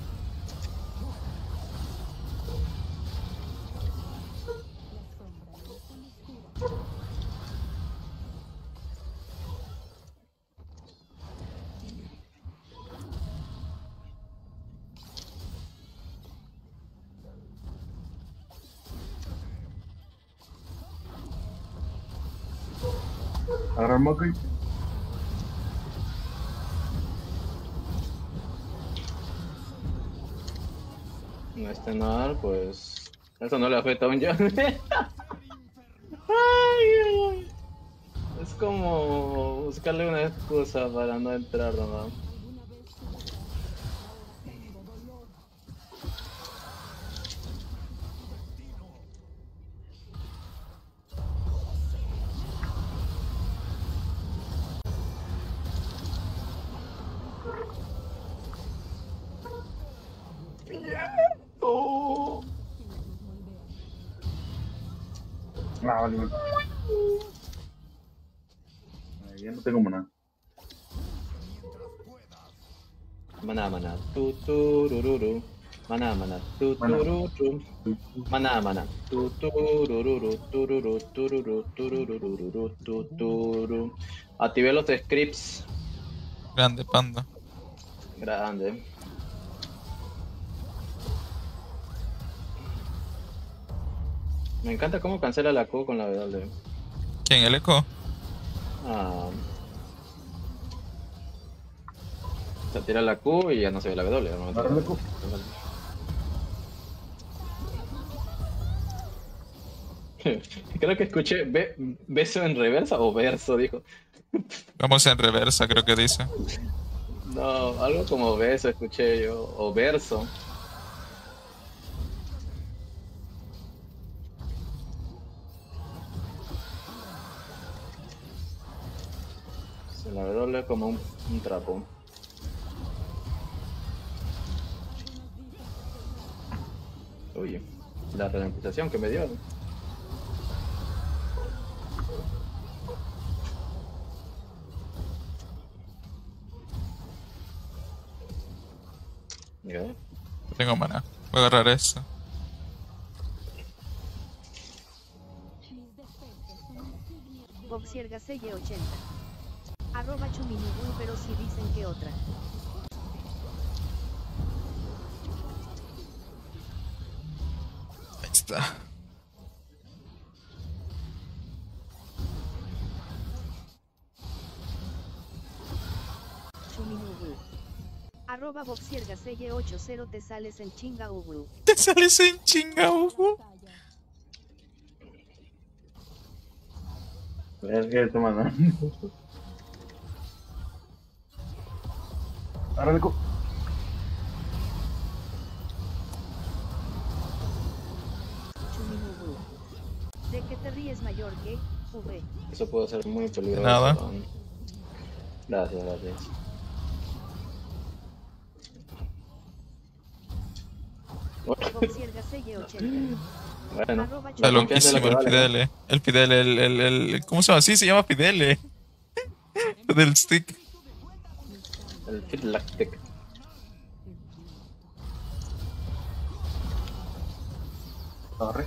Agarra el Monkey. No este nar, pues. Eso no le afecta a un ya. Ay, ay, ay. Es como buscarle una excusa para no entrar, ¿no? Oh. Ah, vale. Ay, ya no tengo maná. Maná, maná, tu turururu. Maná, maná, tu tururu. Maná, maná, tu turururu, tururu, tururu, turururu, tu turu. Activé los scripts. Grande panda. Grande. Me encanta cómo cancela la Q con la W. ¿Quién? ¿El eco? Ah. Se tira la Q y ya no se ve la W. ¿No? Agarra la Q. Creo que escuché be beso en reversa o verso, dijo. Vamos en reversa, creo que dice. No, algo como beso escuché yo, o verso. Se la doble como un, un trapo. Uy, la ralentización que me dio. Ya. No tengo mana. Voy a agarrar eso. Boxiergaselle ochenta. Arroba Chuminuguru, pero si dicen que otra. Ahí está. Chuminuguru. Arroba Boxiergaselle ochenta, te sales en chinga, Uguru. ¿Te sales en chinga, Hugo? Es que tu mano. Ahora el cu- Chuminubu. ¿De qué te ríes mayor que? V. Eso puede ser muy peligroso. Nada. Gracias, gracias. Boxier Gaselle ochenta. Bueno, Arroba Está la confianza es lo loquísimo que el vale, ¿no? Fidele. El Fidele, el, el, el, ¿cómo se llama? Sí, se llama Fidele. Del stick. El Fitlactic. Torre.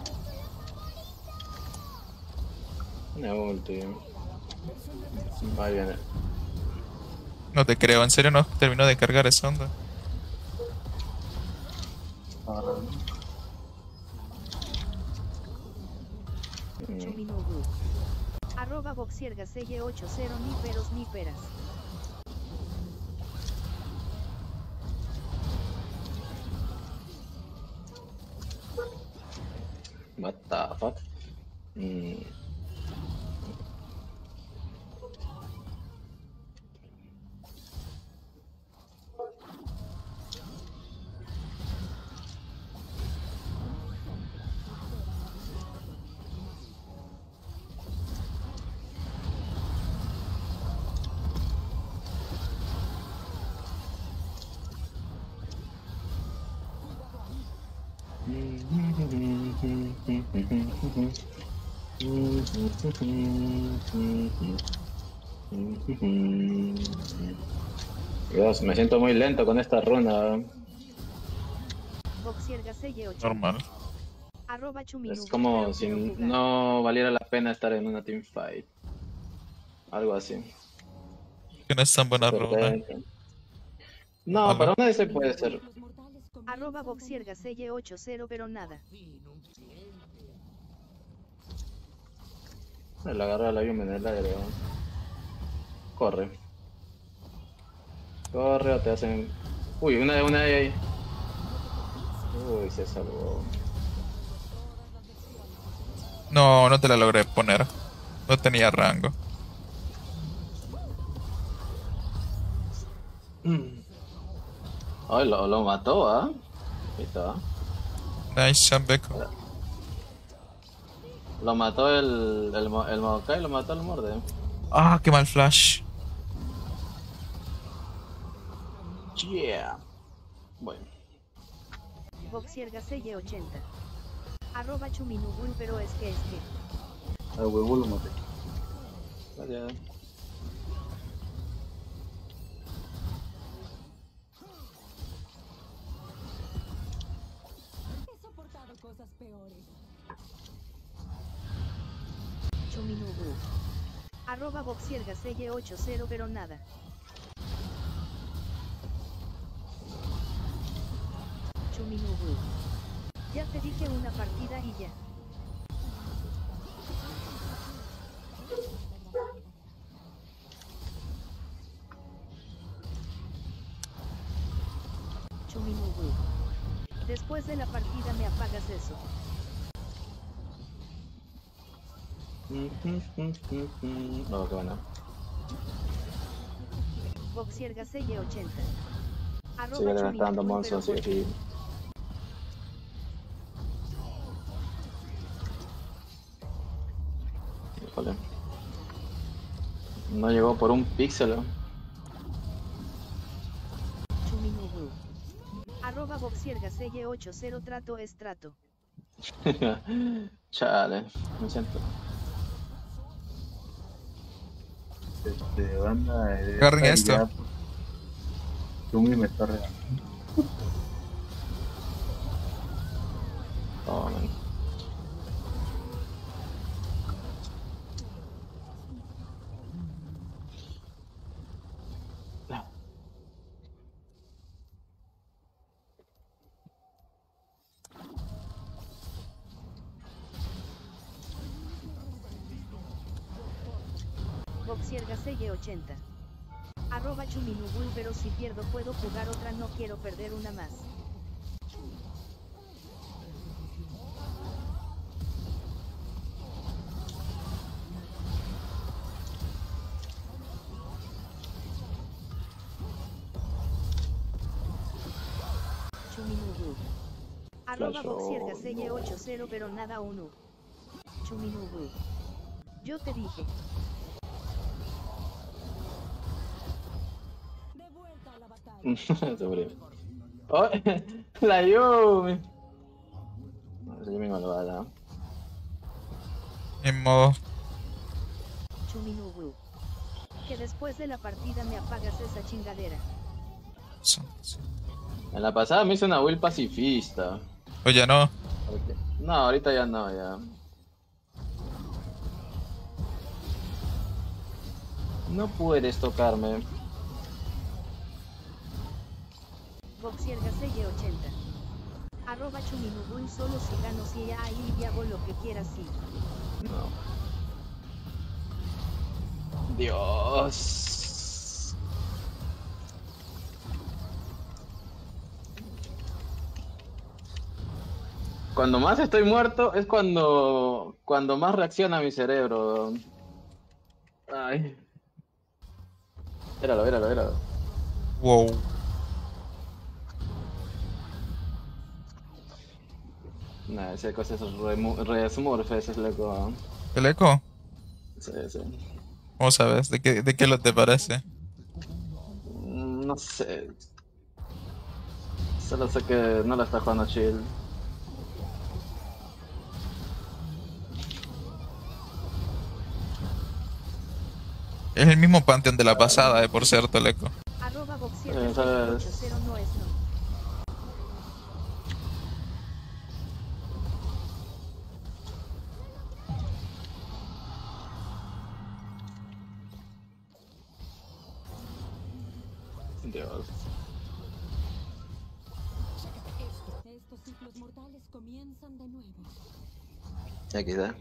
Una ulti. Ahí viene. No te creo, en serio no terminó de cargar esa onda. Torre. Mm. Chuminubu. Arroba Boxier Gaselle ochenta ni peros ni peras. What the fuck? Mm. Dios, me siento muy lento con esta runa. Boxier Gaselle ochenta. Normal. Arroba Chuminubu. Es como pero si quiero jugar. no valiera la pena estar en una teamfight. Algo así. Que no es tan buena Pero runa. de- No, Ojalá. para una de esas puede ser. Arroba Boxier Gaselle ochenta pero nada. El agarra la Yumi en el aire. ¿no? Corre. Corre o te hacen. Uy, una de una de ahí. Uy, se salvó. No, no te la logré poner. No tenía rango. Ay, lo, lo mató, ¿ah? Ahí está. Nice, Shambeko. Lo mató el, el, Mo- el Maokai, lo mató el Morde. Ah, qué mal flash. Yeah. Bueno. Boxier Gaselle ochenta. Arroba Chuminubu pero es que es que. Al huevo lo maté. Gracias. He soportado cosas peores. Chuminubu. Arroba Boxier Gaselle ochenta pero nada. Chuminubu. Ya te dije una partida y ya. Chuminubu. Después de la partida me apagas eso. No, qué bueno. Boxier Gaselle ochenta. Arroba Sigue levantando Chuminubu, monstruos y pero aquí. Híjole. No llegó por un píxel. ¿eh? Chuminubu. Arroba Boxier Gaselle ochenta trato es trato. Chale, me siento. Este, banda. eh, Agarren esta esto. ya, pues, Yumi me está regalando. Oh, man. Boxier Gaselle ochenta. Arroba Chuminubu pero si pierdo puedo jugar otra, no quiero perder una más. Chuminubu. Arroba Flash, boxiergaselle oh, no. ochenta pero nada uno. Chuminubu. Yo te dije. De vuelta a la batalla. Se murió. ¡Oh! La Yumi. La Yumi malvada. Ni modo. Chuminubu. Que después de la partida me apagas esa chingadera. Sí, sí. En la pasada me hice una build pacifista. Oye, no. Porque- No, ahorita ya no, ya. No puedes tocarme. Boxiergaselle ochenta. Arroba Chuminubu solo si gano si ahí y hago lo que quieras sí. No. Dios. Cuando más estoy muerto es cuando cuando más reacciona mi cerebro. Ay. Míralo, míralo, míralo. Wow. Nah, ese cosa es re, re smurf, ese es loco. ¿El eco? Sí, sí. ¿Cómo sabes? ¿De qué, de qué lo te parece? Mm, No sé. Solo sé que no la está jugando chill. Es el mismo Pantheon de la pasada, eh, por cierto, el eco. Arroba Eh, boxiergaselle sabes. ochenta no es no. Dios. Estos ciclos mortales comienzan de nuevo. Aquí está.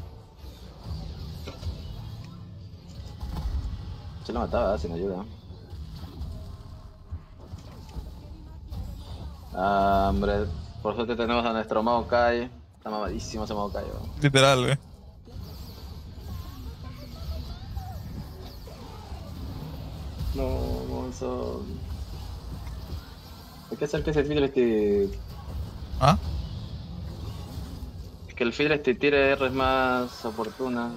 Se lo mataba sin ayuda. Ah, hombre, por suerte tenemos a nuestro Maokai. Está mamadísimo ese Maokai. ¿No? Literal, eh. No, monzo. Hay que hacer que ese Fiddlesticks. ¿Ah? Que el Fiddlesticks tire R's más oportunas.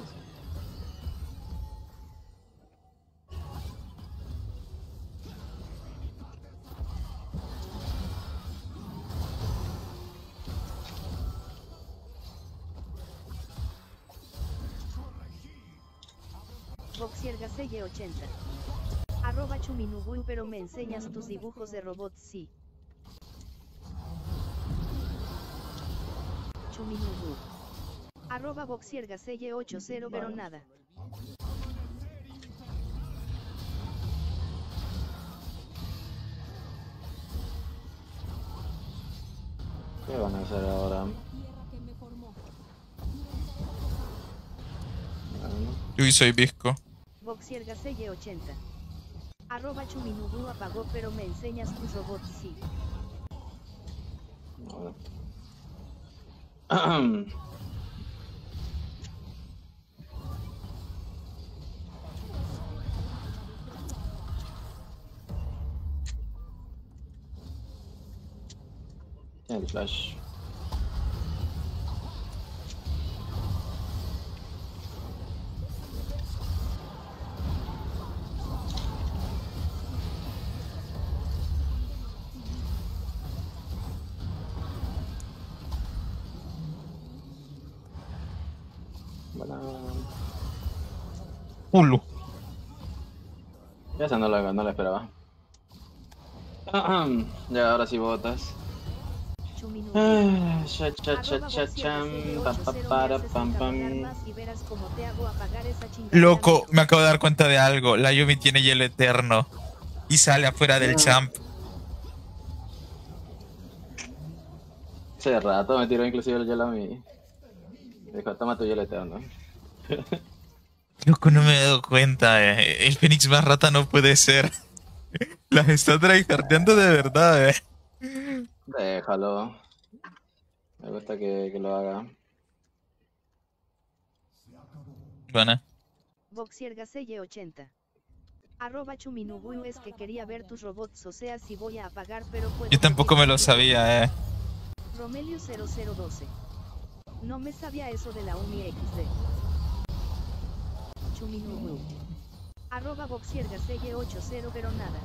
Boxiergaselle ochenta. Arroba Chuminubu pero me enseñas tus dibujos de robots sí. Chuminubu. Arroba Boxiergaselle ochenta pero Vale. nada. ¿Qué van a hacer ahora? Tierra que me formó. Bueno, Yo soy visco. Boxiergaselle ochenta. Arroba Chuminubu apagó pero me enseñas tus robots sí. bueno. Tiene el flash. Bueno, Hulu. esa no la, no la esperaba. Ya, ahora sí botas. Chuminubu. Ah, cha cha cha Arroba cha cham, Boxiergaselle pa pa ochenta para me haces pam encabronar pam. más y verás cómo te hago apagar esa chingadera. Loco, me acabo de dar cuenta de algo. La Yumi tiene hielo eterno. Y sale afuera del champ. Hace rato me tiró inclusive el hielo a mí. Dijo, toma tu hielo eterno. Loco, no me he dado cuenta, eh. El Fénix más rata no puede ser. Las está tryhardeando de verdad, eh. Déjalo. Me gusta que, que lo haga. Bueno. Boxiergaselle ochenta. Arroba Chuminubuyu es que quería ver tus robots, o sea si voy a apagar pero puedo. Yo tampoco me lo sabía, eh. Romelio cero cero doce. No me sabía eso de la Uni equis de. Chuminubuyu. Arroba Boxiergaselle ochenta pero nada.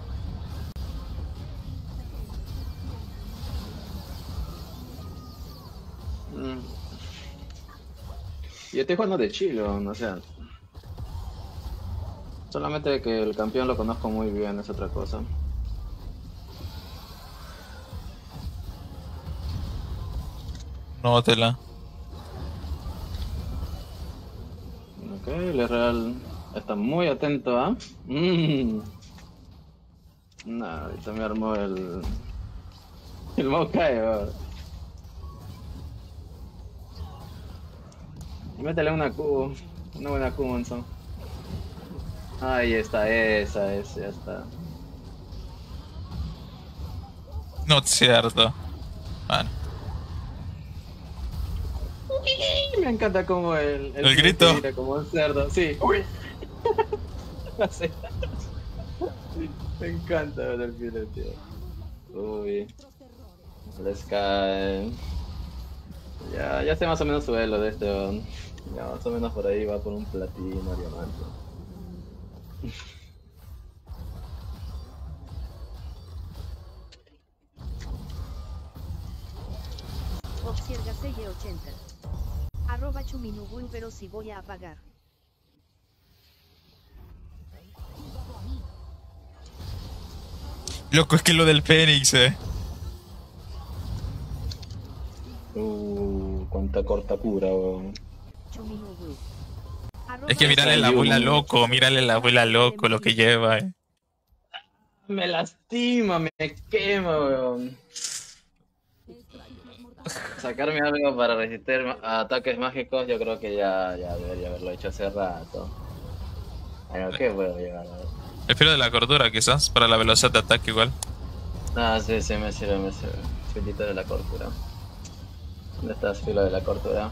Mm. Yo estoy jugando de chilo, o sea. Solamente que el campeón lo conozco muy bien, es otra cosa. No te la. Ok, el Real está muy atento a. ¿eh? Mm. No, ahorita me armó el. El Mokai, oh. Métele una Q, una buena Q, Monzón. Ahí está, esa, esa, ya está. No es cierto. Bueno. Me encanta como el... El grito. Tira como un cerdo, sí. Uy. Así. Me encanta ver el video, tío. Uy. Les cae. Ya, ya sé más o menos su elo de este. ¿no? Ya más o menos por ahí va por un platino, diamante. Boxiergaselle ochenta. Arroba Chuminubuyu pero si voy a apagar. Loco, es que lo del Fénix, eh. Uh, cuánta corta cura, weón. Chuminubuyu. Es que mírale la abuela loco, mírale la abuela loco lo que lleva, eh. Me lastima, me quema, weón. Sacarme algo para resistir a ataques mágicos, yo creo que ya, ya debería haberlo hecho hace rato. Bueno, ¿qué puedo llegar a ver? El filo de la cordura, quizás, para la velocidad de ataque igual. Ah, sí, sí, me sirve, me sirve. Filito de la cordura. ¿Dónde estás, filo de la cordura?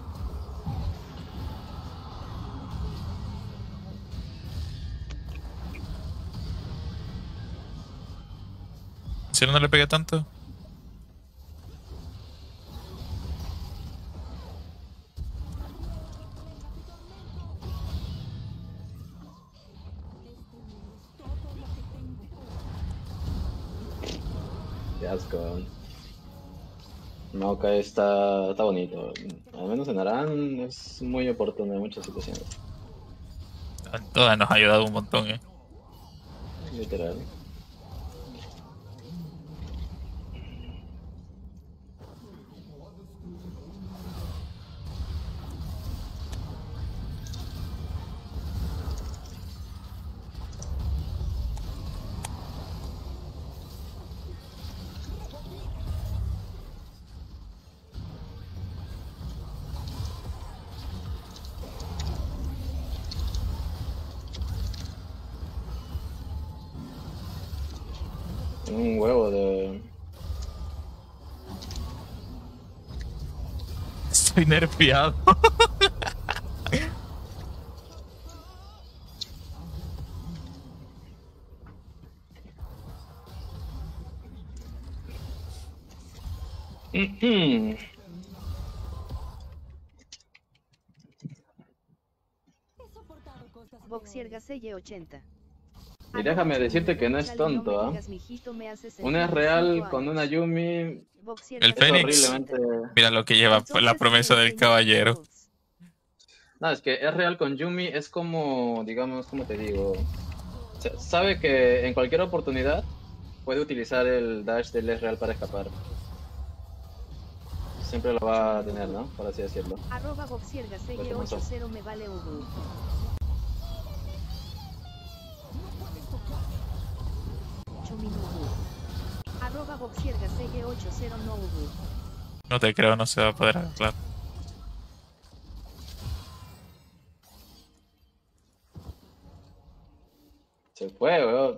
Si no, no le pegué tanto. Qué asco. Maokai está, está bonito. Al menos en Aran es muy oportuno en muchas situaciones. En todas nos ha ayudado un montón, eh. Literal. Un huevo de... Estoy nerfeado. Boxiergaselle ochenta. Y déjame decirte que no es tonto, ¿ah? Un es real con una Yumi. El Fénix. Horriblemente... Mira lo que lleva la promesa del caballero. No, es que es real con Yumi, es como, digamos, como te digo. Sabe que en cualquier oportunidad puede utilizar el dash del es real para escapar. Siempre lo va a tener, ¿no? Por así decirlo. Arroba Boxiergaselle ochenta me vale Ubu. Arroba Boxiergaselle ochenta no Ubu. No te creo, no se va a poder agarrar. Se fue, weón.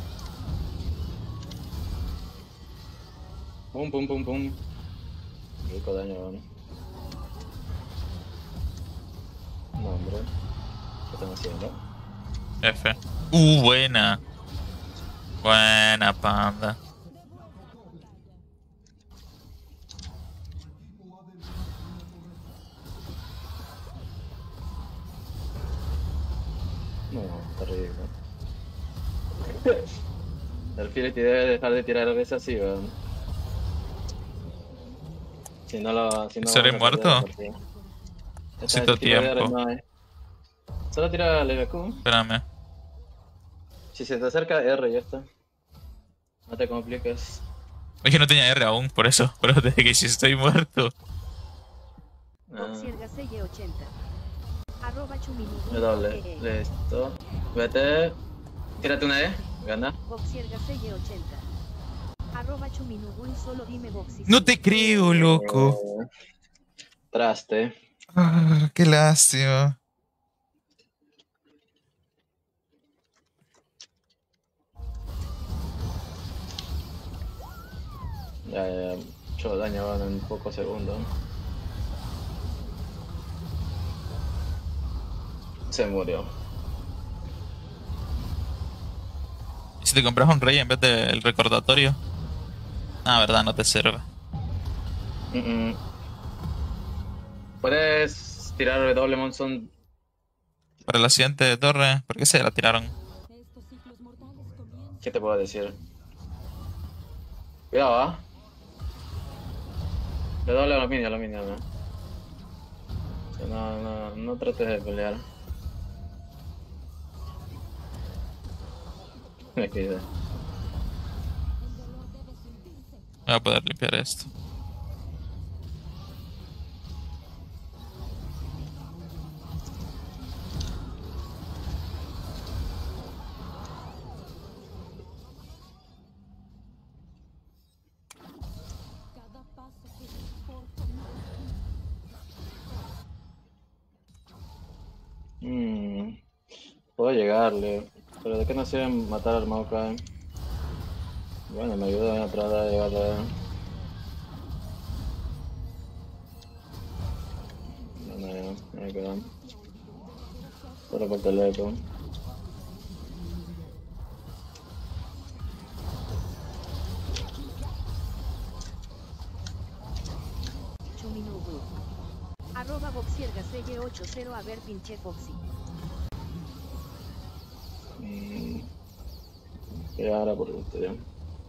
Pum, pum, pum, pum. Rico daño, weón. No, hombre. ¿Qué están haciendo? F. Uh, buena. Buena, panda. No, está ridículo. El Phility debe dejar de tirar a veces así, weón. Si no lo... Si no ¿Seré vamos a perder muerto? la partida. Esta- Necesito este tipo de tiempo. Ares no hay. Solo tira el M Q. Espérame. Si se te acerca R, ya está. No te compliques. Es que no tenía R aún, por eso. Por eso te dije que si estoy muerto. Ah, Boxiergaselle ochenta. Arroba chumini. me doble. Listo. Vete. Tírate una E. Gana. Boxiergaselle ochenta. Arroba chuminugul, solo dime boxi. No te creo, loco. Eh, Traste. Ah, qué lástima. Ya, ya, ya. Mucho daño van en pocos segundos. Se murió. ¿Y si te compras un rey en vez del recordatorio? Ah, verdad, no te sirve. Mm, mm. Puedes tirar doble monzón. Para la siguiente torre, ¿por qué se la tiraron? Estos ciclos mortales comienzan. ¿Qué te puedo decir? Cuidado, ¿ah? Le doble aluminio, aluminio, ¿no? O sea, no, no, no trates de pelear. Me quedé. Voy a poder limpiar esto. Cada paso que soporto. Mm, puedo llegarle, pero ¿de qué nos sirve matar al Maokai? Bueno, me ayuda a tratar de llegarle. No, no, ya, me quedan. Solo por teléfono. Chuminugul. Arroba boxiergaselle ochenta. A ver, pinche Foxy. Mm, y ahora por gusto ya.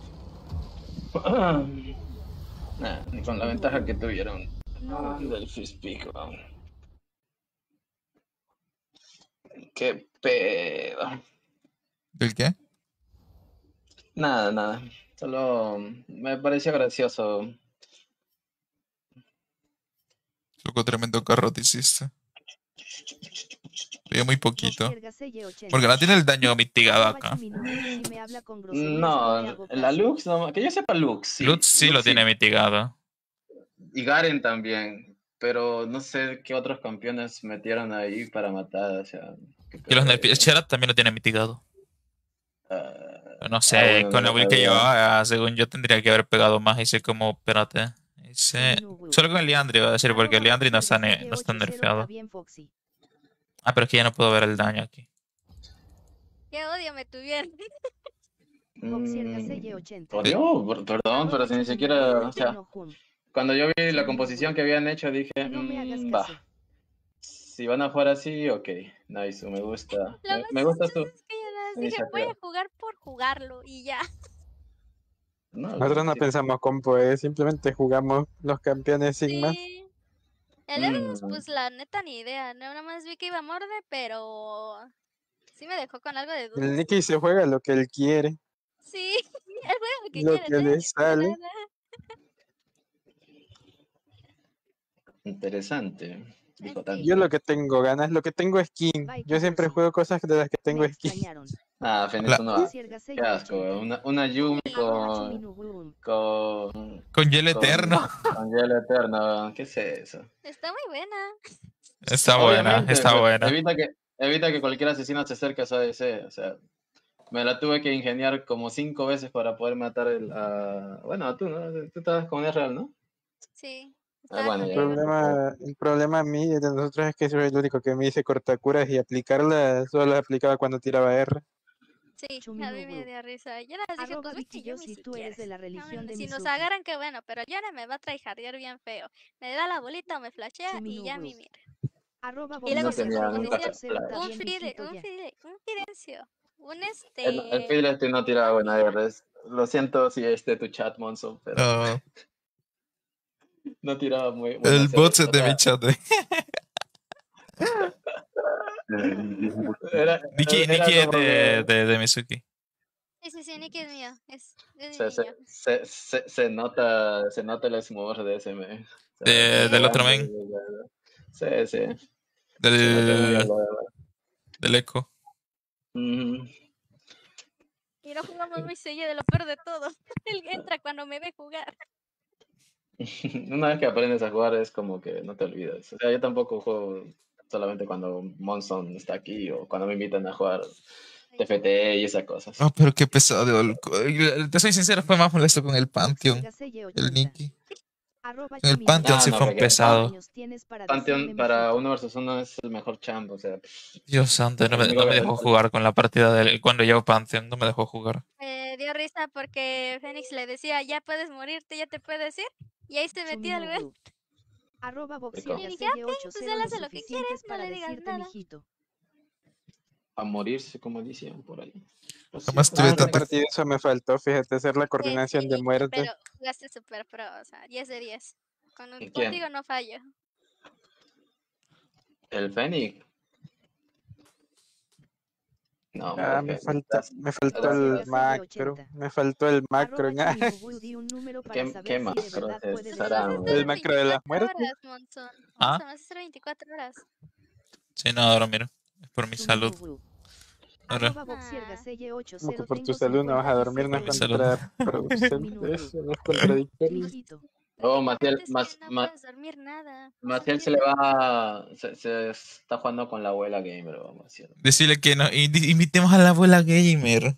Nah, ni con la ventaja que tuvieron No. del First Pick, weón. Qué pedo. ¿Del qué? Nada, nada. Solo me pareció gracioso. Loco, tremendo carro te hiciste. Veía muy poquito. Boxiergaselle ochenta. Porque no tiene el daño mitigado Arroba acá. chuminugul, si me habla con groserías, no le No, hago la caso. Lux, no, que yo sepa Lux, sí. Lutz sí lo Lux tiene mitigado. Y Garen también. Pero no sé qué otros campeones metieron ahí para matar, o sea. qué Y los pedo. nerfeos. Cherat también lo tiene mitigado. Ah, No sé, ah, bueno, con no la lo build que sabía. llevaba, según yo tendría que haber pegado más. Hice como, espérate. Hice. Chuminugul. Solo con el Liandry, voy a decir, porque el Arroba Liandry no está, ne- boxiergaselle no está ochenta. nerfeado. Está bien, Foxy. Ah, pero es que ya no puedo ver el daño aquí. Qué odio me tuvieron. Boxiergaselle Mm, ochenta. Odio, per- perdón, pero Arroba si ni chuminugul, siquiera, o sea, enojun. cuando yo vi la Chuminugul. composición que habían hecho, dije, No me hagas mmm, caso. va, si van a jugar así, ok, nice, me gusta, Lo me, más me gusta chistoso su es que yo nada más dije, voy iniciativa. a jugar por jugarlo y ya. No, Nosotros no sí, pensamos compo, eh, simplemente jugamos los campeones sin más. Sí. El Everus, mm, pues la neta ni idea. No, nada más vi que iba a morde, pero sí me dejó con algo de dudas. El Nicky se juega lo que él quiere, Sí, él juega lo que lo quiere, que no le le dice sale. nada. interesante, dijo Ok. tanto. Yo lo que tengo ganas, lo que tengo es skin. Bye, Yo siempre Kiyoshi. juego cosas de las que Me tengo skin. extrañaron. Ah, Fen, Hola. eso no va. Qué Boxiergaselle asco, ochenta. una, una Yumi Arroba con, chuminugul. con, Con Hielo con, Eterno. con hielo eterno, ¿qué es eso? Está muy buena. Está buena, Obviamente, está pues, buena. evita que, evita que cualquier asesino se acerque a su A D C, o sea, me la tuve que ingeniar como cinco veces para poder matar el, a... Bueno, tú, ¿no? Tú estabas con R real, ¿no? Sí. Ah, bueno, El ya. problema, el problema a mí de nosotros es que soy el único que me dice cortacuras y aplicarlas solo las aplicaba cuando tiraba R. Sí, Chumi a mí me Nublu. dio risa. Yo les dije, Arroba pues Vicky vete Yumi Yossi, si tú eres quieres. de la A religión mí, de si nos Mizuki. agarran, que bueno, pero Yara me va a tryhardear bien feo. Me da la bolita o me flashea Chumi y ya Nublu. mi mira. Arroba Y luego No Boxer sí, tenía como nunca decía, Cero, está flash. un bien, fide, hijito, un ya. fide, un fidencio. Un El, el este. Fidelity no tiraba un buena mira. R. Lo siento si es de tu chat, Monzo, pero No, no tiraba muy el buenas bot R. es O de mi sea, chat. eh. era, Nikki, era Nikki es como de, que de, de Mizuki. Sí, sí, sí, Nicky es mío. Es, es mi se, se, niño. se, se, se nota se nota el smooth de ese me. O sea, De, del otro jugando. main. Sí, sí. Se nota muy bien, Del, la verdad. del eco. Mm. Y no jugamos muy seguido, de lo peor de todo. Él entra cuando me ve jugar. Una vez que aprendes a jugar es como que no te olvidas. O sea, yo tampoco juego solamente cuando Monson está aquí o cuando me invitan a jugar T F T y esas cosas. Oh, pero qué pesado. el- Te soy sincero, fue más molesto con el Pantheon. El Nikki. Arroba El Chumi Pantheon Ah, sí Nublu. no, fue un porque ¿Cuántos Pan- pesado. años tienes para Pantheon decirme para mijito? uno versus uno es el mejor champ. O sea, Dios santo, no el me, único no me que- dejó jugar con la partida del, cuando llevo Pantheon, no me dejó jugar. Me dio risa porque Fénix le decía, ya puedes morirte, ya te puedes ir. Y ahí se Chumi metía el güey. Nublu. Arroba Rico. Y dije, Boxierga ok, pues él lo hace lo que quiere, suficientes no para le digas decirte nada. mijito. A morirse, como decían por ahí. Pues sí, Jamás pues, tuve Ah, sí, esta tanta... partida eso me faltó, fíjate, hacer la Sí, coordinación sí, de muerte. pero jugaste super pro, o sea, diez de diez. Con, ¿Y quién? contigo no fallo. El Fénix. No, hombre, Ah, me Fénix. faltó, estás- me faltó estás- el Boxierga macro, ochenta. me faltó el macro. Arroba Chumi Nublu, di un número para ¿Qué, saber qué si de macro verdad es puedes Nos esa? decirme. hacer El macro de las veinticuatro muertes. horas, Monzón. ¿Ah? Monzón, nos hacer veinticuatro horas. Sí, no, ahora miro. Es por mi Chumi salud. Nublu. Ahora, Arroba Boxierga ochenta. Como que por tu Tengo salud no vas a dormir, no es Mi salud. contraproducente, eso no es contradictorio. Mijito. Oh, Lo Maciel, importante es Mas- que no Ma- puedes dormir nada. Eso Maciel se pierde le va. Se, se está jugando con la abuela gamer, oh, Maciel. decirle que no, invi- invitemos a la abuela gamer.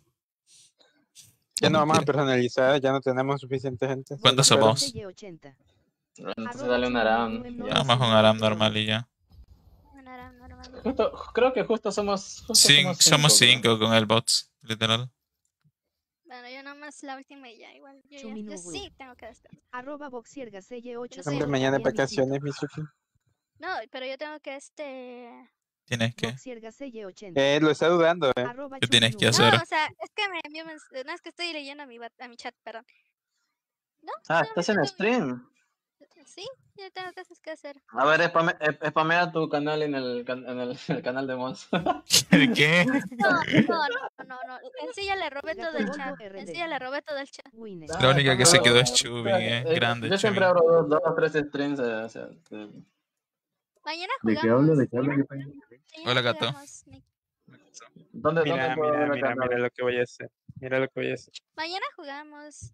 Ya no vamos a Mentira. personalizar, ya no tenemos suficiente gente. ¿Cuántos solo somos? espero. ochenta. Entonces Arroba dale un Chumi Aram. Nublu, no Ya. Nada más un Aram normal y ya. una hora normal. Justo, creo que justo somos. Justo Cin- somos somos cinco, creo. cinco con el bots, literal. Bueno, yo nomás la última y ya, igual. Yo, ya, Chumi yo Nublu. sí tengo que descansar. Arroba Boxierga ochenta. Sí. Hombre, mañana hay vacaciones, Mizuki. No, pero yo tengo que este. Tienes que. Boxierga ochenta. Eh, lo está dudando, eh. Arroba ¿Qué Chumi tienes que Nublu. hacer? No, o sea, es que me envió mens- No, es que estoy leyendo a mi, bat- a mi chat, perdón. No, Ah, estás en solamente tengo- stream. Sí, yo tengo cosas que hacer. A ver, spame- eh, spamea tu canal en el, can- en el, el canal de Mons. ¿Qué? No, no, no, no, no. En sí ya le robé todo el chat. Gato En sí ya le robé todo el chat. Winner. La única que se Ah, quedó no, es Chubby, eh. eh, Grande Yo siempre Chubby. abro dos, dos o tres streams. eh, o sea, eh, Mañana ¿De jugamos. qué hablo? ¿De qué hablo? ¿Qué pasa? Mañana Hola, gato. jugamos, Nick. ¿Dónde, Mira, dónde puedo mira, ver el mira, canal? mira lo que voy a hacer. Mira lo que voy a hacer. Mañana jugamos.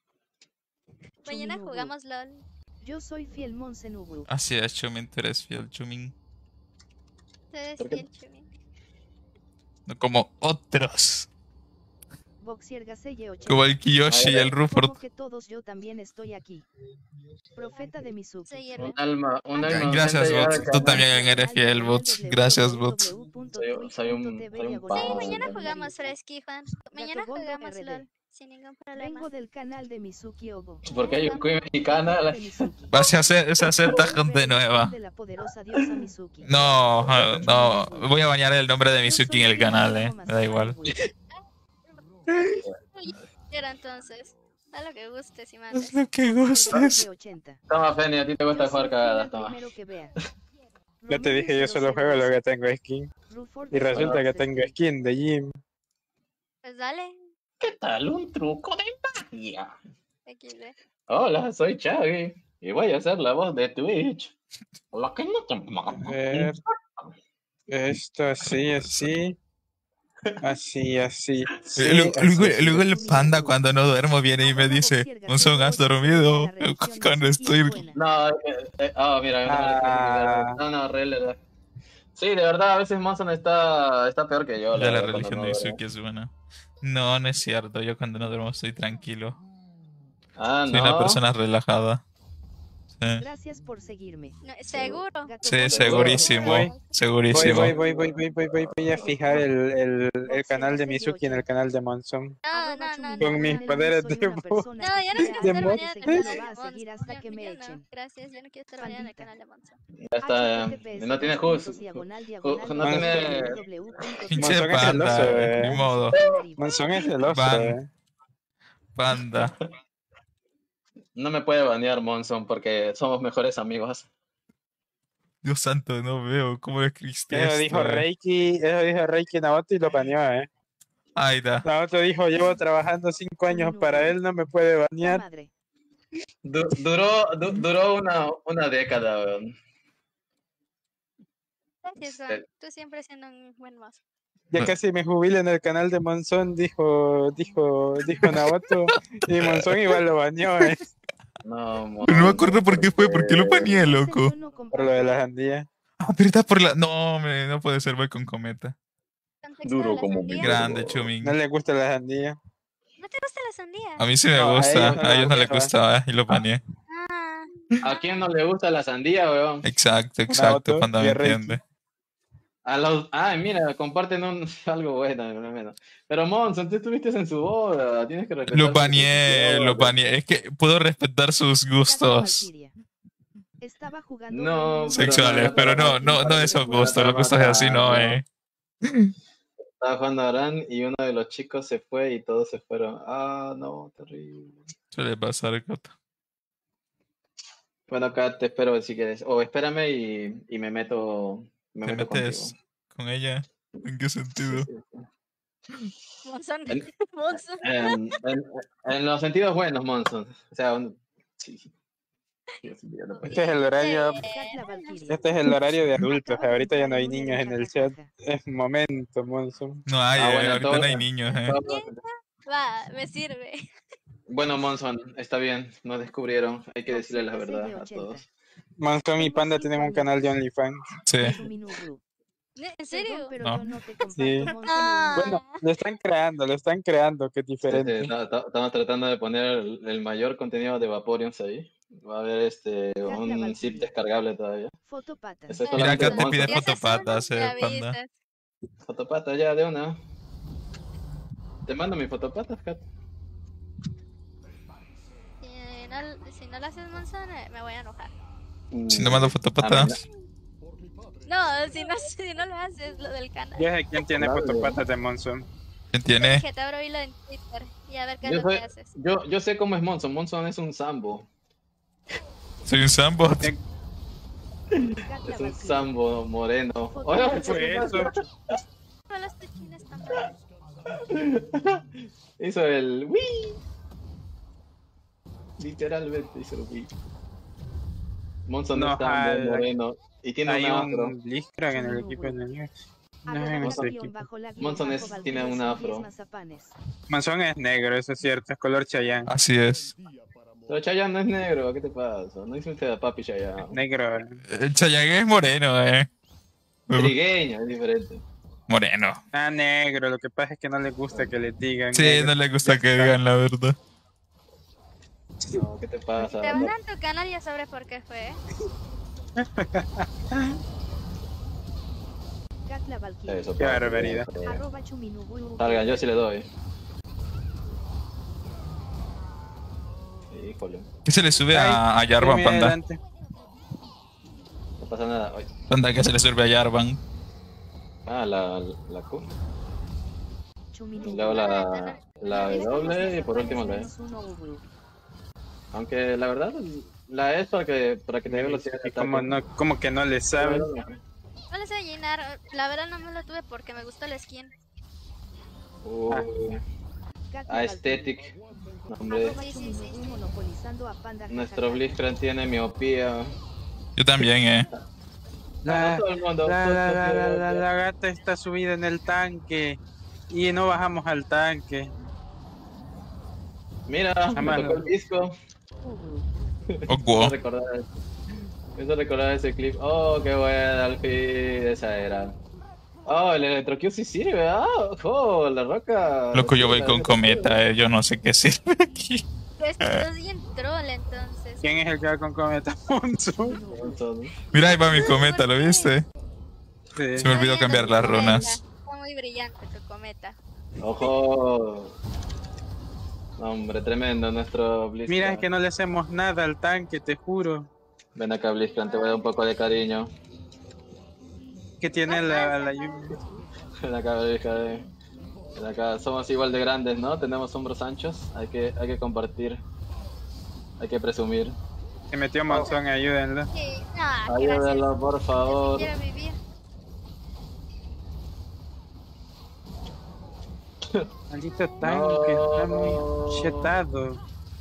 Mañana Nublu. jugamos LOL. Yo soy fiel Monse Nublu. Así es, Chumin, tú eres fiel, Chumin. Ustedes ¿Por qué? bien, Chumi. No como otros. Boxierga ochenta. Como el Kiyoshi y el Ruford. Como que todos yo también estoy aquí. Profeta de Mizuki. Seguirle. Un alma, un alma. Gracias, ausente bots. llega Tú al también eres fiel, bots. Gracias, bots. Soy- soy un- soy un Sí, pavo. mañana sí. jugamos Fresky, Juan. Mañana Gato Gondo jugamos R D. LOL. Sin ningún problema. Vengo del canal de Mizuki Ogo. Porque hay un queen mexicana. La... De Mizuki. Vas a hacer esa secta gente nueva. De la poderosa diosa Mizuki. No, no. Voy a bañar el nombre de Mizuki en el canal, eh. Me da igual. Era entonces. A lo que gustes y mandes. Es lo que gustes. ochenta. Toma, Feni, a ti te gusta Yo soy jugar cagadas, el toma. primero que vea. No te dije, yo solo juego lo que tengo skin. Ruford Y resulta que de tengo skin de Jim. Pues dale. ¿Qué tal un truco de magia? equis de. Hola, soy Chavi y voy a ser la voz de Twitch. La que no te A ver. Esto así, así. Así, así. Sí, Luego, así, luego- así. luego el panda cuando no duermo viene y me dice, Monzón, ¿has dormido? Cuando estoy... No, eh, eh, ah, mira, no, Ah. no, no, real, real. Sí, de verdad, a veces Monson está, está peor que yo. Ya la verdad, religión cuando de no duerme. Izuki es buena. No, no es cierto. Yo cuando no duermo estoy tranquilo. Ah, Soy no. una persona relajada. Gracias por seguirme. No, ¿seguro? Gato Sí, Boy. segurísimo. Voy. Voy, Segurísimo. voy, voy, voy, voy, voy, voy, voy a fijar el, el, el canal de Mizuki en el canal de Monson. No, no, no, no. Con mis no, poderes soy de una voz. persona No, ya no que quiero crea estar Monson. mañana en el que canal no de va a seguir Monson. hasta que me Yo echen. no, gracias, yo no quiero estar mañana en el canal de Monson. Ya está. https No tiene dos juegos. puntos diagonal, ju- diagonal, no tiene. www punto Pinche Monzón es celoso, panda, eh. ni modo. Monson es celoso, Van. eh. Panda. No me puede banear Monson porque somos mejores amigos. Dios santo, no veo cómo escribiste Eso esto. dijo eh. Reiki, eso dijo Reiki Naoto y lo baneó, eh. Ahí está. Naoto dijo, llevo trabajando cinco años para él, no me puede La banear. madre. Du- duró du- duró una, una década, weón. Gracias, Juan. Tú siempre siendo un buen mozo. Ya casi me jubilo en el canal de Monzón, dijo, dijo, dijo Naoto, y Monzón igual lo baneó, eh, No, No me acuerdo por qué fue, por qué lo baneé, loco. Yo no por lo de la sandía. Ah, pero está por la. No, hombre, no puede ser, voy con cometa. Contexto Duro de la como sandía. mi- Grande, Chuming. No le gusta la sandía. ¿No te gusta la sandía? A mí sí me No, a gusta, ellos no a ellos no les les gusta. gustaba y lo baneé. Ah, ¿A quién no le gusta la sandía, weón? Exacto, exacto, Naoto Panda y me a Reiki. entiende. A los... Ah, mira, comparten un... algo bueno, al menos. Pero Monson, tú estuviste en su boda, tienes que respetar. Lo sus baneé, decisiones. lo baneé. Es que puedo respetar sus gustos Valkyria. Estaba jugando No, Rainbow pero sexuales, no, pero no, para- no, no para- esos para- gustos. Los para gustos es así, no, matar, eh. Estaba jugando Arán y uno de los chicos se fue y todos se fueron. Ah, no, terrible. Suele pasar, Coto. Bueno, acá te espero si quieres. O espérame y, y me meto, me ¿Te meto metes contigo. con ella? ¿En qué sentido? Sí, sí, sí. Monson. En- Monson. En, en- en los sentidos buenos, Monson. O sea, un- sí, sí. Sí, sí, ya lo puedo. Este es el horario, Katla Valkyria. este es el horario de adultos, Acaba de ahorita ya no hay entrar en niños una en de el chat. jajaja. Es momento, Monson. No hay, Ah, eh, bueno, ahorita todo- no hay niños, eh. todo- Va, me sirve. Bueno, Monson, está bien, nos descubrieron. Hay que decirle la verdad a ochenta. todos. Monson y Panda tienen un canal de OnlyFans. Sí. Chuminuglu. ¿En Perdón, serio? pero No. yo no te comparto, Sí. Monson, Ah. Bueno, lo están creando, lo están creando, que es Sí, sí, diferente. ta- ta- Estamos tratando de poner el, el mayor contenido de Vaporeons ahí. Va a haber este un Valkyrie. zip descargable todavía. Fotopatas. Ese es Mira, solamente acá te Monson. pide Ya se fotopatas, suena, eh, me Panda. avisas. Fotopata ya de una. Te mando mi fotopatas, Kat. Si no, si no lo haces Monson, eh, me voy a enojar. Si no mando A fotopatas. mí No, si no, si no lo haces, lo del canal. Yo sé quién tiene Claro. fotopatas de Monson. ¿Quién tiene? Que te abro hilo en Twitter y a ver qué es Yo, lo que soy- haces. yo, yo sé cómo es Monson. Monson es un sambo. Soy un Sambot. Katla Es un Valkyria. sambo moreno. Foto- Oye, ¿Qué fue eso? No los tuchines tan mal. hizo el Wii. Literalmente hizo el Wii. Monson No, es sambo jala. moreno. Y tiene Hay un afro. un Blitzcrank en el equipo enemigo. No, Arroba en la ese guión equipo. bajo la guión Monson bajo es- Valkyria tiene un sin afro. diez mazapanes. Monson es negro, eso es cierto, es color Chayanne. Así es. Pero Chayanne no es negro, ¿qué te pasa? No insulte a papi Chayanne. Negro. El Chayanne es moreno, eh. Trigueño, es diferente. Moreno. Ah, negro, lo que pasa es que no les gusta que le digan. Sí, negro. no le gusta Ya que está. digan la verdad. No, ¿qué te pasa? Te van a tu canal y ya sabré por qué fue. ¿eh? Katla Valkyria. Eso, Qué papi, barbaridad. eh. Arroba Chuminuglu. Salgan, yo sí le doy. Híjole, ¿Qué se le sube a, a Sí, Jarvan, mira, Panda? adelante. no pasa nada. Ay. Panda, ¿qué se le sube a Jarvan? Ah, la, la Q. Chuminuglu. Y luego la, la Eres W y como por último la E. menos uno, Uglu. Aunque la verdad, la E es para que, para que te dé velocidad de Y como, ataque. no, como que no le saben. No les voy a llenar. La verdad no me lo tuve porque me gustó la skin. Uh, Katla aesthetic. No, hombre, Arroba Chuminuglu monopolizando a Panda. nuestro jajaja. Blitzcrank tiene miopía. Yo también, eh. La, No, todo el mundo, la, todo- la, la, la, todo- la- la gata está subida en el tanque. Y no bajamos al tanque. Mira, me Amalo. tocó el disco. Uglu. Me Ocuo. hizo recordar, me hizo recordar ese clip. Oh, qué buena, al fin, esa era. Oh, el electrocute sí sirve, ah, oh, la roca. Loco, yo voy Sí, con la- cometa, eh. Yo no sé qué sirve aquí. Pero es que estás bien troll entonces. ¿Quién es el que va con cometa? Monzo. Mira, ahí va mi cometa, ¿lo viste? Sí. Se me olvidó cambiar las runas. Está muy brillante tu cometa. ¡Ojo! Hombre, tremendo nuestro Blitzcrank. Mira, es que no le hacemos nada al tanque, te juro. Ven acá, Blitzcrank, te voy a dar un poco de cariño. Que tiene la, la Yumi. Ven acá, Blitzcrank. Ven acá, somos igual de grandes, ¿no? Tenemos hombros anchos, hay que, hay que compartir. Hay que presumir. Se metió Monzón, ayúdenlo. Sí, no, gracias. Ayúdenlo, por favor. Quiero vivir. Maldito tanque, está muy chetado.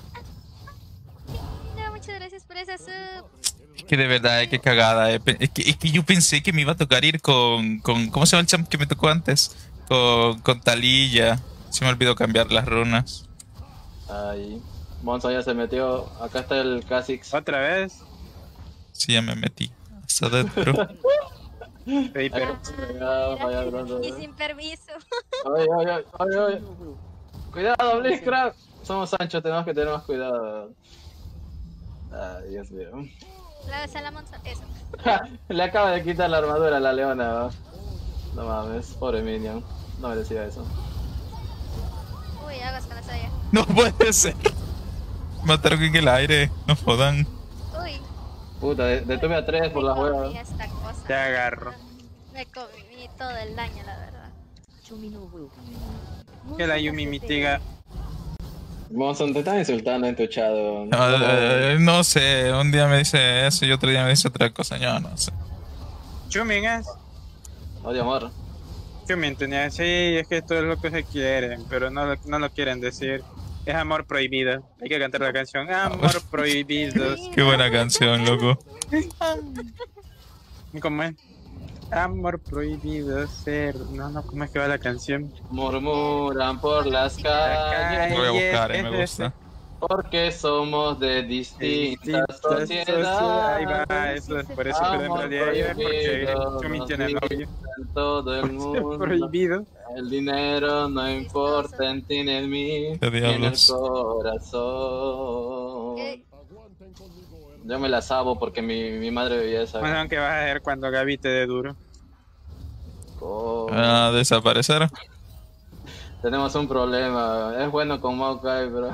No, muchas gracias por esa sub. Es que de verdad, eh, qué cagada. eh. Pe- Es que, es que yo pensé que me iba a tocar ir con, con... ¿Cómo se llama el champ que me tocó antes? Con, con Talilla. Se me olvidó cambiar las runas. Ahí. Monzo ya se metió. Acá está el Kha'Zix. ¿Otra vez? Sí, ya me metí. Hasta adentro. Ey, pero... Cuidado, vaya pronto. Y sin permiso. Ay, ay, ay, ay, ay. Cuidado, Blitzcrank. Somos anchos, tenemos que tener más cuidado. Ay, Dios mío. La ves a la monza. Eso. Le acaba de quitar la armadura a la leona. ¿Va? No mames, pobre Minion. No merecía eso. Uy, aguas con la saya. No puede ser. Mataron en el aire. No jodan. Uy. Puta, de- detuve a tres por la me comí hueva. esta cosa. Te agarro. Me comí todo el daño, la verdad. Que la Yumi mitiga. Monson, te están insultando en tu chat. weón. Ah, eh, no sé, un día me dice eso y otro día me dice otra cosa. Yo no sé. Chumin es. Odio amor. Chumin tenía, sí, es que esto es lo que se quieren, pero no, lo- no lo quieren decir. Es amor prohibido. Hay que cantar la canción. Amor prohibido. Qué buena canción, loco. ¿Cómo es? Amor prohibido ser. No, no, ¿cómo es que va la canción? Murmuran por las calles. Lo voy a buscar, eh, me Es gusta. Porque somos de distintas sociedades. Ahí va, eso es por eso, pero en Amor realidad es porque prohibido, Chumin nos tiene novio. dicen en todo el mundo. Prohibido. El dinero no importa en ti ni en mí, ¿Qué ni en el diablos? corazón. ¿Qué? Yo me la sabo porque mi, mi madre vivía esa. Bueno, aunque vas a ver cuando Gaby te dé duro. Oh, A desaparecer. tenemos un problema. Es bueno con Maokai, pero.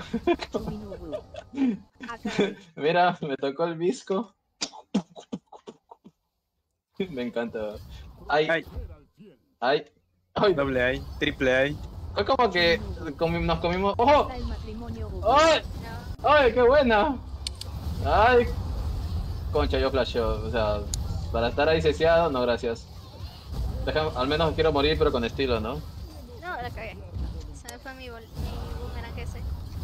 Mira, me tocó el visco. Me encanta. Ay, Ay, ay, ay. doble A, triple A. Fue como que comi- nos comimos. ¡Ojo! El matrimonio ¡Ay! No. ¡Ay, qué buena! ¡Ay! Concha, yo flasheo. O sea, para estar ahí ceciado, no, gracias. Deja- al menos quiero morir, pero con estilo, ¿no? No, la cagué. Se me fue mi, bol mi boomerang ese.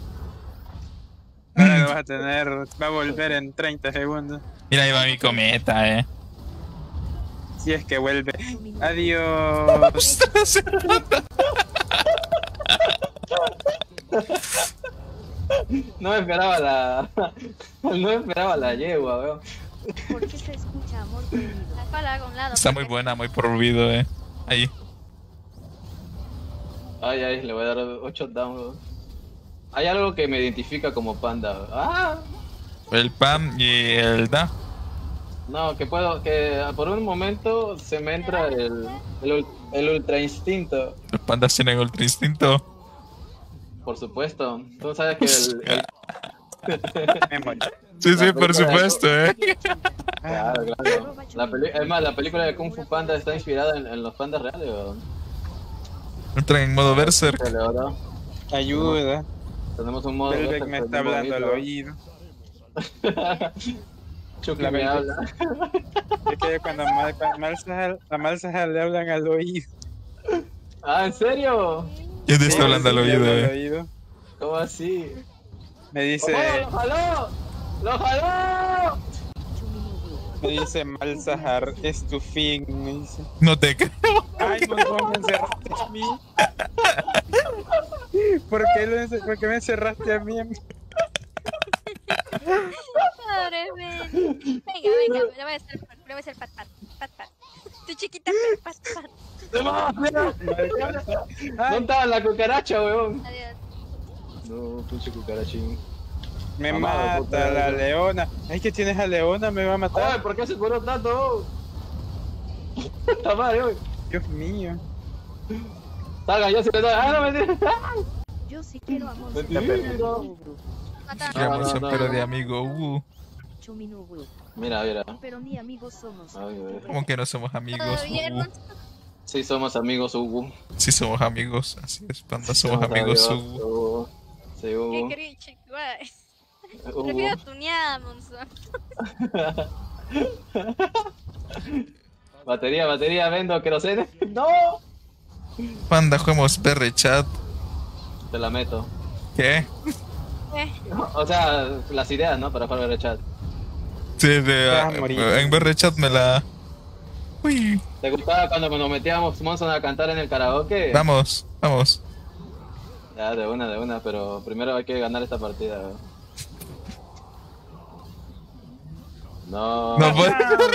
Ahora lo vas a tener, va a volver en treinta segundos. Mira, ahí va mi cometa, eh. Si es que vuelve. Adiós. Ostras, No me esperaba la. No me esperaba la yegua, weón. ¿Por qué se escucha amor prohibido? La pala hago a un lado. está muy porque- buena, muy prohibido, eh. Ahí. Ay, ay, le voy a dar ocho down, weón. Hay algo que me identifica como panda. weón. ¡Ah! El Pam y el Da. No, que puedo. Que por un momento se me entra el. El, ul- el ultra instinto. Los pandas tienen ultra instinto. Por supuesto. Tú sabes que el. el- Memory. Sí, sí, La por película de- supuesto, eh. Claro, claro. La peli- es más, la película de Kung Fu Panda está inspirada en, en los pandas reales, weón. Entran en modo Berserk. Dale, ahora. Ayuda. Tenemos un modo. Belbeck me está hablando al oído. Chucky La me Belbeck. habla. Es que cuando a Mal- a Malzahar a Malzahar le hablan al oído. Ah, ¿en serio? ¿Quién te está Sí, hablando al le oído, habla al eh? oído. ¿Cómo así? Me dice, ¡Oh, lo jaló! ¡Lo jaló! me dice Malzahar, es tu fin, me dice. No te creo. Ay, no, no, me encerraste a mí. ¿Por qué, lo ence- por qué me encerraste a mí? Pobre Ben. Venga, venga, le voy a hacer, le voy a hacer pat pat, pat pat. Tu chiquita pat pat. ¿Dónde estaba la cucaracha, weón? Adiós. No, pinche cucarachín. Me Mamá, puta, mata la ya. leona. Ay, que tienes a leona, me va a Ay, matar. ¿por qué se curó tanto? Está madre, hoy. Dios mío. Salgan, yo se le doy. ¡Ah, no, mentira! Yo sí quiero a Monse. Mentira. Mata. Qué emoción, no, no, pero no. de amigo. Uh, Chuminubu. Mira, mira. Pero ni amigos somos. Ay, ay. ¿Cómo que no somos amigos? ¿Todo bien, Uh, Monse? Sí, somos amigos, Hugo. sí somos amigos. Así es, panda, somos Somos amigos. amigos, Uh. Hugo. Sí, ¿Qué Hugo. quería, chico? Ay, Hugo. prefiero tuneada, Monzón. Batería, batería, vendo querosene. ¡No! Panda, juguemos Berry Chat. Te la meto. ¿Qué? Eh, O sea, las ideas, ¿no? Para jugar el chat. Sí, de, vas a morir. en Berry Chat me la. Uy, ¿Te gustaba cuando nos metíamos Monson a cantar en el karaoke? vamos, vamos. Ya, de una, de una, pero primero hay que ganar esta partida. ¿no? No, No puede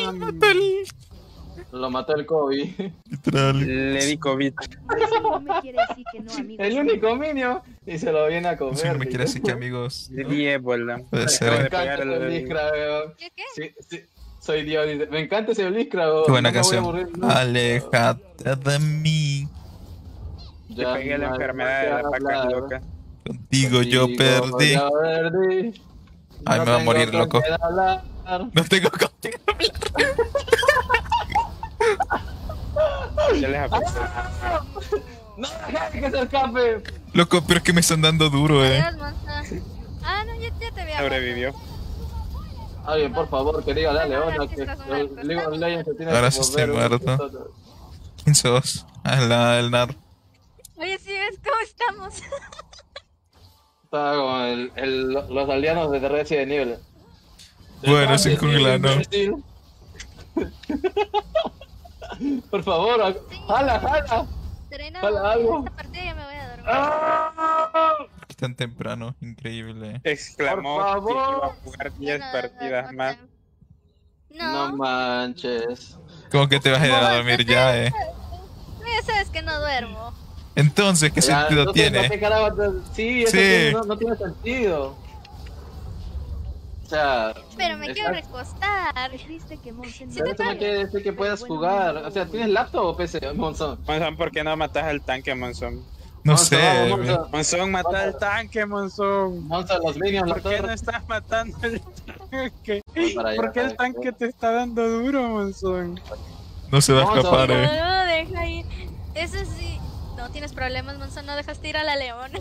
lo mató el Kobe. literal. Le di COVID. Eso no me quiere decir que no, amigos. El único minio y se lo viene a comer. Sí, no me tío. quiere decir que amigos. Le di ébola. Puede Me ser. de encanta pegar el- ese Bliscra, weón. ¿Qué, qué? Sí, sí, soy Dios. dice, me encanta ese Bliscra, weón. Qué buena No me voy a canción. aburrir nunca. Aléjate de mí. Le Ya pegué la no hay enfermedad de más la que vaca hablar. loca. Contigo yo Contigo perdí. yo perdí. Ay, No me va a tengo morir, con loco. quién hablar. No tengo con quién hablar. Ya les afectó. No, deja que se escape. Loco, pero es que me están dando duro, eh. Adiós, Monzón. Ah, no, ya, ya te había Sobrevivió. Alguien, por favor, que diga a la Ahora Leona sí que estás el muerto. League of Legends se tiene Ahora que sí estoy volver un muerto. poquito- ¿Quién sos? Ah, la, el nar. Oye, ¿sí ves cómo estamos? Estaba como el, el, los aldeanos de Resident Evil. Bueno, sin Resident jungla, Evil, ¿no? imbécil. Por favor, jala, jala. Serena, Hola, algo. esta partida ya me voy a dormir. ¡Ah! Tan temprano, increíble. Exclamó Por que favor. iba a jugar diez No, partidas no, más. No No, manches. ¿Cómo que te vas a ir a dormir ya, eh? no, ya sabes que no duermo. Entonces, ¿qué Ya, sentido entonces, ¿para tiene? qué carajo te- Sí, eso Sí. tiene- no, no tiene sentido. O sea, Pero me quiero estás- recostar. Es triste que Monse Sí, pero no eso no quiere decir que puedas jugar. O sea, ¿tienes laptop o P C, Monzón? Monzón, ¿por qué no matas al tanque, Monzón? No Monzón, sé. vamos, güey. Monzón. Monzón, mata al tanque, Monzón. Monzón, los minions, ¿Por los qué no torres. estás matando al tanque? Para allá, ¿Por qué el para tanque allá. te está dando duro, Monzón? No se va a Vamos a escapar, ver. eh. No, deja ir. Eso sí. No tienes problemas, Monzón. No dejaste ir a la leona.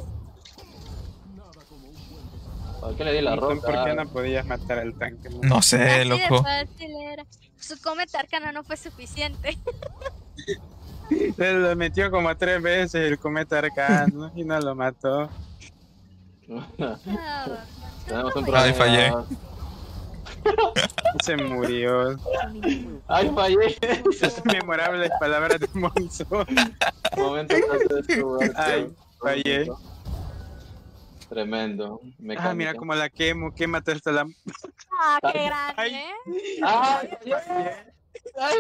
¿Por qué le di la Monzón, roca? ¿por qué no podías matar al tanque, Monzón? No Así sé, de loco. fácil era. Su cometa arcana no fue suficiente. Se lo metió como tres veces el cometa arcano y no lo mató. No, Tenemos un no, Ay, problema. fallé. Se murió. Chuminubu. Ay, fallé. Memorables palabras de Monzón. Momento de descubrir. Ay, fallé. Tremendo. Ah, Mecánica. mira cómo la quemo, quémate hasta la... Ah, qué grande, Ay. ¿eh? Ay, fallé. Ay,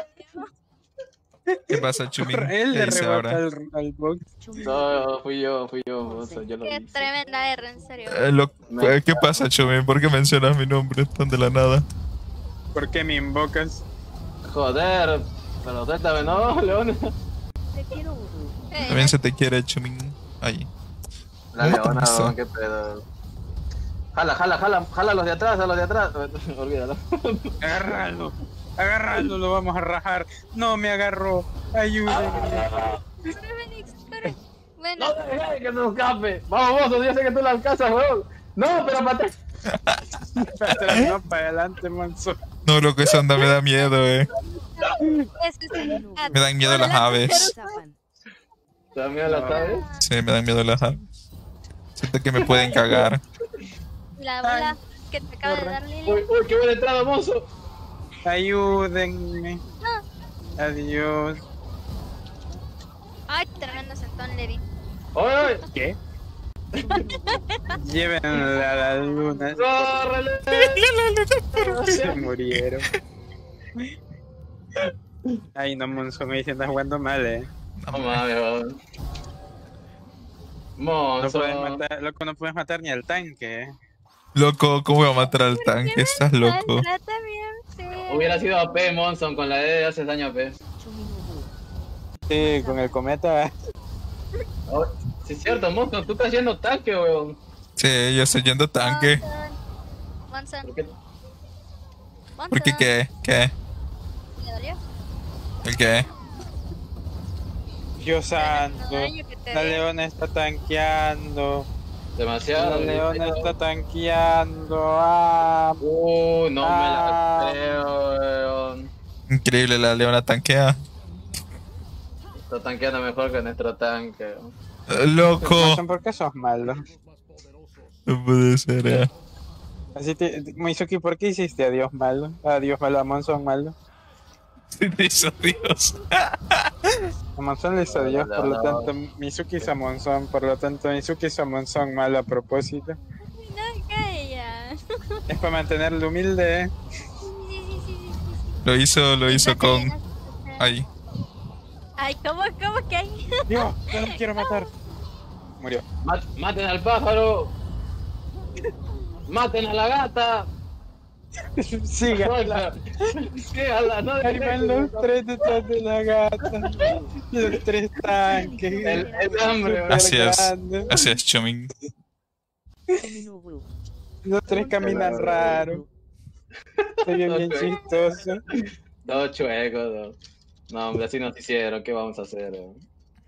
¿Qué pasa, Chumín? Él ¿Qué le dice rebota ahora? al, al box. Chuminubu. no, fui yo, fui yo. Monzón, yo lo Qué hice. tremenda R, en serio. Eh, lo- ¿Qué pasa, Chumín? ¿Por qué mencionas mi nombre tan de la nada? ¿Por qué me invocas? Joder, pero suéltame, ¿no, Leona? Te quiero, Ubu. Eh, También se te quiere, Chumín. Ay. La ¿Cómo Leona, pasó? weón, qué pedo. Jala, jala, jala, jala a los de atrás, a los de atrás. Olvídalo. Agárralo, agárralo, lo vamos a rajar. No me agarró, ayúdenme. corre, Fénix, corre. Bueno, No te dejes que se escape. Vamos, vos, yo sé que tú la alcanzas, weón. No, pero mate. Para atrás, no para adelante, Monzón. No, loco, esa onda me da miedo, eh. es que está- Me dan miedo las aves. Zafan. También la sabes. Sí, me dan miedo las aves. Siento que me pueden cagar. La bola que te acaba de dar Lili. Uy, uy, qué buena entrada, mozo. Ayúdenme. Adiós. Ay, tremendo sentón, Levi. Uy, uy. ¿Qué? Llévenla a la luna. ¡Córrele! Se murieron. Ay, no, Monzón, me dice, andas jugando mal, eh. No mames, weón. No puedes Monzo. matar, loco, no puedes matar ni al tanque, eh. Loco, ¿cómo voy a matar al tanque? Estás loco. Trata bien feo. Hubiera sido A P, Monson, con la E de haces daño a P. Sí, con el cometa. Oh, sí es cierto, Monson, tú estás yendo tanque, weón. Sí, yo estoy yendo tanque. Monson. ¿Por qué? Monson. ¿Por qué qué? ¿Qué? ¿Le dolió? ¿El qué? Dios santo. Daño que te La dé. leona está tanqueando. Demasiado. La leona demasiado. está tanqueando. Ah, Uh, no Ah. me la creo, weón. Increíble, la leona tanquea. Está tanqueando mejor que nuestro tanque. Eh, Loco. Monzón, ¿por qué sos malo? No puede ser, eh. Así te, Mizuki, ¿por qué hiciste a Dios malo? A Dios malo, a Monzón malo. Sí, te hizo Dios. A Monzón le hizo a Dios, por lo No. tanto Mizuki hizo a Monzón, por lo tanto Mizuki hizo a Monzón malo a propósito. No, calla. Es para mantenerlo humilde, ¿eh? Sí, sí, sí, sí, sí, sí. Lo hizo, lo hizo con... Ahí. Ay, ¿cómo, cómo que hay? Dios, yo no quiero matar. Murió. Mat- maten al pájaro. Maten a la gata. Siga. Síganla, no Ahí van los tres detrás de la gata. Los tres tanques. El, el hambre, weón. Así es. grande. Así es, Chuming. Los tres caminan raro. Se bien bien Ok. chistoso. Todo chueco, no. No, hombre, así nos hicieron. ¿Qué vamos a hacer? weón?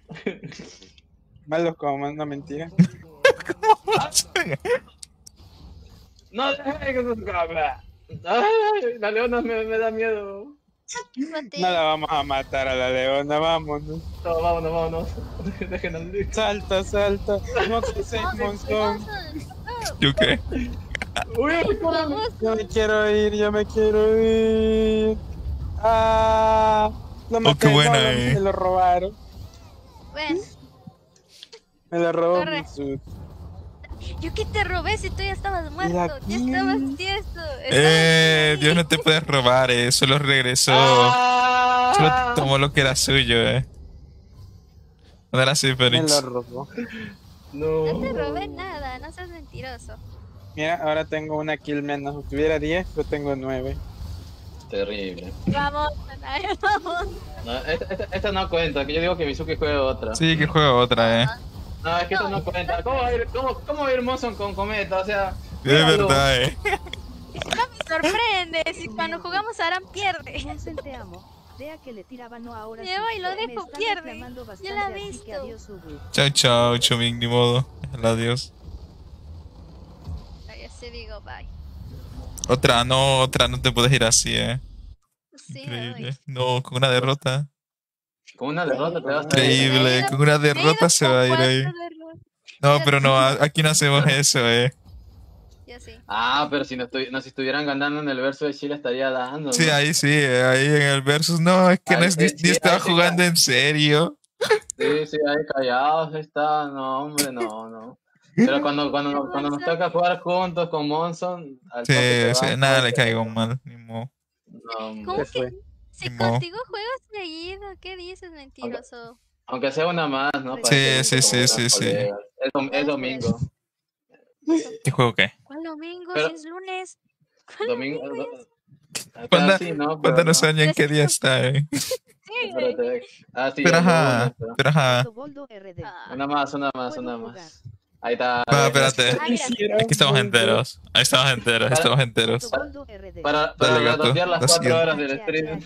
Malos como, no mentira. No dejes que se escape. Ay, la leona me, me da miedo. No la vamos a matar a la leona, vámonos. No, vámonos, vámonos. Déjenos libre. Salta, salta. No te sé, Monzón. ¿Yo qué? Uy, córrele. Yo me quiero ir, yo me quiero ir. Ah, lo maté, Oh, qué buena, no, lo- eh. me lo robaron. Bueno, Me lo robó Corre. Mitsu. yo que te robé si tú ya estabas muerto. aquí. Ya estabas tieso. Eh, Estabas Dios no ahí. te puede robar, eh. Solo regresó. Ah. Solo tomó lo que era suyo, eh. No era así, Me lo Félix. robó. No. No te robé nada, no seas mentiroso. Mira, ahora tengo una kill menos. Si tuviera diez, yo tengo nueve. Terrible. Vamos, ay, vamos. No, esta, esta, esta no cuenta, que yo digo que Mizuki juegue otra. Sí, que juega otra, eh. No, es que esta no cuenta. ¿Cómo va a ir, cómo, cómo va a ir Monson con Cometa? O sea, De míralo. verdad, eh. No me sorprende si cuando jugamos Aran pierde. Monsen, te amo. Vea que le tiraba no ahora. Me voy, lo Me dejo, está pierde. reclamando Ya bastante, la he así que visto. adiós, Ubu. Chao, chao, Chuming, ni modo. Adiós. Ay, así digo, bye. Otra, no, otra, no te puedes ir así, eh. Sí, me Increíble. voy. No, con una derrota. Con una derrota te vas a ir. Increíble, Me he ido- con una me he derrota ido se va a ir con ahí. cuatro derrotas. No, pero no, a- aquí no hacemos eso, eh. Yo sí. Ah, pero si no, estoy, no si estuvieran ganando en el verso de Chile estaría dando. Sí, ¿no? ahí sí, eh, ahí en el versus. No, es que no Ahí, es, ni, eh, ni sí, estaba ahí sí, jugando claro. en serio. Sí, sí, ahí callados está. No, hombre, no, no. Pero cuando, cuando, cuando nos toca jugar juntos con Monson, al Sí, toque te sí, vas, nada ¿no? le caigo mal, ni modo. No, ¿Cómo hombre. ¿Qué fue? Si Ni modo. contigo juego seguido, ¿qué dices, mentiroso? Aunque sea una más, ¿no? Para Sí, que sí, como sí, unos sí, sí. colegas. Es, dom- es domingo. ¿Qué juego qué? ¿Cuál domingo? Pero- Si es lunes. ¿Cuál Domingo. domingo es? Acá Cuando, sí, ¿no? cuando Pero nos no. añen qué día está, eh. Sí, güey. Espérate. Ah, sí, Pero el ajá, lunes, pero- pero ajá. Toboldo R D. Ah, Una más, una más, Puedo una jugar. más. Ahí está. Va, eh, espérate. Ay, gracias. Aquí estamos enteros. Ahí estamos enteros, estamos enteros. Toboldo R D. Para, para Dale, gato, retotear las la cuatro siguiente. horas del stream.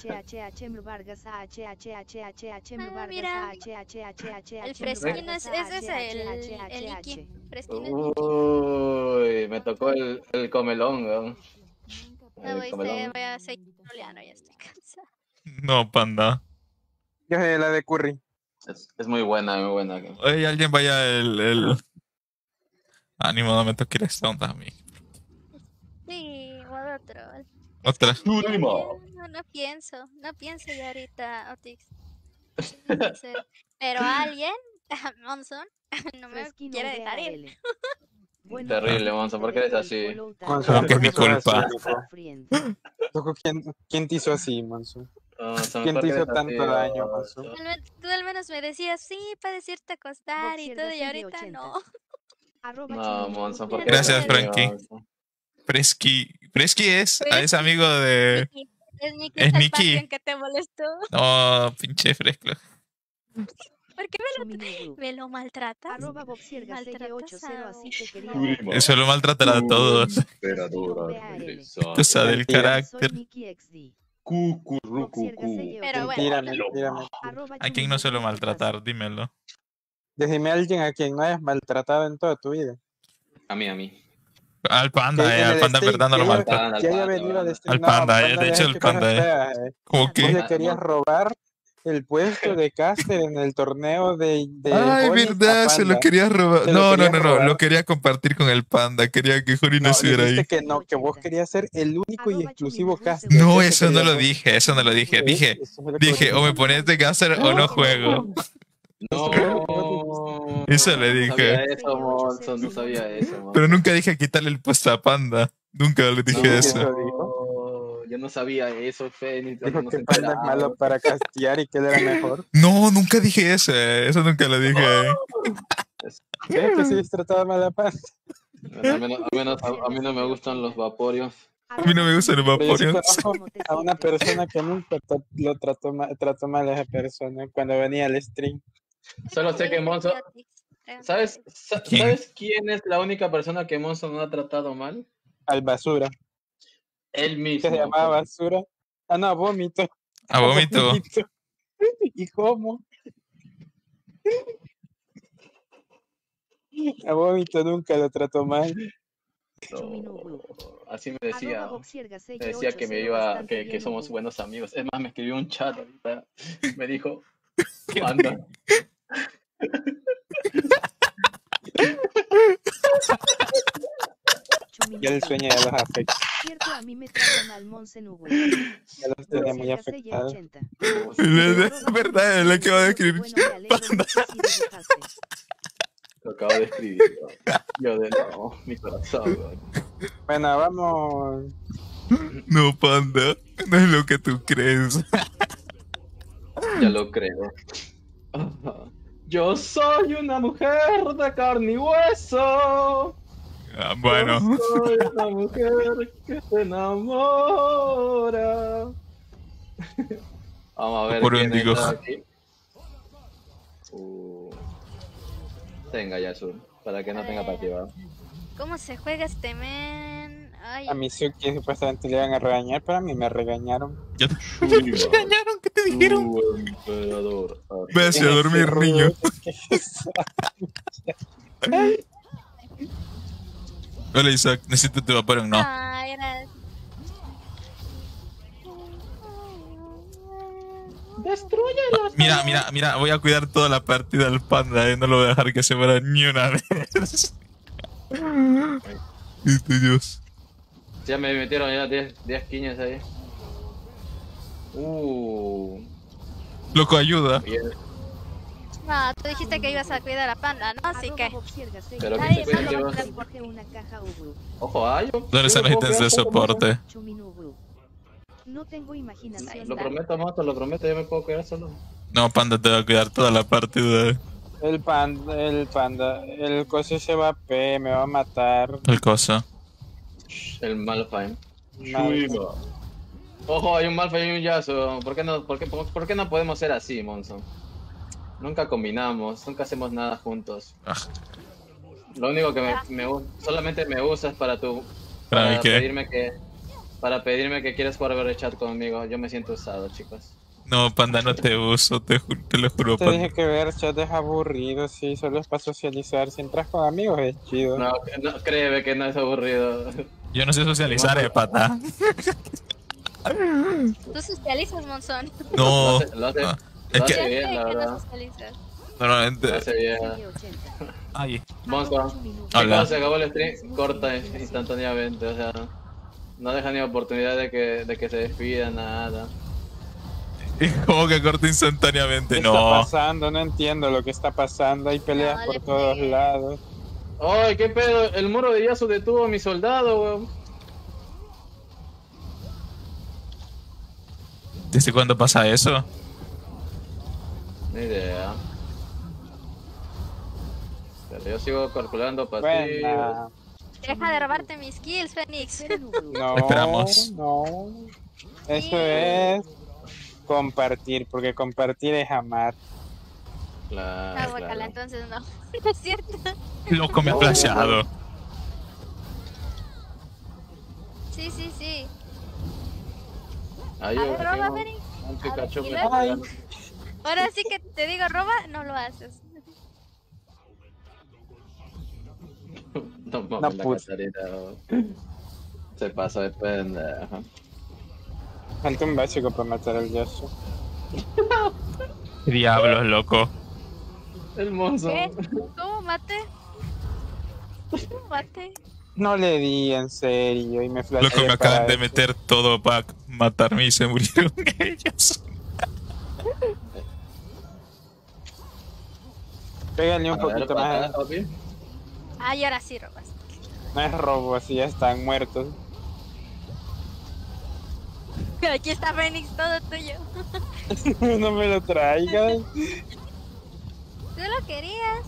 Ah, mira. El fresquino es, ese es el, el Iki. Fresquino es Iki. Uy, me tocó el, el comelón, weón. No El voy, a comelón. voy a seguir troleando, ya estoy cansada. No, panda. Yo soy la de Curry. Es, es muy buena, muy buena. Oye, alguien vaya el. el... Ah, ni modo, me toca ir a esta onda a mí. Sí, modo troll. Otra. Turismo. No, no pienso, no pienso ya ahorita, Otix. No sé. Pero alguien, Monson, no me Fresquino quiere dejar ir. D A L. Bueno, Terrible, Monzo, ¿por qué eres así? Monzo, Como que es mi ¿por qué sos culpa. así, loco? Loco, ¿quién, ¿quién te hizo así, Monzo? No, son- ¿Quién ¿por te qué hizo eres tanto así, daño, Monzo? Monzo? Tú al, tú al menos me decías, sí, para decirte acostar y Boxer todo, y Gacelle ahorita ochenta. no. Arroba No, Chumino Monzo, Ubu. ¿por qué Gracias, eres así, Frankie. Monzo? Fresky. Fresky es, Fresky. es amigo de... Nikki. Es Nikki, Es es el Nikki. Patreon que te molestó. No, pinche Fresco. ¿Por qué me lo, me lo maltratas? Arroba boxiergaselle ochenta, así te quería Prima. ver. Eso lo maltratará a todos. Emperadora regresada. Cosa del Mentira. carácter. Soy Nikki X D. Cucurrucucú. Pero Mentira, bueno, mentira, mentira. Arroba ¿A quién no suelo Chumino maltratar? Dímelo. Decime a alguien a quien no hayas maltratado en toda tu vida. A mí, a mí. Al Que panda, eh. en Al el panda en stream verdad no lo que haya- maltrata. Al Que haya panda, venido al al stream. Al No, panda, eh, de le hecho, has el hecho cosas panda, eh. feas, eh. Como Vos que... le querías robar el puesto de caster en el torneo de, de Ay, Honey verdad, a se lo Panda. quería robar. Se lo No, no, querías no, no, robar. lo quería compartir con el panda. Quería que Jori no No, estuviera dijiste ahí. que no, que vos querías ser el único y Arroba exclusivo Chumino caster. No, Eso eso no querías lo vos. dije, eso no lo dije. ¿Ves? Dije, Eso fue lo que vos dije, o me dijiste. pones de caster o no juego. No. Eso le No dije. sabía eso, Monson, no sabía eso, Monson. Pero nunca dije quitarle el puesto a panda. Nunca le dije No, eso. Eso dijo. Yo no sabía eso, Fénix. Dijo no que se Panda es enteraba. malo para castear y que él era mejor. No, nunca dije eso. eh, Eso nunca lo dije. ¿Ves que sí trataba mal a Panda? Bueno, al menos, al menos a, a mí no me gustan los vaporios. A mí no me gustan los Pero yo sí vaporios. conozco a una persona que nunca tra- lo trató mal, trató mal a esa persona cuando venía al stream. Solo sé que Monson... ¿Sabes, sa- ¿Quién? ¿Sabes quién es la única persona que Monson no ha tratado mal? Al basura. Él Que mismo. se llamaba basura. Ah, no, vómito. A vómito. ¿Y cómo? A vómito nunca lo trató mal. No, así me decía. Arroba boxiergaselle Me decía que me ochenta, iba, bastante que, que bien, somos Hugo. buenos amigos. Es más, me escribió un chat ahorita. Me dijo, anda. Chumino Ya el Hugo. sueño ya los afecta. Cierto, a mí me tratan al Monsen Hugo. Ya los tenía muy Boxiergaselle afectados. ochenta. Es verdad, le acabo de escribir. Bueno, me alegro mucho si dibujaste. Lo acabo de escribir. Yo de no, mi corazón. güey. Bueno, vamos. No, panda. No es lo que tú crees. Ya lo creo. Yo soy una mujer de carne y hueso. Ah, bueno. Yo soy una mujer que se enamora. Vamos a ver Por un quién digo. entra aquí. Uh. Tenga ya azul, para que no tenga partida. ¿Cómo se juega este men? Ay, A Mizuki supuestamente le iban a regañar, pero a mí me regañaron. Ya te ya te regañaron, ¿qué te dijeron? Tu emperador. Vete a dormir, Ese niño. rudo, ¿qué es eso? Hola, Isaac. Necesito tu vapor, no. ah, era... Destruyela. Mira, mira, mira. Voy a cuidar toda la partida del panda, eh. No lo voy a dejar que se muera ni una vez. Este Dios. Ya me metieron ya diez quiñas ahí. Uh. Loco, ayuda. Bien. No, tú dijiste que ibas a cuidar a Panda, ¿no? Así Arroba que... boxiergaselle Pero que Ay, se cuiden, no, chicos. ochenta. Jorge, una caja Hugo. Ojo, ah, yo. ¿Dónde están los yo ítems de puedo quedar solo, soporte? Chumino Hugo. No tengo imaginación. Lo prometo, Moto, lo prometo, yo me puedo quedar solo. No, panda, te va a cuidar toda la partida. El panda, el panda, el coso se va a P, me va a matar. El cosa. El Malphite. Mal. Ojo, hay un Malphite y un Yasuo. ¿Por qué no, por qué, por qué no podemos ser así, Monson? Nunca combinamos, nunca hacemos nada juntos. Ah, Lo único que me, me u- solamente me usas para tu ¿Para para mí qué? pedirme que para pedirme que quieras jugar Overwatch chat conmigo. Yo me siento usado, chicos. no, panda, no te uso. Te, ju- te lo juro, Te panda. dije que ver chat es aburrido, sí, solo es para socializar. Si entras con amigos es chido. No, no créeme que no es aburrido. Yo no sé socializar, eh, pata. Tú socializas, Monzón. No. Lo hace, lo hace, Ah, lo es que- hace Ya bien, sé la que no verdad. socializas. Lo Normalmente. hace bien. ochenta. Ay. Monson, Chumino Hugo. Hola. cuando se acabó el stream, corta instantáneamente, o sea, no deja ni oportunidad de que, de que se despida, nada. ¿Cómo que corta instantáneamente? ¿Qué está No. pasando? No entiendo lo que está pasando. Hay peleas No, por le todos pegué. lados. ¡Ay, qué pedo! El muro de Yasuo detuvo a mi soldado, weón. ¿Desde cuándo pasa eso? Ni idea. Pero yo sigo calculando pasivos. Buena. Deja de robarte mis kills, Fénix. No, Esperamos. no. Eso Sí. es compartir, porque compartir es amar. Claro, Ah, guacala, claro. entonces no. No es cierto. Loco, me ha flasheado. Sí, sí, sí. Ahí A yo ver, roba, tengo Fénix. un A Pikachu. ver, me y está luego. pegando. Ahora sí que te digo roba, no lo haces. No mames, No, la pues. Catarina. oh. Se pasó de pendejo. Falta un básico para matar al Yasuo. ¿Qué diablos, loco? El mozo. ¿Qué? ¿Cómo mate? ¿Cómo mate? No le di en serio y me Loco, flasheé me para acaban de eso. meter todo para matarme y se murieron ellos. Pégale un A ver, poquito patada, más. papi. Ah, y ahora sí robas. No es robo, así ya están muertos. Aquí está Fénix, todo tuyo. No me lo traigas. Tú lo querías.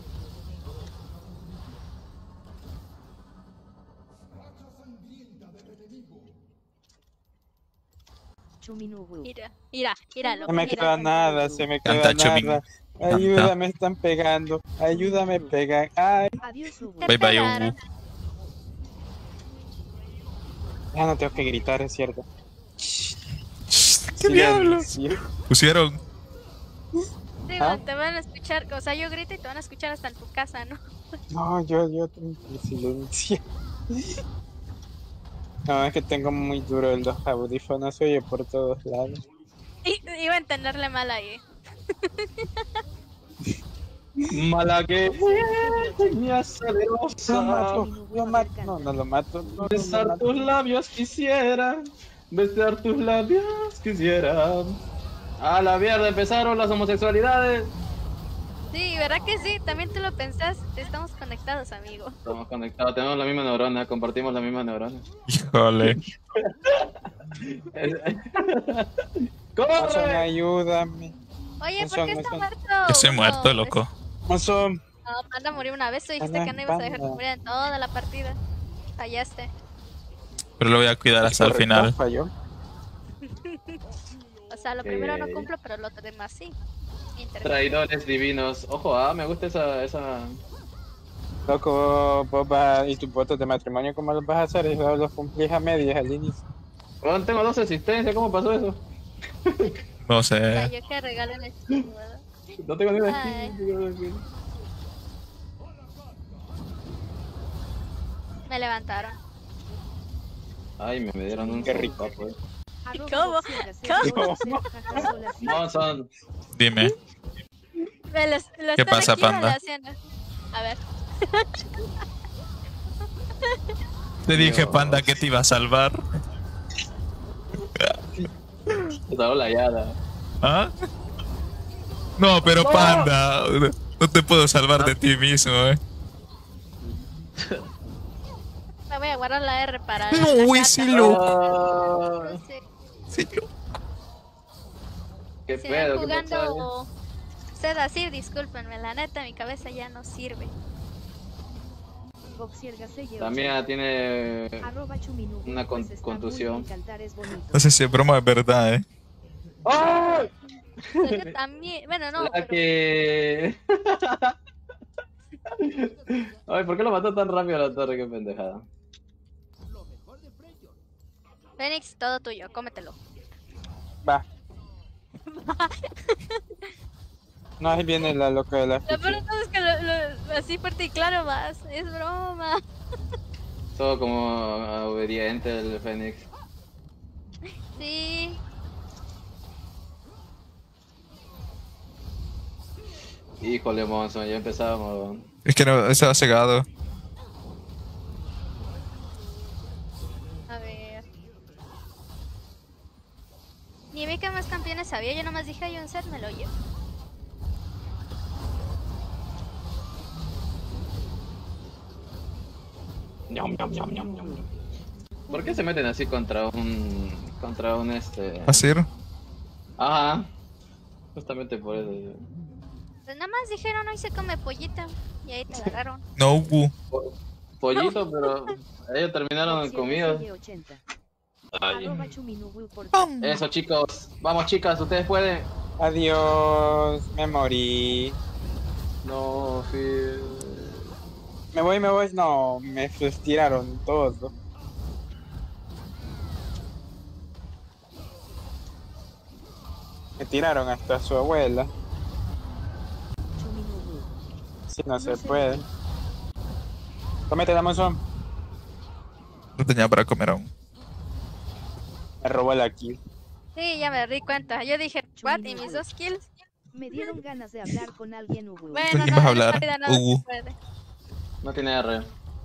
Chuminubu. Mira, mira, míralo. No me mira. queda nada, se me queda Canta, Chumin. nada. Canta. Ayuda, me están pegando. Ayúdame, pegan. Ay, Adiós, Ubu. Te Bye bye, pegaron. Ubu. ya no tengo que gritar, es cierto. ¿Qué diablos? Silencio. Pusieron. Digo, ¿Ah? te van a escuchar, o sea, yo grito y te van a escuchar hasta en tu casa, ¿no? No, yo, yo tengo que silencio. No, es que tengo muy duro el dos audífonos, se oye por todos lados. I- iba a entenderle mal ahí. Malagueña Lo salerosa. mato, lo mato. No, no lo mato. No, no lo Besar mato. tus labios quisiera. Besar tus labios quisiera. A la mierda empezaron las homosexualidades. Sí, ¿verdad que sí? También tú lo pensás. Estamos conectados, amigo. Estamos conectados, tenemos la misma neurona, compartimos la misma neurona. Híjole. Oso, ¡Corre! ayúdame. Oye, No ¿por qué son, no está son. muerto? Yo soy muerto, No, loco. Oso, No, Panda murió una vez. Tú dijiste Panda, que no ibas a dejar que Panda. muriera en toda la partida. Fallaste. Pero lo voy a cuidar hasta el correcto, final. falló. O sea, lo primero no Ok. cumplo, pero lo demás sí. Interesante. Traidores divinos. Ojo, ah, me gusta esa, esa. Loco, vos vas a- ¿y tus votos de matrimonio cómo los vas a hacer? Eso los cumplís a medias al inicio. Bueno, tengo dos existencias, ¿cómo pasó eso? No O sea, sé. yo que regalo el skin, ¿verdad? No tengo ni una Ay. skin, no tengo una skin. Me levantaron. Ay, me, me dieron un Qué rico. sopapo, eh. Arroba ¿Cómo? boxerga ¿Cómo? C doce, jaja, sola, sí. No, son. Dime. Me los, los ¿Qué están pasa, aquí Panda? haciendo. A ver. Te dije, Dios. Panda, que te iba a salvar. Esa la yada. ¿Ah? No, pero No. Panda, no te puedo salvar de ti mismo, eh. Me voy a guardar la R para. No, la ese gata. loco. Ah, Sí. Sí, yo- ¿Qué Si pedo? van ¿Qué pasa? jugando usted así, discúlpenme, la neta mi cabeza ya no sirve. Boxerga C Y La mía tiene. Arroba Chuminubu, Una con- pues está muy contusión. bien, cantar es bonito. No sé si es broma o es verdad, eh. ¡Ay! O sea, yo también, bueno, no, La pero que. Ay, ¿por qué lo mató tan rápido a la torre? Qué pendejada. Fénix, todo tuyo, cómetelo. Va. No, ahí viene la loca de la Lo peor ficha. de todo es que lo, lo- así fuerte y claro vas, es broma. Todo como ah, obediente el Fénix. Sí. Híjole, Monson, ya empezamos. Es que no, estaba cegado. A ver. Ni vi que más campeones había, yo nomás dije hay un set, me lo llevo. Ñam, ñam, ñam, ñam, ñam. ¿Por qué se meten así contra un. contra un este. ¿Así? Ajá. Justamente por eso. Pues nada más dijeron hoy se come pollita y ahí te agarraron. No, Ubu. Por, pollito, pero ellos terminaron Boxer comidos. Calle ochenta. Ay. Arroba Chuminubu por Eso, chicos. Vamos, chicas, ustedes pueden. Adiós, me morí. No, Phil. Me voy, me voy. No, me tiraron todo. Me tiraron hasta a su abuela. Chuminubu. Si no se puede. Cómete, dame un son. No tenía para comer aún. Me robó la kill. Sí, ya me di cuenta. Yo dije, what? ¿Y mis dos kills? Me dieron ganas de hablar con alguien, Hugo. Bueno, ¿Con quién no, vas a en hablar? realidad no Hugo. se puede. No tiene R.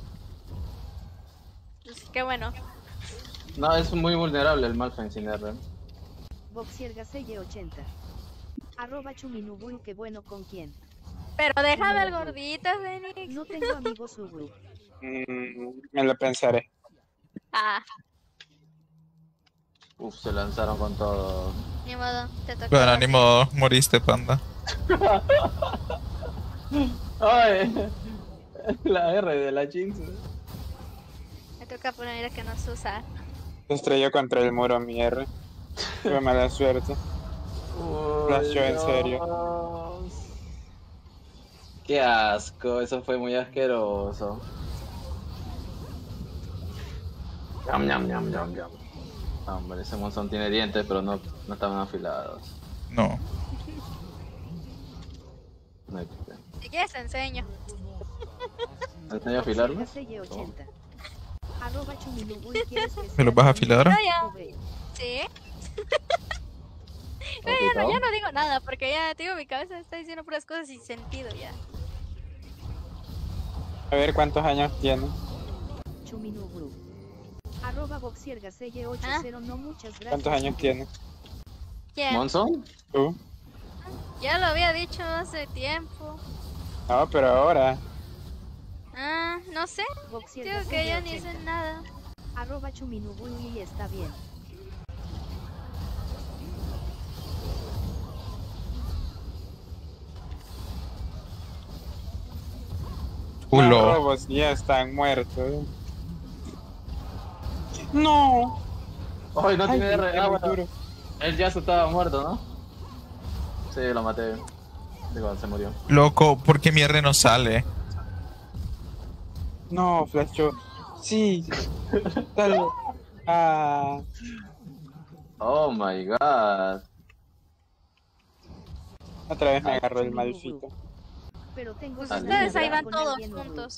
Pues, qué bueno. No, es muy vulnerable el Malphite sin R. Boxier Gaselle ochenta. Arroba Chuminubu, qué bueno con quién. Pero déjame al gordito, Fénix. No tengo amigos, Hugo. Mm, me lo pensaré. Ah, Uf, se lanzaron con todo. ni modo, te tocó. Bueno, ni modo, moriste, panda. Ay, la R de la Jinx. Me toca poner que no se usa. Se estrelló contra el muro mi R. Tuve mala suerte. Flashó en serio. Qué asco, eso fue muy asqueroso. Yam, yam, yam, yam, yam. Hombre, ese monzón tiene dientes, pero no, no estaban afilados. No. No hay Si quieres te enseño. ¿Te enseño a afilarlos? Gaselle ochenta. Arroba Chuminubu, ¿quieres que ¿Me sea los vas a tu afilar? amigo? Ya. Hugo. ¿Sí? Pero ya, no, ya no digo nada, porque ya, te digo, mi cabeza está diciendo puras cosas sin sentido ya. A ver cuántos años tiene. Chuminubu. Arroba Boxier Gaselle ochenta. No, muchas gracias. ¿Cuántos años tiene? ¿Quién? ¿Monzón? ¿Tú? Ya lo había dicho hace tiempo. No, pero ahora. Ah, no sé. Boxier Digo que Gaselle ya ni ochenta. sé nada. Arroba Chuminubu y está bien. Los Culo. robos ya están muertos. No. Ay, no Ay, tiene R. qué Ah, bueno. duro. Él ya se estaba muerto, ¿no? Sí, lo maté. Digo, se murió. Loco, ¿por qué mi R no sale? No, flashó. Sí. Tal. Ah. Oh my god. Otra vez me agarró el malfito. Pero tengo Pues Ah, ganas de ustedes ahí hablar van con todos alguien, Hugo. juntos.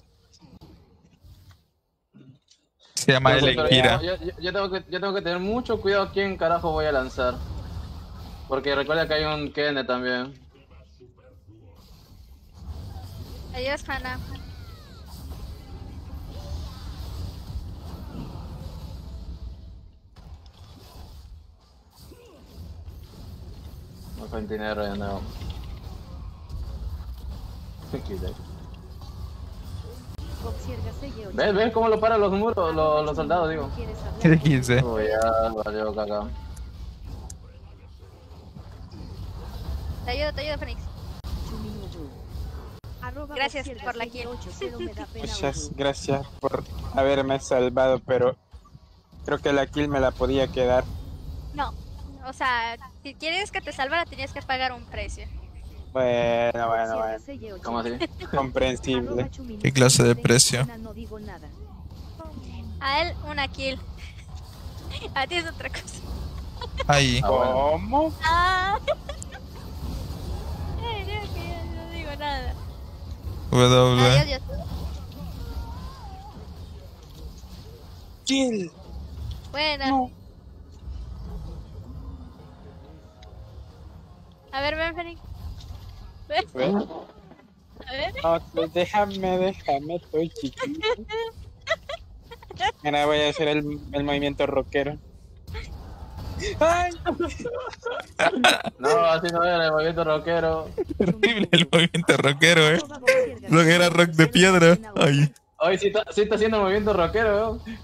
Se llama No sé, pero Elekira. yo, yo- yo tengo que, yo tengo que tener mucho cuidado a quién carajo voy a lanzar. Porque recuerda que hay un Kenne también. Adiós, Hanna. No fue en dinero de nuevo. Quité. Boxier Gaselle ¿Ves? ¿Ves cómo lo paran los muros, los, los soldados, digo? ¿Quieres hablar? ¿Qué quince? Uy, ya valió caca. Te ayudo, te ayudo, Fénix. Chuminubu. Arroba Gracias Boxier por la Gaselle kill. ochenta. Me da pena, Muchas Hugo. gracias por haberme salvado, pero creo que la kill me la podía quedar. No. O sea, si quieres que te salvara, tenías que pagar un precio. Bueno, bueno, Boxier bueno. Gaselle ochenta. ¿Cómo así? Comprensible. Arroba Chuminubu. ¿Qué clase de Tengo precio? pena, No digo nada. A él, una kill. A ti es otra cosa. Ahí. Ah, bueno. ¿Cómo? Ah. Ay, Dios, que ya no digo nada. W. Adiós, Dios. Kill. Buena. No. A ver, ven, Fénix. Ven. ¿Ves? A ver. No, pues déjame, déjame, estoy chiquito. Ahora voy a hacer el, el movimiento rockero. ¡Ay! No, así no era el movimiento rockero. Terrible el movimiento rockero, eh. Arroba Boxier Gaselle Lo que era rock de piedra. ochenta. Ay. Hoy sí está, sí está haciendo el movimiento rockero, weón.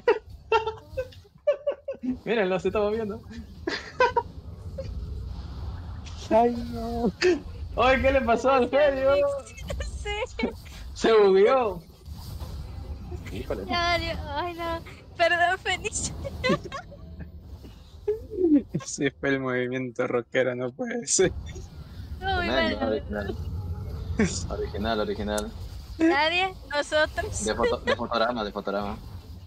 Mírenlo, se está moviendo. ¡Ay, no! Ay, ¿qué le pasó al serio? Sí. Se bugueó. Híjole. Ya, ya, ay no. Perdón, Fénix. Ese fue el movimiento rockero, no puede ser. No, muy Tremendo, mal. original. Original, original. Nadie, nosotros. De, foto, de fotograma, de fotograma.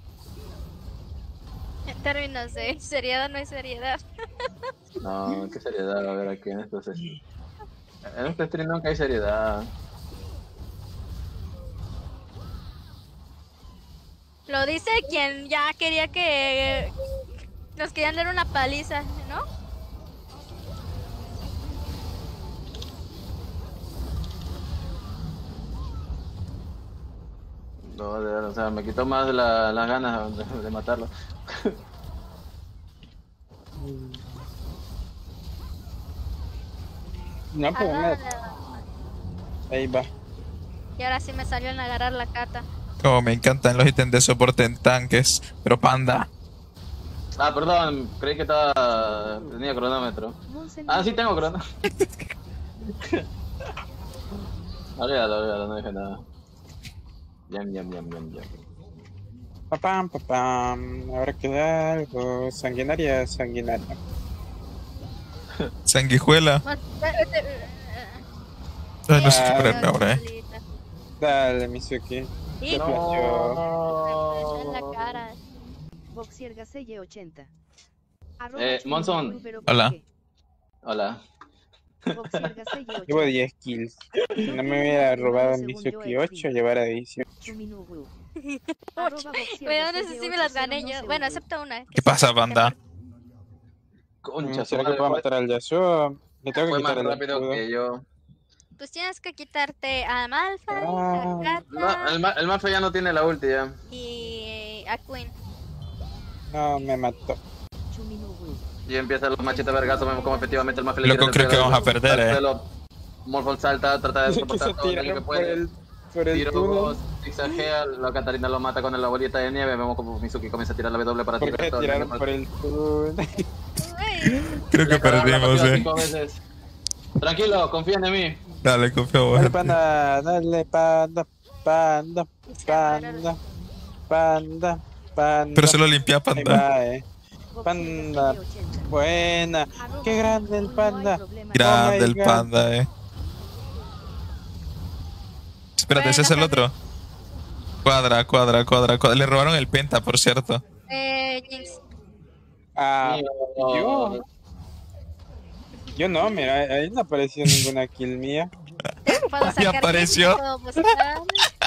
En términos de seriedad, no hay seriedad. No, qué seriedad, a ver aquí en estos en este stream nunca hay seriedad. Lo dice quien ya quería que nos querían dar una paliza, ¿no? No, de verdad, o sea, me quitó más la, las ganas de, de matarlo. No, pues Ah, nada, la- ahí va. Y ahora sí me salió en agarrar la cata. Como me encantan los ítems de soporte en tanques. Pero panda. Ah, perdón, creí que estaba tenía cronómetro. Ah, sí tengo cronómetro. Olvídalo, olvídalo, no dije nada. Yam, yam, yam, yam, yam. Papam, papam. Ahora queda algo. Sanguinaria, sanguinaria. Sanguijuela. Bueno, eh, eh, eh, Ay, no sé qué Ah, ponerme ahora, eh. solita. Dale, Mizuki. Y Te plació. me en la cara. Boxier Gaselle ochenta. Arroba Eh, Chulo Monzón. Rubero Hola. Pique. Hola. Boxier Gaselle Llevo ochenta. diez kills. Si no me hubiera robado Mizuki ocho, llevara dieciocho. Chuminugu. Arroba Boxier Bueno, Gaselle esas sí me las ocho, gané cero, yo. no Bueno, se excepto una. que ¿Qué sí pasa, me- banda? Concha, su ¿Será que madre, puedo fue, matar al Yasuo? Le tengo que fue más quitar el rápido escudo. que yo. Pues tienes que quitarte a Malphite, Ah. a No, Kata el, ma- el Malfa ya no tiene la ulti ya. y a Queen. No, me mató. Chuminugu. Y empiezan los machetes vergazos, vemos cómo efectivamente el Malfa le Loco, tira creo el que pelo vamos a perder, al eh. suelo. Morphle salta, trata de Que soportar se todo el daño que tiraron por puede. el, por el Tiro, túnel. zigzaguea, la Catarina lo mata con la bolita de nieve, vemos como Mizuki comienza a tirar la W para Porque tirar se todo el daño tiraron por el túnel. Uy, Creo que Le cagaron la perdimos, partida eh. cinco veces. Tranquilo, confíen en mí. Dale, confío, Dale, bueno. panda, dale, panda, panda, panda, panda, panda. Pero se lo limpia, Ahí panda. va, eh. Boxier Panda. Gaselle ochenta. Buena. Arroba Qué grande el no hay panda. problema. Grande Oh my el God. panda, eh. Espérate, ese es el otro. Cuadra, cuadra, cuadra, cuadra. Le robaron el penta, por cierto. eh, Jinx. Ah, Mío. yo. Yo no, mira, ahí no apareció ninguna kill mía. Te puedo Ahí sacar apareció. clip, te puedo mostrar.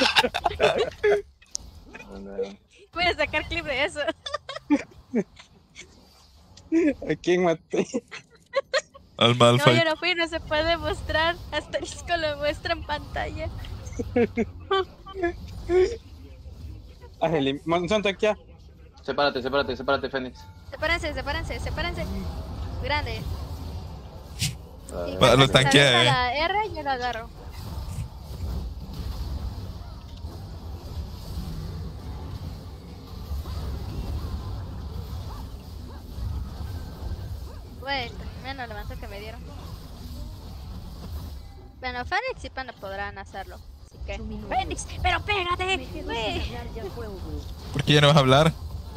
Voy a sacar clip de eso. ¿A quién maté? Al No, yo Malphite. no fui, no se puede mostrar. Asterisco lo muestra en pantalla. Ángel, Monzón, aquí. Sepárate, sepárate, sepárate, Fénix. Sepárense, sepárense, sepárense. Grande. Y Va, cuando lo se tanquea, avienta eh. la R, yo lo agarro. Bueno, menos levantó que me dieron. Bueno, Fénix y Panda podrán hacerlo. Así que. ¡Fénix! ¡Pero pégate! Me quedo güey. sin hablar, ya fue Ubu. ¿Por qué ya no vas a hablar?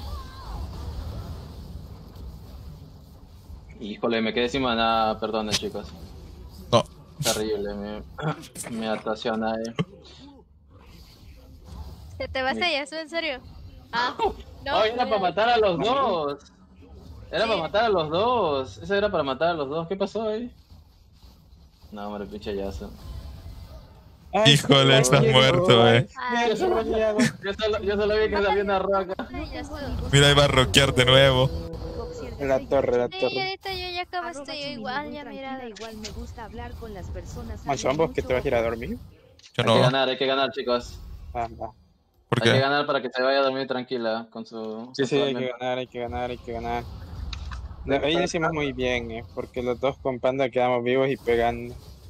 Híjole, me quedé sin maná, perdonen chicos. No. Terrible, me, me atrasiona ahí. ¿Se te va a sellar eso en serio? Ah, no. Oh, era para matar a los dos. Era Sí. para matar a los dos. Eso era para matar a los dos. ¿Qué pasó ahí? No, hombre, pinche yazo. Ay, Híjole, estás ay, muerto, eh. Ay, Yo solo, yo solo, yo solo vi que salió una roca. ay, ya estuvo. Mira, ahí va a rockear de nuevo. Boxier La Gaselle torre, la Sí, torre. ahorita yo ya acabo, Arroba estoy yo Chuminugu, igual, ya tranquila, mira. igual me gusta hablar con las personas. Monzón, hablo vos que mucho, te vas a ir a ojo. dormir. Yo Hay que no. ganar, hay que ganar, chicos. Ah, va. ¿Por Hay que qué? ganar para que se vaya a dormir tranquila con su... Sí, con sí, su hay que alma. ganar, hay que ganar, hay que ganar. No, ahí lo hicimos muy bien, eh, porque los dos con panda quedamos vivos y pegando.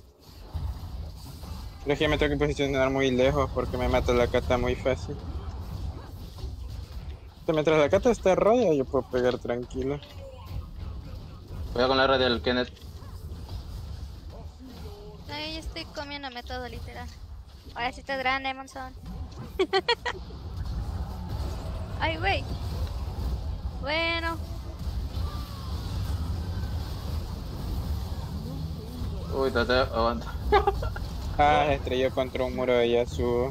Pero es que me tengo que posicionar muy lejos porque me mata la cata muy fácil. Pero mientras la cata está raya, yo puedo pegar tranquilo. Cuidado con la R del Kenneth. Ay, yo estoy comiéndome todo literal. Ahora sí estás grande, Monzón. Ay, güey. Bueno. Uy, te aguanta. Ah, se estrelló contra un muro de Yasuo.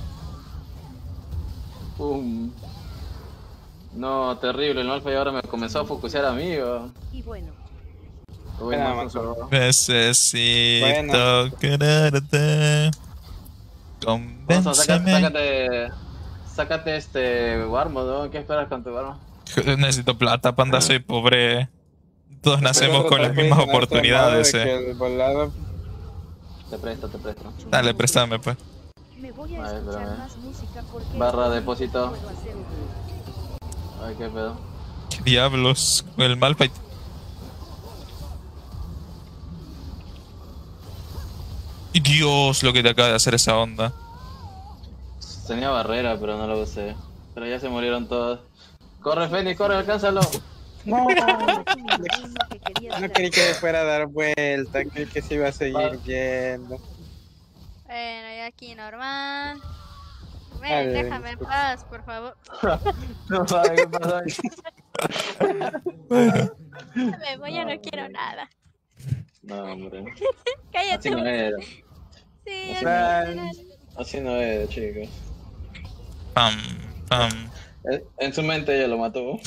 Pum. No, terrible, el Malphite ahora me comenzó a focusear a mí, weón. Y bueno, Uy, Buena, no, Manso. no, Necesito Bueno. quererte. Gonzo, sácate, Convénceme. sácate, sácate este Warmod, ¿no? ¿Qué esperas con tu Warmod? Necesito plata, panda, soy pobre. Todos nacemos Pero con las traté de mismas mencionar este oportunidades, modo de eh. que el volado Te presto, te presto. Dale, préstame, pues. me voy a A ver, escuchar espérame. más música porque Barra esto sí depósito. puedo hacer un- Ay, qué pedo. ¿Qué diablos? El Malphite. Dios, lo que te acaba de hacer esa onda. Tenía barrera, pero no lo usé. Pero ya se murieron todos. Corre, Fénix, corre, alcánzalo. No, Uno que quería no dar- creí que fuera a dar vuelta, creí que se iba a seguir Ah. yendo. Bueno, y aquí normal. Ven, Dale, déjame en disculpa. paz, por favor. No sabe qué pasó. Me voy, ya no quiero nada. No, hombre. Cállate. Así no era. Sí, Así al no, final. así no era, chicos. Pam, pam. En, en su mente ella lo mató.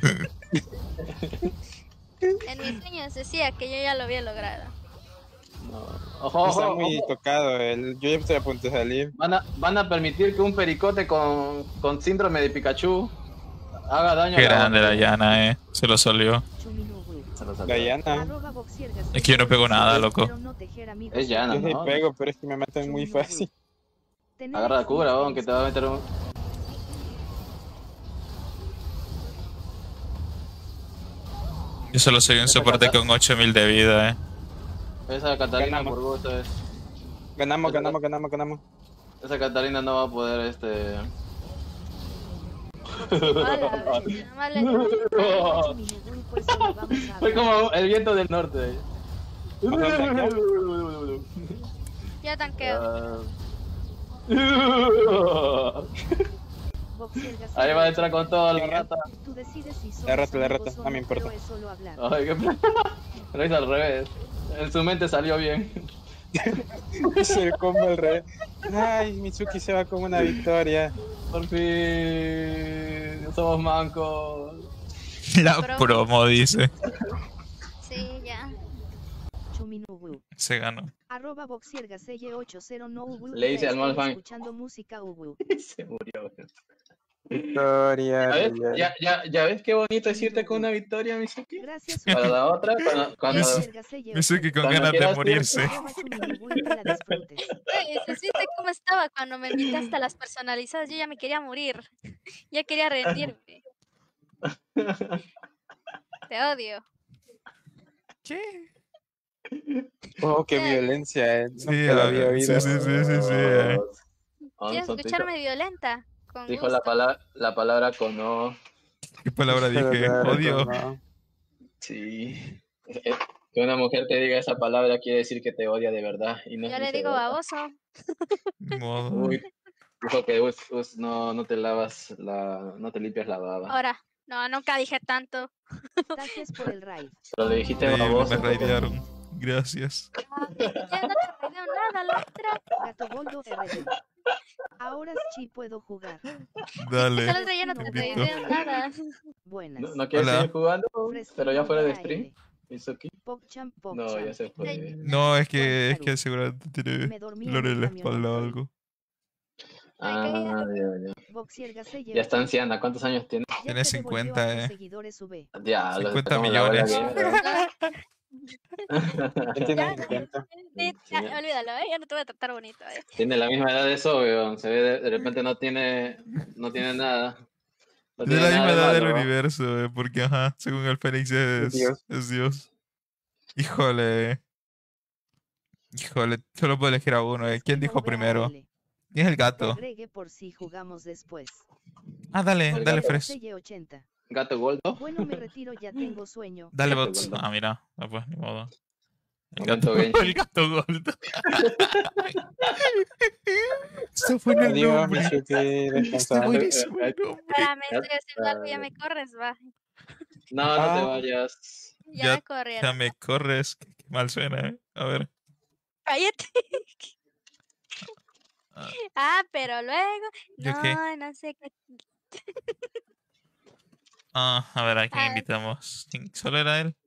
En mis sueños decía que yo ya lo había logrado. No. Ojo, Está ojo, muy ojo. tocado, el... yo ya estoy a punto de salir. Van a, van a permitir que un pericote con, con síndrome de Pikachu haga daño Qué a la grande la banda. llana, eh. Se lo solió. Chuminubu. Se lo saltó. Diana, Arroba boxiergas. Es que yo no pego nada, loco. Espero no tejer amigos. Es llana, yo sí ¿no? pego, pero es que me matan muy fácil. Tener Agarra la cura, experiencia weón, que te va a meter un... Yo solo soy un soporte con ocho mil de vida, eh. Esa Catarina Ganamos. por gusto es... Ganamos, ganamos, ganamos, ganamos. Esa Catarina no va a poder, este... Hola, nomás le digo, Chuminubu, pues solo vamos a Fue hablar. como el viento del norte. yo tanqueo. Ah. Boxiergas. Ahí va a entrar con todo la rata. Tú decides si somos La rata, la amigos rata, o no me importa. pero es solo hablar. Ay, qué pe- Lo hizo al revés. En su mente salió bien. Se come el rey. Ay, Mitsuki se va con una victoria. Por fin. Somos mancos. La Pero- promo dice. Sí, ya. Chuminubu. Se ganó. Arroba boxiergas ochenta no Ubu. Le dice ya al estoy Malfang. escuchando música Ubu. Se murió. Victoria. ¿Ya ves? ya- ¿Ya, ya, ya ves qué bonito es irte con una victoria, Mizuki? Gracias. Para la otra, cuando, cuando, Mizuki con Cuando ganas de quieras morirse. Arroba Chuminubu y que la disfrutes. Güey, ¿se siente cómo estaba cuando me invitaste a las personalizadas? Yo ya me quería morir. Ya quería rendirme. Te odio. ¿Qué? Oh, qué Sí. violencia, eh. Sí, Nunca lo había ah, oído. sí, sí, sí, sí, sí, eh. ¿Quieres Onzo, escucharme violenta? Con Dijo gusto. la, pala la palabra con O. ¿Qué palabra dije? Claro, Odio. no. Sí. Eh, Que una mujer te diga esa palabra quiere decir que te odia de verdad. Y no Yo es le digo viceversa. baboso. Ni modo. Uy, dijo que us, us, no, no te lavas la, no te limpias la baba. Ahora, no, nunca dije tanto. Gracias por el raid. Pero le dijiste Increíble, baboso. me raidearon. Gracias. Ya no te raideo nada, la otra. Gato Goldo R D. Ahora sí puedo jugar. Dale. La otra ya no te Invito. raideo nada. Buenas. ¿No, ¿No quieres Hola. seguir jugando? Fresquito Pero ya fuera de A L. stream, Mizuki. Pogchamp, No, Pogchamp. ya se fue. No, es que, es que seguramente tiene Me dormí dolor en la el espalda o algo. Ah, ya, ya. Boxierga se Ya está anciana. ¿Cuántos años tiene? Ya Tiene te devolvió cincuenta, a tus eh. seguidores V. Diablo, cincuenta está como la millones. bola gamer. ¿Quién tiene cincuenta? Sí, ya, olvídalo, ¿eh? Ya no te voy a tratar bonito, ¿eh? Tiene la misma edad de eso, weón. Se ve de, de repente no tiene, no tiene nada. No Tiene tiene la nada misma de edad del malo. universo, eh, porque ajá, según el Fénix es Dios. es Dios. Híjole. Híjole, solo puedo elegir a uno. eh. ¿Quién dijo V A primero? L. ¿Quién es el Te gato? agregué por si jugamos después. Ah, dale, El dale, gato. Fres. Seye ochenta. Gato Goldo. Bueno, me retiro, ya tengo sueño. Dale, Gato bots. gordo. Ah, mira. Ah, pues, ni modo. El Momento gato, Genshin. el gato Gold. Está bueno el Adiós, nombre. Mitsuki, Está descansa. buenísimo el nombre. Espérame, estoy haciendo algo, ya me corres, va. No, no te Ah. vayas. Ya, Ya, me corrieron. ya me corres. Qué, qué mal suena, ¿eh? A ver. Cállate. Ah, Ah, pero luego. ¿yo No, qué? no sé qué. Ah, a ver, ¿a quién Ah, invitamos? ¿Quién- ¿Solo era él?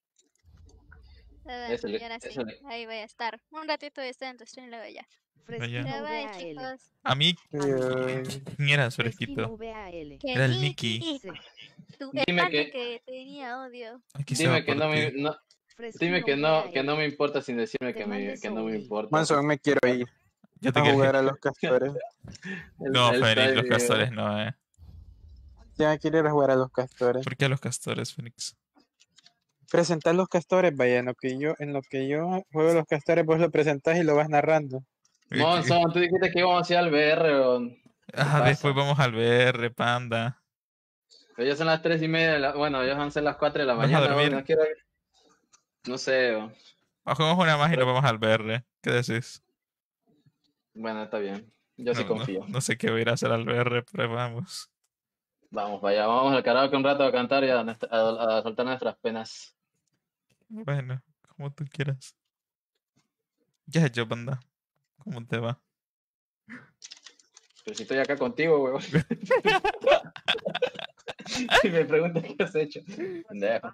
ah, Ese le- y ahora sí, ese le- ahí voy a estar. Un ratito voy a estar en tu stream, luego ya. Fresquino Pero bye, V A L. chicos. A mí, Eh, ¿quién era Fresquino Fresquito? V A L. Que Era el Nicky, Nicky. C. tu Dime hermano que- que tenía odio. Aquí se va Dime que por no me, ti. no, Fresquino dime que V A no, L. que no me importa sin decirme Te que, me, mandes que no me Souli. importa. Manson, me quiero ir Ya te a quieres jugar ir. a los castores. El- No, el Fénix, los Friday, castores no, eh. Ya quiero ir a jugar a los castores. ¿Por qué a los castores, Fénix? Presentar los castores, vaya, en lo que yo, en lo que yo juego los castores, vos lo presentás y lo vas narrando. Monson, tú dijiste que íbamos a ir al V R. o- Ah, pasa? después vamos al V R, panda. Pero ya son las tres y media, de la- bueno, ya van a ser las cuatro de la ¿Vas a mañana. dormir? No quiero. No sé. o- O jugamos una más y nos vamos al V R. ¿Qué decís? Bueno, está bien. Yo sí No, no, confío. no sé qué voy a ir a hacer al V R, pero vamos. Vamos, vaya, vamos al karaoke un rato a cantar y a, nuestra- a- a soltar nuestras penas. Bueno, como tú quieras. Ya hecho, panda. ¿Cómo te va? Pero si estoy acá contigo, weón. Y me preguntas qué has hecho. Pendejo.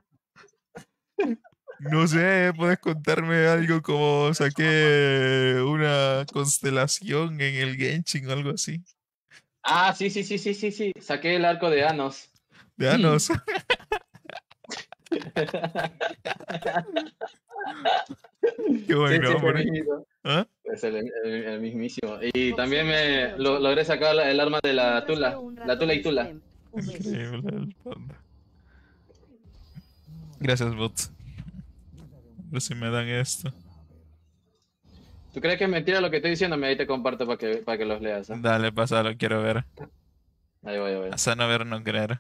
No sé, puedes contarme algo como saqué una constelación en el Genshin o algo así. Ah, sí, sí, sí, sí, sí, sí. Saqué el arco de Anos. De Anos. Qué buen Sí, sí, nombre. fue mismo. ¿Ah? Es el, el- el mismísimo. Y también me lo- logré sacar la- el arma de la Tula. La Tula y Tula. Increíble el panda. Gracias, bot. A ver si me dan esto. ¿Tú crees que es mentira lo que estoy diciendo? Ahí te comparto para que, para que los leas. ¿eh? Dale, pásalo, quiero ver. Ahí voy, ahí voy. A sano ver, no creer.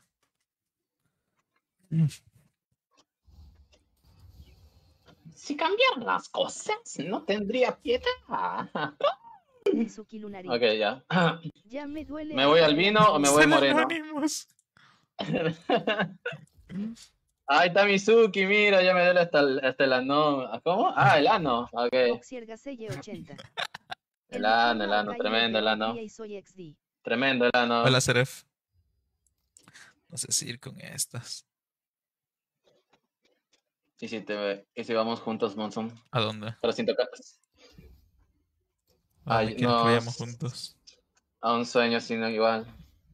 Si cambiaran las cosas, no tendría piedad. Mizuki Lunari. Ok, ya. Ya me duele. ¿Me voy al vino o me voy Son moreno? anónimos. Ahí está Mizuki, mira, ya me duele hasta el, hasta el ano. ¿Cómo? Ah, el ano. Ok. Boxier Gaselle ochenta. El ano, el ano, tremendo el ano. Y soy X D. Tremendo el ano. Hola, Seref. No sé si ir con estas. ¿Y si, te, y si vamos juntos, Monson? ¿A dónde? Pero sin tocar. ¿A dónde Ay, quieres no. que vayamos juntos? A un sueño, sino igual.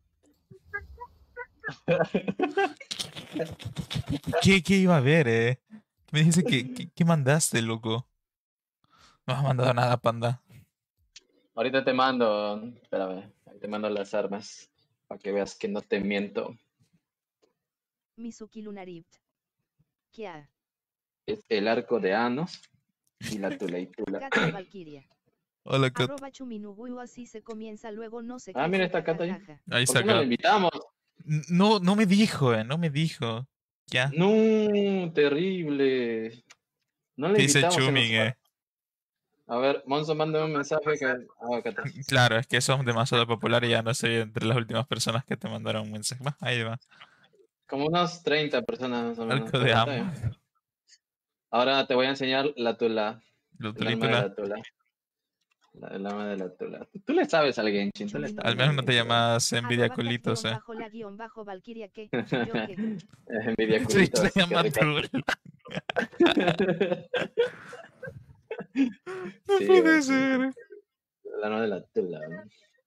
¿Qué, qué iba a ver, eh? Me dijiste que, que- ¿qué mandaste, loco? No has mandado nada, panda. Ahorita te mando. Espérame. Ahí te mando las armas. Para que veas que no te miento. Mizuki Lunaript. Kia. Es el arco de Anos y la Tula y Tula. Katia Valkyria. Hola, Kat. Arroba Chuminubuyu, así se comienza, luego no sé Ah, qué, mira, está jajaja. Kat ahí. Ahí ¿Por está qué no la Kat. invitamos? No, no me dijo, eh. No me dijo. Ya. No, terrible. No le ¿Qué dice invitamos. se nos Chumin, fue. eh? A ver, Monzo, mándame un mensaje que. Ah, acá está. Claro, es que son demasiado populares y ya no soy entre las últimas personas que te mandaron un mensaje. Va, ahí va. Como unos treinta personas más o menos. Arco de pero está amo. bien. Ahora te voy a enseñar la Tula. Lo El arma de tulítula. la Tula. La, el arma de la Tula. Tú le sabes al Genshin. Tú le sabes Al menos no te Genshin. llamas envidia Arroba culitos, Kat eh. bajo la guión bajo Valkyria que. Yo que. Es envidia Sí, culitos. se qué llama rico. Tula. No Sí, puede güey. ser. El arma de la Tula. ¿no?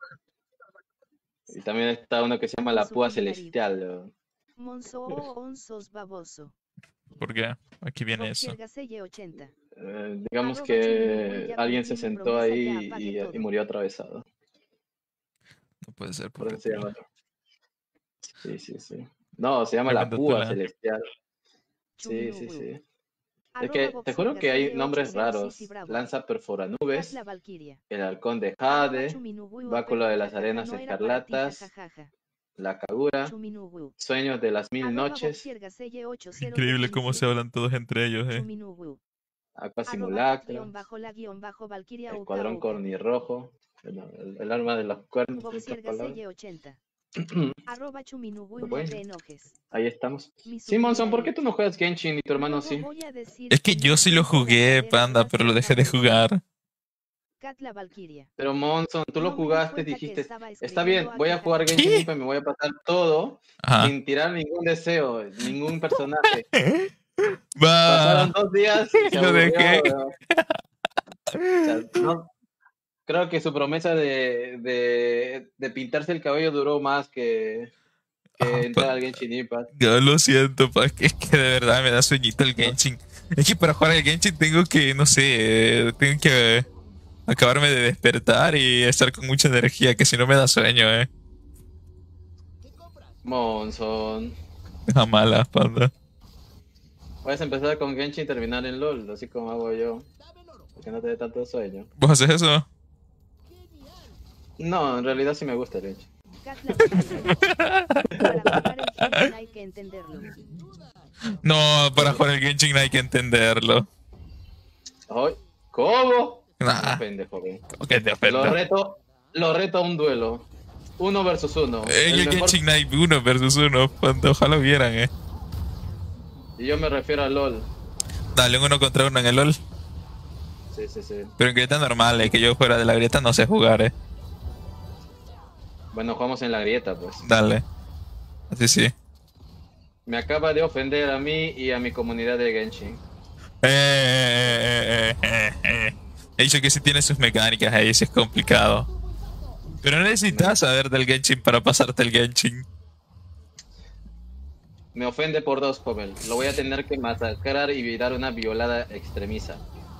Y también está uno que se llama la Púa Celestial. ¿no? Monzo onzos baboso. ¿Por qué? Aquí viene eso. Boxier Gaselle ochenta. Eh, digamos Arroba que Chuminubuyu, ya alguien se cumplí mi sentó promesa, ahí ya apague y, todo. y murió atravesado. No puede ser. Por ¿Por eso qué? se llama. Sí, sí, sí. No, se llama la Tremenda Púa Tula. Celestial. Sí, sí, Chuminubuyu. sí. Es Arroba que te Boxier juro que hay Gaselle nombres ochenta, raros. Sisi Bravo. Lanza perforanubes, Katla Valkyria. el halcón de Arroba Jade, Chuminubuyu, báculo pero de las jajaja, arenas no era para ti, escarlatas, jajajaja. la Kagura, Chuminubuyu. sueños de las mil Arroba noches. Boxier Gaselle ochenta, Increíble cómo se hablan todos entre ellos, eh. Chuminubuyu. Aqua Arroba Simulacro, guión bajo la guión bajo Valkyria Escuadrón Uka Uka. Cornirrojo, el, el, el arma de los cuernos, en otras Boxier palabras. Gaselle ochenta. Arroba Chuminubu y Lo no bueno. te enojes. Ahí estamos. Mi Sí, Monson, ¿por qué superior tú no juegas Genshin y tu hermano Luego sí? voy a decir Es que no yo sí lo siento la jugué, cadera panda, más pero lo dejé de cerca. jugar. Cat la Valkyria. Pero Monson, tú lo No me di jugaste, cuenta que dijiste, estaba está bien, escribiendo voy a aquí. jugar Genshin ¿Qué? Impact, me voy a pasar todo Ajá. sin tirar ningún deseo, ningún personaje. Va. Pasaron dos días y se Lo aburrió, dejé. weón. O sea, no, creo que su promesa de, de, de pintarse el cabello duró más que, que Ah, entrar pa- al Genshin Impact. Yo lo siento, pa, que es que de verdad me da sueñito el Genshin. Es que para jugar al Genshin tengo que, no sé, eh, tengo que acabarme de despertar y estar con mucha energía, que si no me da sueño, eh. Monson, Deja mala, panda. puedes empezar con Genshin y terminar en LOL, así como hago yo. Porque no te dé tanto sueño. ¿Vos haces eso? No, en realidad sí me gusta el Genshin. Cat la Valkyria. Para jugar el Genshin hay que entenderlo. No, para jugar al Genshin hay que entenderlo. Ay, ¿cómo? Nah, Pendejo, joven. que te Lo ofenda. reto, lo reto a un duelo. Uno versus uno. En El el mejor- Genshin hay uno versus uno, panda, ojalá vieran, eh. Y yo me refiero a LOL. Dale, un uno contra uno en el LOL. Sí, sí, sí. Pero en grieta normal, eh, que yo fuera de la grieta no sé jugar, eh. Bueno, jugamos en la grieta, pues. Dale. Así sí. Me acaba de ofender a mí y a mi comunidad de Genshin. Eh, eh, eh, eh, eh. He dicho que sí tiene sus mecánicas ahí, sí es complicado. Pero no necesitas saber del Genshin para pasarte el Genshin. Me ofende por dos, joven. Lo voy a tener que masacrar y dar una violada extremista.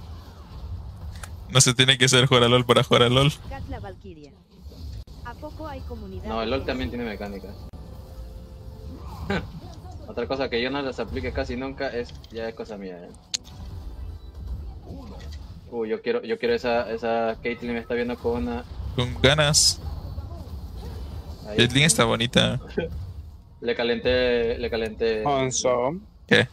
No se tiene que ser jugar a LOL para jugar a LOL. Cat la Valkyria. ¿A poco hay comunidad? No, el de LOL también Genshin? tiene mecánicas. Otra cosa que yo no las aplique casi nunca es ya es cosa mía. eh. Uy, yo quiero, yo quiero esa, esa Caitlyn me está viendo con una. Con ganas. Ahí. Caitlyn está bonita. Le calenté, le calenté. Monson. ¿Qué?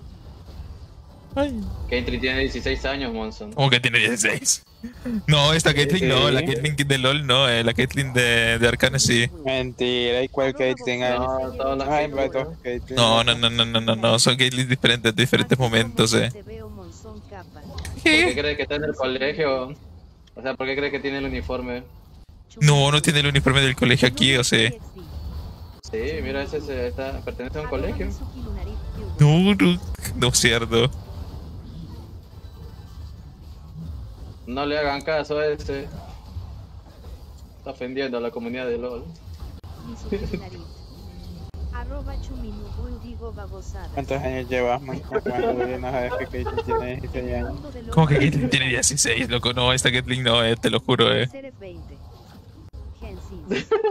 Ay. Caitlyn tiene dieciséis años, Monson. ¿Cómo que tiene dieciséis? No, esta Caitlyn no, la Caitlyn de LOL no, eh, la Caitlyn de, de Arcane sí. Mentira, ¿y cuál Caitlyn hay? No, todas las Ay, Caitlyn, vato, weón. Caitlyn. No, no, no, no, no, no, no, son Caitlyn diferentes, de diferentes momentos, eh. Te veo, Monzón capa. ¿Por qué crees que está en el colegio? O sea, ¿por qué crees que tiene el uniforme? No, no tiene el uniforme del colegio aquí, o sea. Sí, mira, ese se- está, pertenece a un colegio. No, no, no es cierto. No le hagan caso a ese. Está ofendiendo a la comunidad de LOL. Arroba Chuminubu y digo babosada. ¿Cuántos años llevas, man? Cuando no sabes que Caitlyn tiene dieciséis años. ¿Cómo que Caitlyn tiene dieciséis, loco? No, esta Caitlyn no, eh, te lo juro, eh. Ceres veinte. Genshin.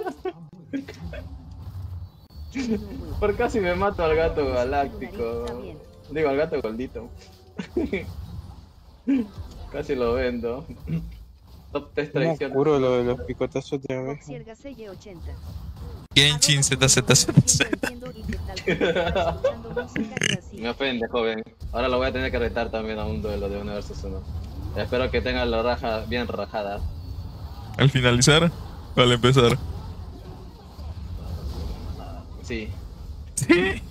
Por casi me mato al gato galáctico. Digo, al gato gordito. Casi lo vendo. Top tres No traiciones. oscuro lo de los picotazos de abeja. Boxier Gaselle ochenta. Genshin Z Z Z Z. Me ofende, joven. Ahora lo voy a tener que retar también a un duelo de uno versus uno. Espero que tenga la raja bien rajada. Al finalizar o al empezar. Sí. Sí.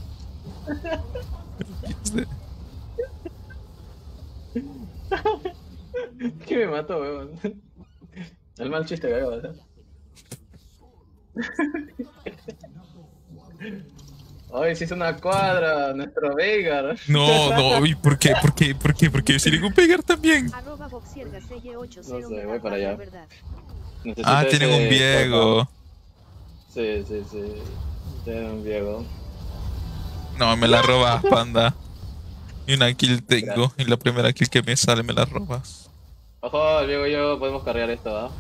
¿Qué me mató, weón? El mal chiste que acabo de hacer. Ay, se hizo una cuadra, nuestro Veigar. No, no, ¿y por qué? ¿Por qué? ¿Por qué? Porque yo sí un pegar también. Arroba Boxier Gaselle ochenta. No sé, voy para allá. Necesito Ah, tienen ese- un Viego. Sí, sí, sí. Tienen un Viego. No, me la robas, panda. Y una kill tengo. Y la primera kill que me sale me la robas. Ojo, el Viego y yo podemos cargar esto, ¿ah?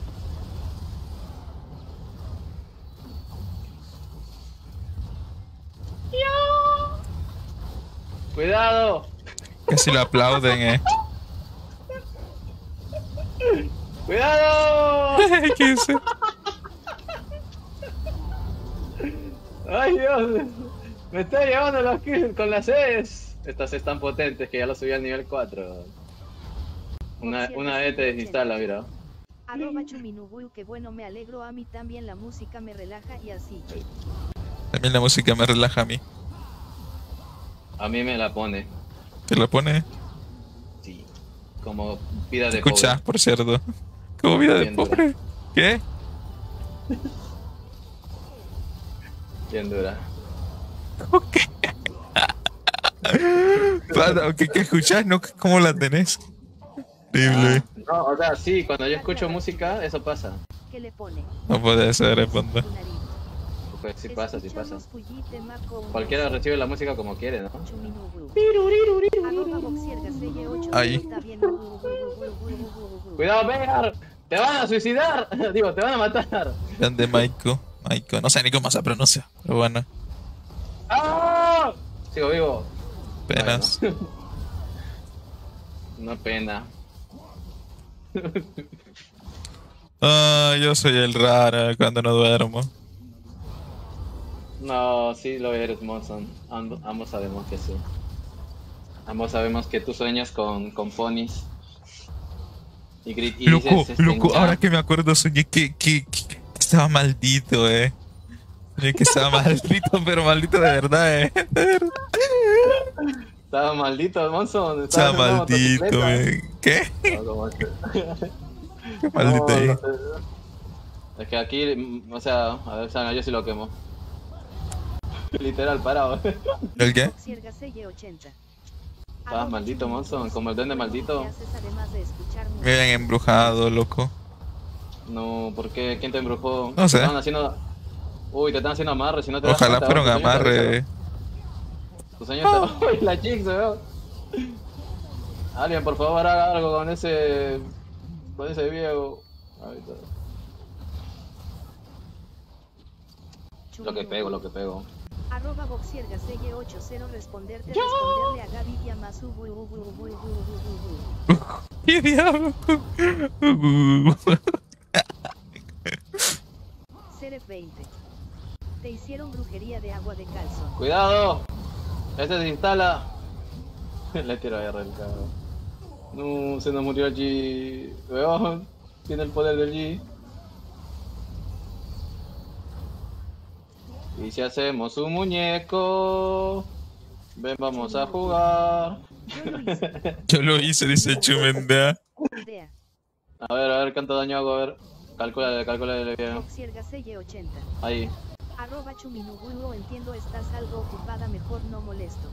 ¡Cuidado! Casi lo aplauden, eh. ¡Cuidado! ¿Qué es? ¡Ay, Dios! Me está llevando los kills con las Cs. Estas están potentes que ya lo subí al nivel cuatro. Una, una vez te desinstala, mira. Arroba Chuminubu, que bueno, me alegro, a mí también la música me relaja y así. También la música me relaja a mí. A mí me la pone. ¿Te la pone? Sí. Como vida de Escucha, pobre. por cierto. Como vida de Bien dura. pobre. ¿Qué? Bien dura. Ok. Pata, ¿qué, ¿Qué escuchás? ¿No? ¿Cómo la tenés? Increíble. No, o sea, sí, cuando yo escucho música, eso pasa. ¿Qué le pone? No puede ser, eh, panda. Pues sí pasa, sí pasa. Escuchamos Fujite Mako uno. Cualquiera recibe la música como quiere, ¿no? Chuminubu. Arroba Boxiergaselle ocho, Ahí. está bien. Ubu, ubu, ubu, ubu, ubu, ubu. ¡Cuidado, Vegar! ¡Te van a suicidar! Digo, te van a matar. Grande Maiko. Maiko. No sé ni cómo se pronuncia. Pero bueno. ¡Ah! Sigo vivo. Penas. Bueno. Una pena. Ah, yo soy el raro cuando no duermo. No, sí lo eres, Monson. Amb- Ambos sabemos que sí. Ambos sabemos que tú sueñas con, con ponis. Y, grit- y Loco, dices, este, loco, ya. ahora que me acuerdo soñé que, que, que, que estaba maldito, eh. Soñé que estaba maldito, pero maldito de verdad, eh. De verdad. Estaba maldito, Monson. Estaba en una maldito, motocicleta. eh. ¿Qué? No, como que- Qué maldito No, ahí. no sé. Es que aquí, mm, o sea, a ver, Sana, yo sí lo quemo. Literal, parado. ¿El qué? Boxiergaselle ochenta. Estabas maldito, Monson, como el duende maldito. ¿Qué haces además de escuchar música? Me habían embrujado, loco. No, ¿por qué? ¿Quién te embrujó? No sé. Te estaban haciendo... Uy, te están haciendo amarre, si no te das Ojalá cuenta, fuera un tu sueño está amarre. reservado. Tu sueño está... Uy, la chick se ve. Alguien, por favor, haga algo con ese... Con ese viejo. Ahorita. Lo que pego, lo que pego. Arroba Boxiergaselle ochenta, responderte, responderle a Gaby y a Masu. Ubu, ubu, ubu, ubu, ubu, ubu. ¿Qué diablo? Ceref veinte. Te hicieron brujería de agua de calzón. ¡Cuidado! Este se instala. Le tiro a R el cabrón. No, se nos murió el G. Weón, tiene el poder del G. Y si hacemos un muñeco, ven, vamos a jugar. Yo lo hice. Yo lo hice, dice Chumendea. Idea. A ver, a ver cuánto daño hago, a ver. Calculale, calculale bien. Boxiergaselle ochenta. Ahí. Arroba Chuminubu, entiendo, estás algo ocupada, mejor no molesto.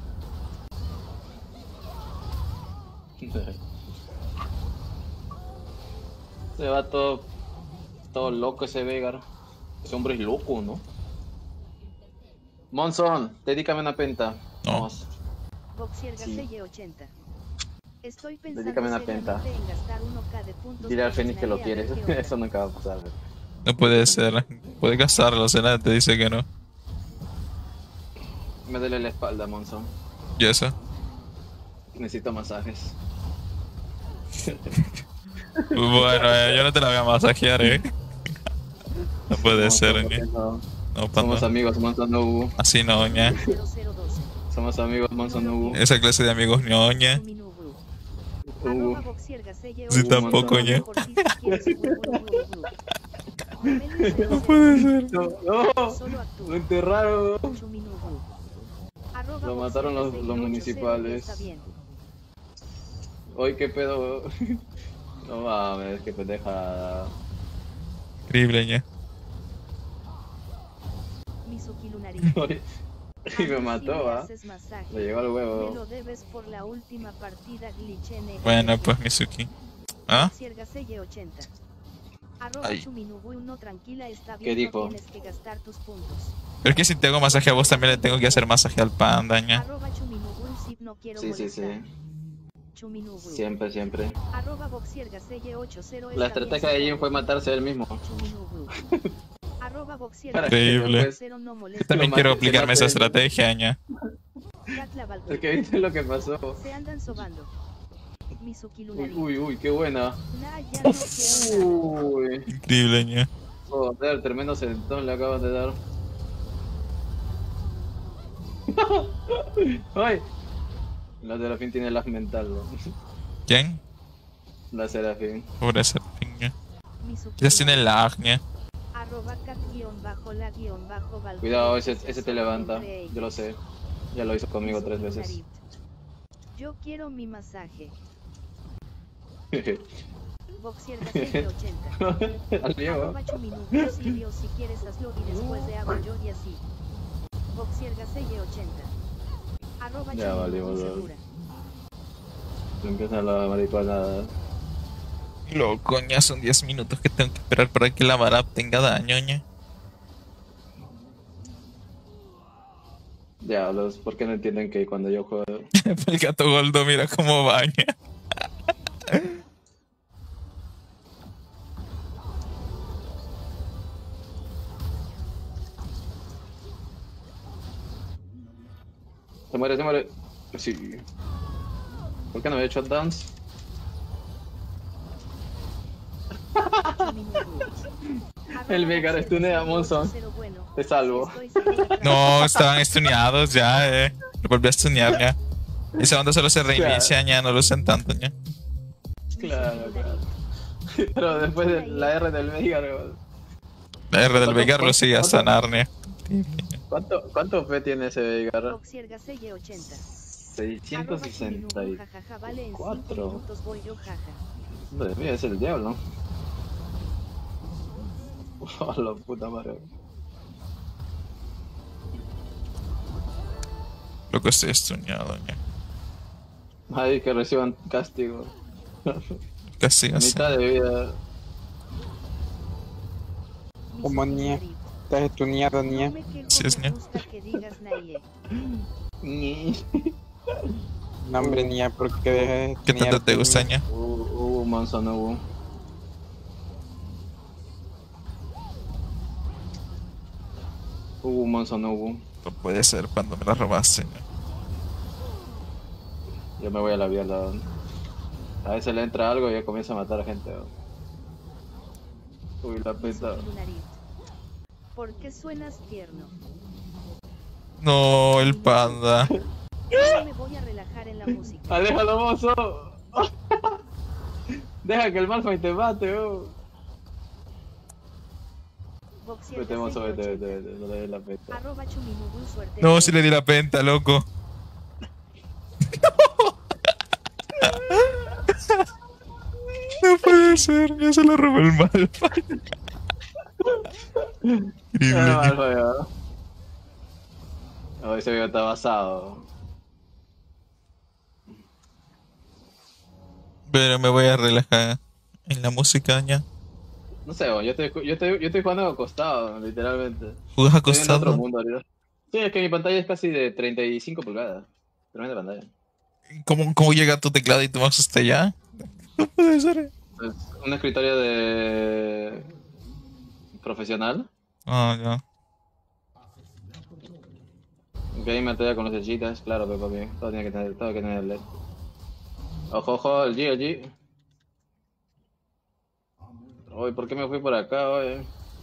Se va todo, todo loco ese Vegar. Ese hombre es loco, ¿no? Monson, dedícame una penta. No. Vamos. Boxiergaselle ochenta. Estoy pensando Dedícame una penta. seriamente en gastar uno ka de puntos. Dile al para Fénix que lo Snape a ver quieres. qué onda. Eso nunca va a pasar. No puede ser. Puede gastarlo, Senat te dice que no. Me duele la espalda, Monson. ¿Y eso? Necesito masajes. Bueno, eh, yo no te la voy a masajear, eh. No puede No, ser, ¿por ñe. qué no? No, Somos panda. amigos, Monson Nubu. Así no, ñe. cero cero doce. Somos amigos, Monson Nubu. Esa clase de amigos no, ñe. Chuminubu. Uh, Arroba Boxiergaselle Sí, ochenta. tampoco, ñe. Por ti, si quieres, ubu, ubu, ubu. No puede ser. no, no, Solo lo actúa. enterraron. Chuminubu. Arroba Lo mataron los- Boxiergaselle los ochenta, municipales. está bien. Hoy qué pedo. No mames, qué pendeja. Increíble, ñe. Mizuki Lunari. Y me mató, ¿ah? Le llegó al Me huevo. lo debes por la última partida glitchene. Bueno, pues Mizuki. ¿Ah? Boxiergaselle ochenta. Arroba Ay. Chuminubu, no, tranquila, está ¿Qué bien, dijo? no tienes que gastar tus puntos. Pero es que si te hago masaje a vos también le tengo que hacer masaje al panda, ñe. Arroba Chuminubu, sí, no quiero Sí, sí, sí. molestar. Chuminubu. Siempre, siempre. Arroba Boxiergaselle ochenta. La estrategia de Jin fue matarse él mismo. Chuminubu. Arroba Increíble. Boxiergaselle no molesta. Yo también Lo quiero mate- aplicarme esa se mate- estrategia, ñe. Gatla Balcón. Es que viste lo que pasó. Se andan sobando. Mizuki Uy, Lunari. uy, uy, qué buena. Nah, ya no quiero nada. Uy. Increíble, ñe. Joder, tremendo sentón le acaban de dar. ¡Ay! La Serafín tiene lag mental, ¿no? ¿Quién? La Serafín. Pobre Serafín, ña. Ya tiene lag, ña. Arroba cat guión bajo la guión bajo Valkyrie. Cuidado, ese, ese te levanta. Yo lo sé. Ya lo hizo conmigo tres veces. Yo quiero mi masaje. Boxier Gacelle ochenta. Al Diego. Arroba Chuminú, Silvio, si quieres hazlo y después le hago yo y así. Boxier Gacelle ochenta. Arroba Ya vale, Chuminú, boludo. segura. Empieza la mariconada. Loco, ña, son diez minutos que tengo que esperar para que la vara tenga daño, ña. Diablos, ¿por qué no entienden que cuando yo juego... El gato Goldo, mira cómo baña. Se muere, se muere. Sí. ¿Por qué no había hecho dance? El Veigar estunea a Monson. Te salvo. No, estaban estuneados ya, eh. Lo volví a estunear, ya. Esa onda solo se reinicia, ya, no lo usan tanto, ya. Claro, claro. Pero después de la R del Veigar, La R del Veigar lo sigue hasta Narnia. ¿Cuánto, ¿Cuánto P tiene ese Veigar? Boxier Gacelle ochenta. seiscientos sesenta y Jajaja, vale, en cinco cuatro. minutos voy yo, jaja. Madre mía, es el diablo. Oh, la puta madre. Loco, estoy estuneado, ya. Ay, que reciban castigo. Casi así. Mitad de vida. Como niña. Estás estuneado, No niña. me quejo, Sí, es me ña. gusta que digas Naye. No, hombre, niña, porque dejes ¿Qué tanto te gusta, ña? Uh, uh, Monson, no hubo. Uh, Monson, no hubo. No puede ser cuando me la robaste, ña. Yo me voy a la mierda. A veces le entra algo y ya comienza a matar a gente. Uy, la peta. ¿Por qué suenas tierno? No, el panda. Ahora me voy a relajar en la música. ¡Aléjalo, mozo! Deja que el Malfoy te mate, oh. Boxier Vete, mozo, Gacelle vete, ochenta. vete, vete, no le des la peta. Arroba Chuminubu, suerte. No, si le di la penta, loco. No puede ser, ya se lo robó el Malfoy. Increíble. Ah, Malfoy, oh. Oh, ese video está basado. Pero me voy a relajar en la música, ya. No sé, oh, yo estoy, yo estoy, yo estoy jugando acostado, literalmente. ¿Jugas Estoy en otro acostado? mundo ahorita. Sí, es que mi pantalla es casi de treinta y cinco pulgadas. Tremenda pantalla. ¿Cómo, cómo llega tu teclado y tu mouse hasta allá? No puede ser. Es un escritorio de... profesional. Ah, ya. Gamer todavía con lucecitas, claro, pero para mí. Todo tiene que tener, todo tiene que tener L E D. Ojo, ojo, el G, el G. Uy, ¿por qué me fui por acá, oye?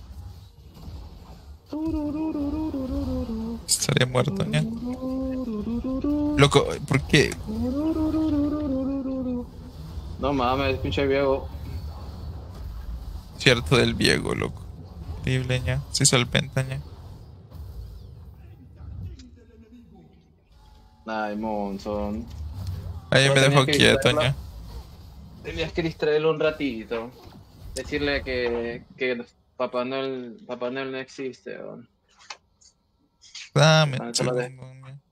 Estaría muerto, ya. Loco, ¿por qué? No mames, pinche viejo. Cierto del viejo, loco. Increíble, ya. Se hizo el penta, ya. Ay, Monson. Ahí me Tenías dejó que quieto, distraerlo. ya. Tenías que distraerlo un ratito. Decirle que, que Papá Noel, Papá Noel no existe. ¿O? Dame Ah, un solo de- segundo, ya.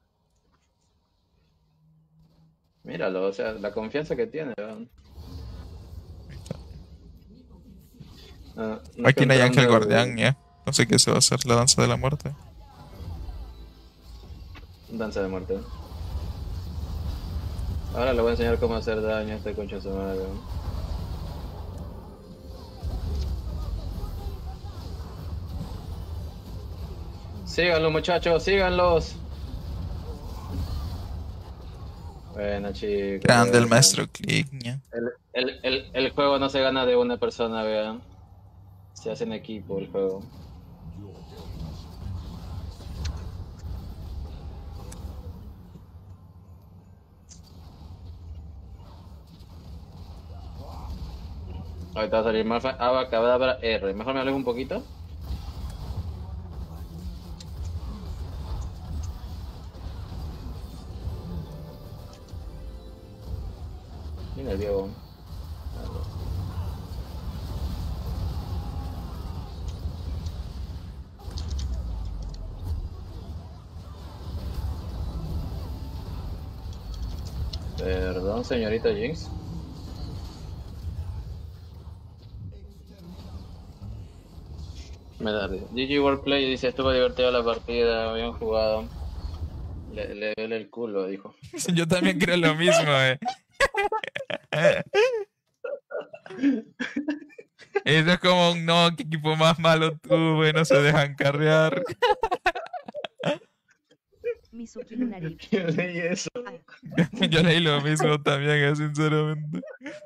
Míralo, o sea, la confianza que tiene. ¿O? Ah, no Aquí no hay que ángel entrando- guardián, ya. No sé qué se va a hacer, la danza de la muerte. Danza de muerte. Ahora le voy a enseñar cómo hacer daño a este concha de su madre. Síganlos, muchachos, síganlos. Bueno, chicos. Grande el bueno. maestro Click, ya. El, el, el, el juego no se gana de una persona, vean. Se hace en equipo el juego. Ahorita va a salir más Abacadabra R. Mejor me alejo un poquito. Mira el Diego. Perdón, señorita Jinx. Me da risa. G G Worldplay dice, estuvo divertida la partida, bien jugado. Le, le duele el culo, dijo. Yo también creo lo mismo, eh. Eso es como un no, qué equipo más malo tuve, no se dejan carrear. Mizuki Lunari. Yo leí eso. Yo leí lo mismo también, eh, sinceramente.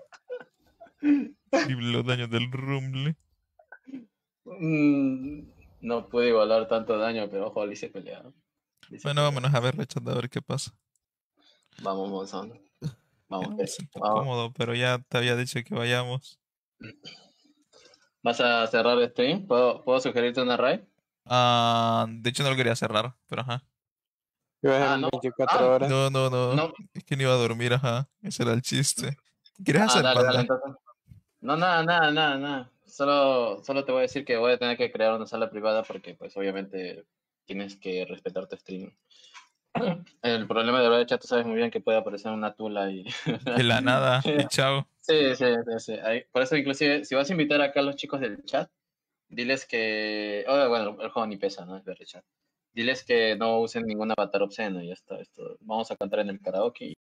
Y los daños del Rumble. Mm, no pude igualar tanto daño, pero ojo, le hice pelea. Le hice Bueno, pelea. vámonos a ver la chat a ver qué pasa. Vamos, Monzón. Ya Vamos, no que- me siento vamos. cómodo, pero ya te había dicho que vayamos. ¿Vas a cerrar el stream? ¿Puedo, ¿puedo sugerirte una raid? Ah, de hecho no lo quería cerrar, pero ajá. Iba a ser Ah, en no. veinticuatro Ah, horas. No, no, no. no. Es que no iba a dormir, ajá. Ese era el chiste. ¿Qué quieres Ah, hacer, dale, dale, panda? entonces. No, nada, nada, nada, nada. Solo, solo te voy a decir que voy a tener que crear una sala privada porque, pues, obviamente tienes que respetar tu stream. El problema de hablar de chat, tú sabes muy bien que puede aparecer una tula y... De la nada. Y chao. Sí, sí, sí, sí. Ahí- Por eso, inclusive, si vas a invitar acá a los chicos del chat, diles que... Oh, bueno, el juego ni pesa, ¿no? Es ver el chat. Diles que no usen ningún avatar obsceno y ya está. Esto. Vamos a cantar en el karaoke